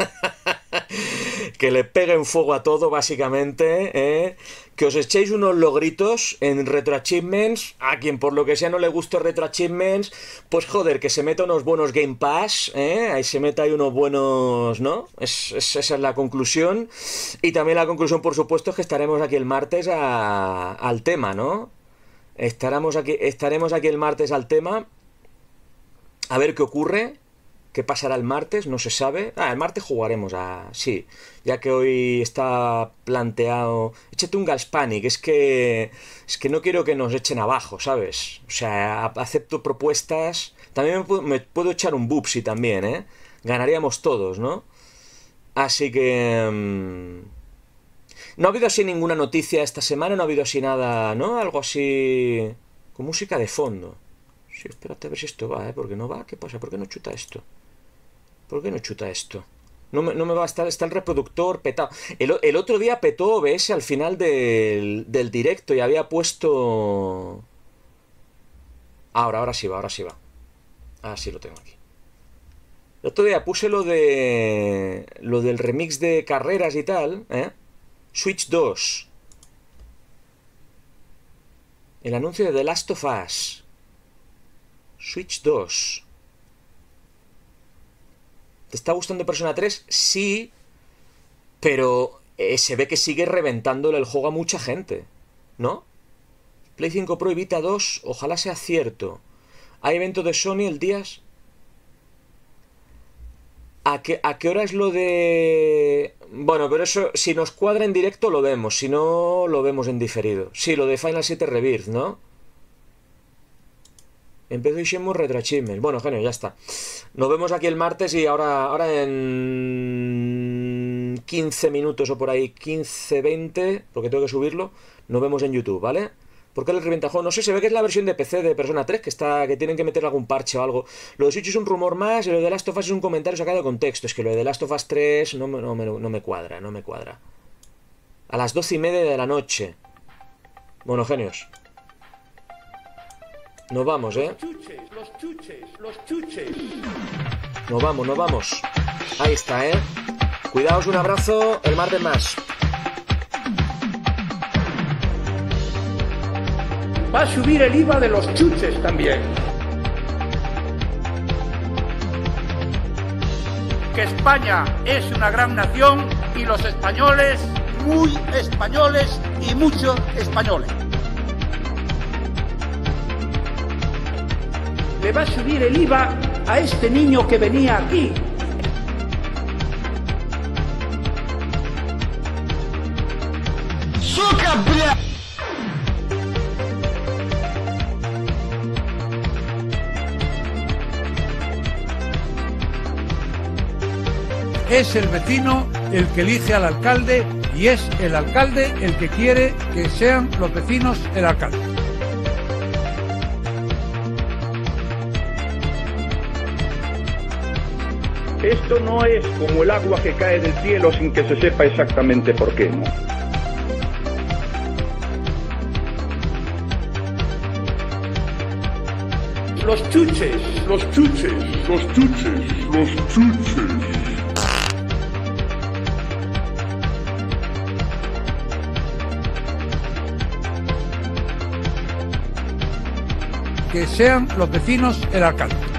que le peguen fuego a todo, básicamente, ¿eh? Que os echéis unos logritos en Retro Achievements, a quien por lo que sea no le guste Retro Achievements, pues joder, que se meta unos buenos Game Pass, ¿eh? Ahí se meta ahí unos buenos, ¿no? Es, es, esa es la conclusión. Y también la conclusión, por supuesto, es que estaremos aquí el martes a, al tema, ¿no? Estaremos aquí, estaremos aquí el martes al tema, a ver qué ocurre. ¿Qué pasará el martes? No se sabe. Ah, el martes jugaremos a... Sí, ya que hoy está planteado... Échate un Galspanic, es que... Es que no quiero que nos echen abajo, ¿sabes? O sea, acepto propuestas... También me puedo, me puedo echar un Bubsy también, ¿eh? Ganaríamos todos, ¿no? Así que... Mmm, no ha habido así ninguna noticia esta semana, no ha habido así nada, ¿no? Algo así... con música de fondo. Sí, espérate a ver si esto va, ¿eh? Porque no va, ¿qué pasa? ¿Por qué no chuta esto? ¿Por qué no chuta esto? No me, no me va a estar, está el reproductor petado. El, el otro día petó O B S al final del, del directo y había puesto... Ahora, ahora sí va, ahora sí va. Ah, sí lo tengo aquí. El otro día puse lo de... lo del remix de carreras y tal, ¿eh? Switch dos. El anuncio de The Last of Us. Switch dos. ¿Te está gustando Persona tres? Sí, pero eh, se ve que sigue reventándole el juego a mucha gente, ¿no? Play cinco Pro y Vita dos, ojalá sea cierto. Hay evento de Sony el día... ¿A qué, ¿A qué hora es lo de...? Bueno, pero eso, si nos cuadra en directo lo vemos, si no lo vemos en diferido. Sí, lo de Final siete Rebirth, ¿no? Empezó Shenmue Retro Achievement. Bueno, genio, ya está. Nos vemos aquí el martes y ahora, ahora en quince minutos o por ahí, quince, veinte, porque tengo que subirlo, nos vemos en YouTube, ¿vale? ¿Por qué le revienta el juego? No sé, se ve que es la versión de P C de Persona tres, que está que tienen que meter algún parche o algo. Lo de Switch es un rumor más y lo de The Last of Us es un comentario sacado de contexto. Es que lo de The Last of Us tres no, no, no, no me cuadra, no me cuadra. A las doce y media de la noche. Bueno, genios. Nos vamos, ¿eh? Los chuches, los chuches, los chuches. Nos vamos, nos vamos. Ahí está, ¿eh? Cuidaos, un abrazo, el martes más. Va a subir el I V A de los chuches también. Que España es una gran nación y los españoles, muy españoles y muchos españoles. Le va a subir el I V A a este niño que venía aquí. Es el vecino el que elige al alcalde y es el alcalde el que quiere que sean los vecinos el alcalde. Esto no es como el agua que cae del cielo sin que se sepa exactamente por qué, ¿no? Los chuches, los chuches, los chuches, los chuches. Que sean los vecinos el alcalde.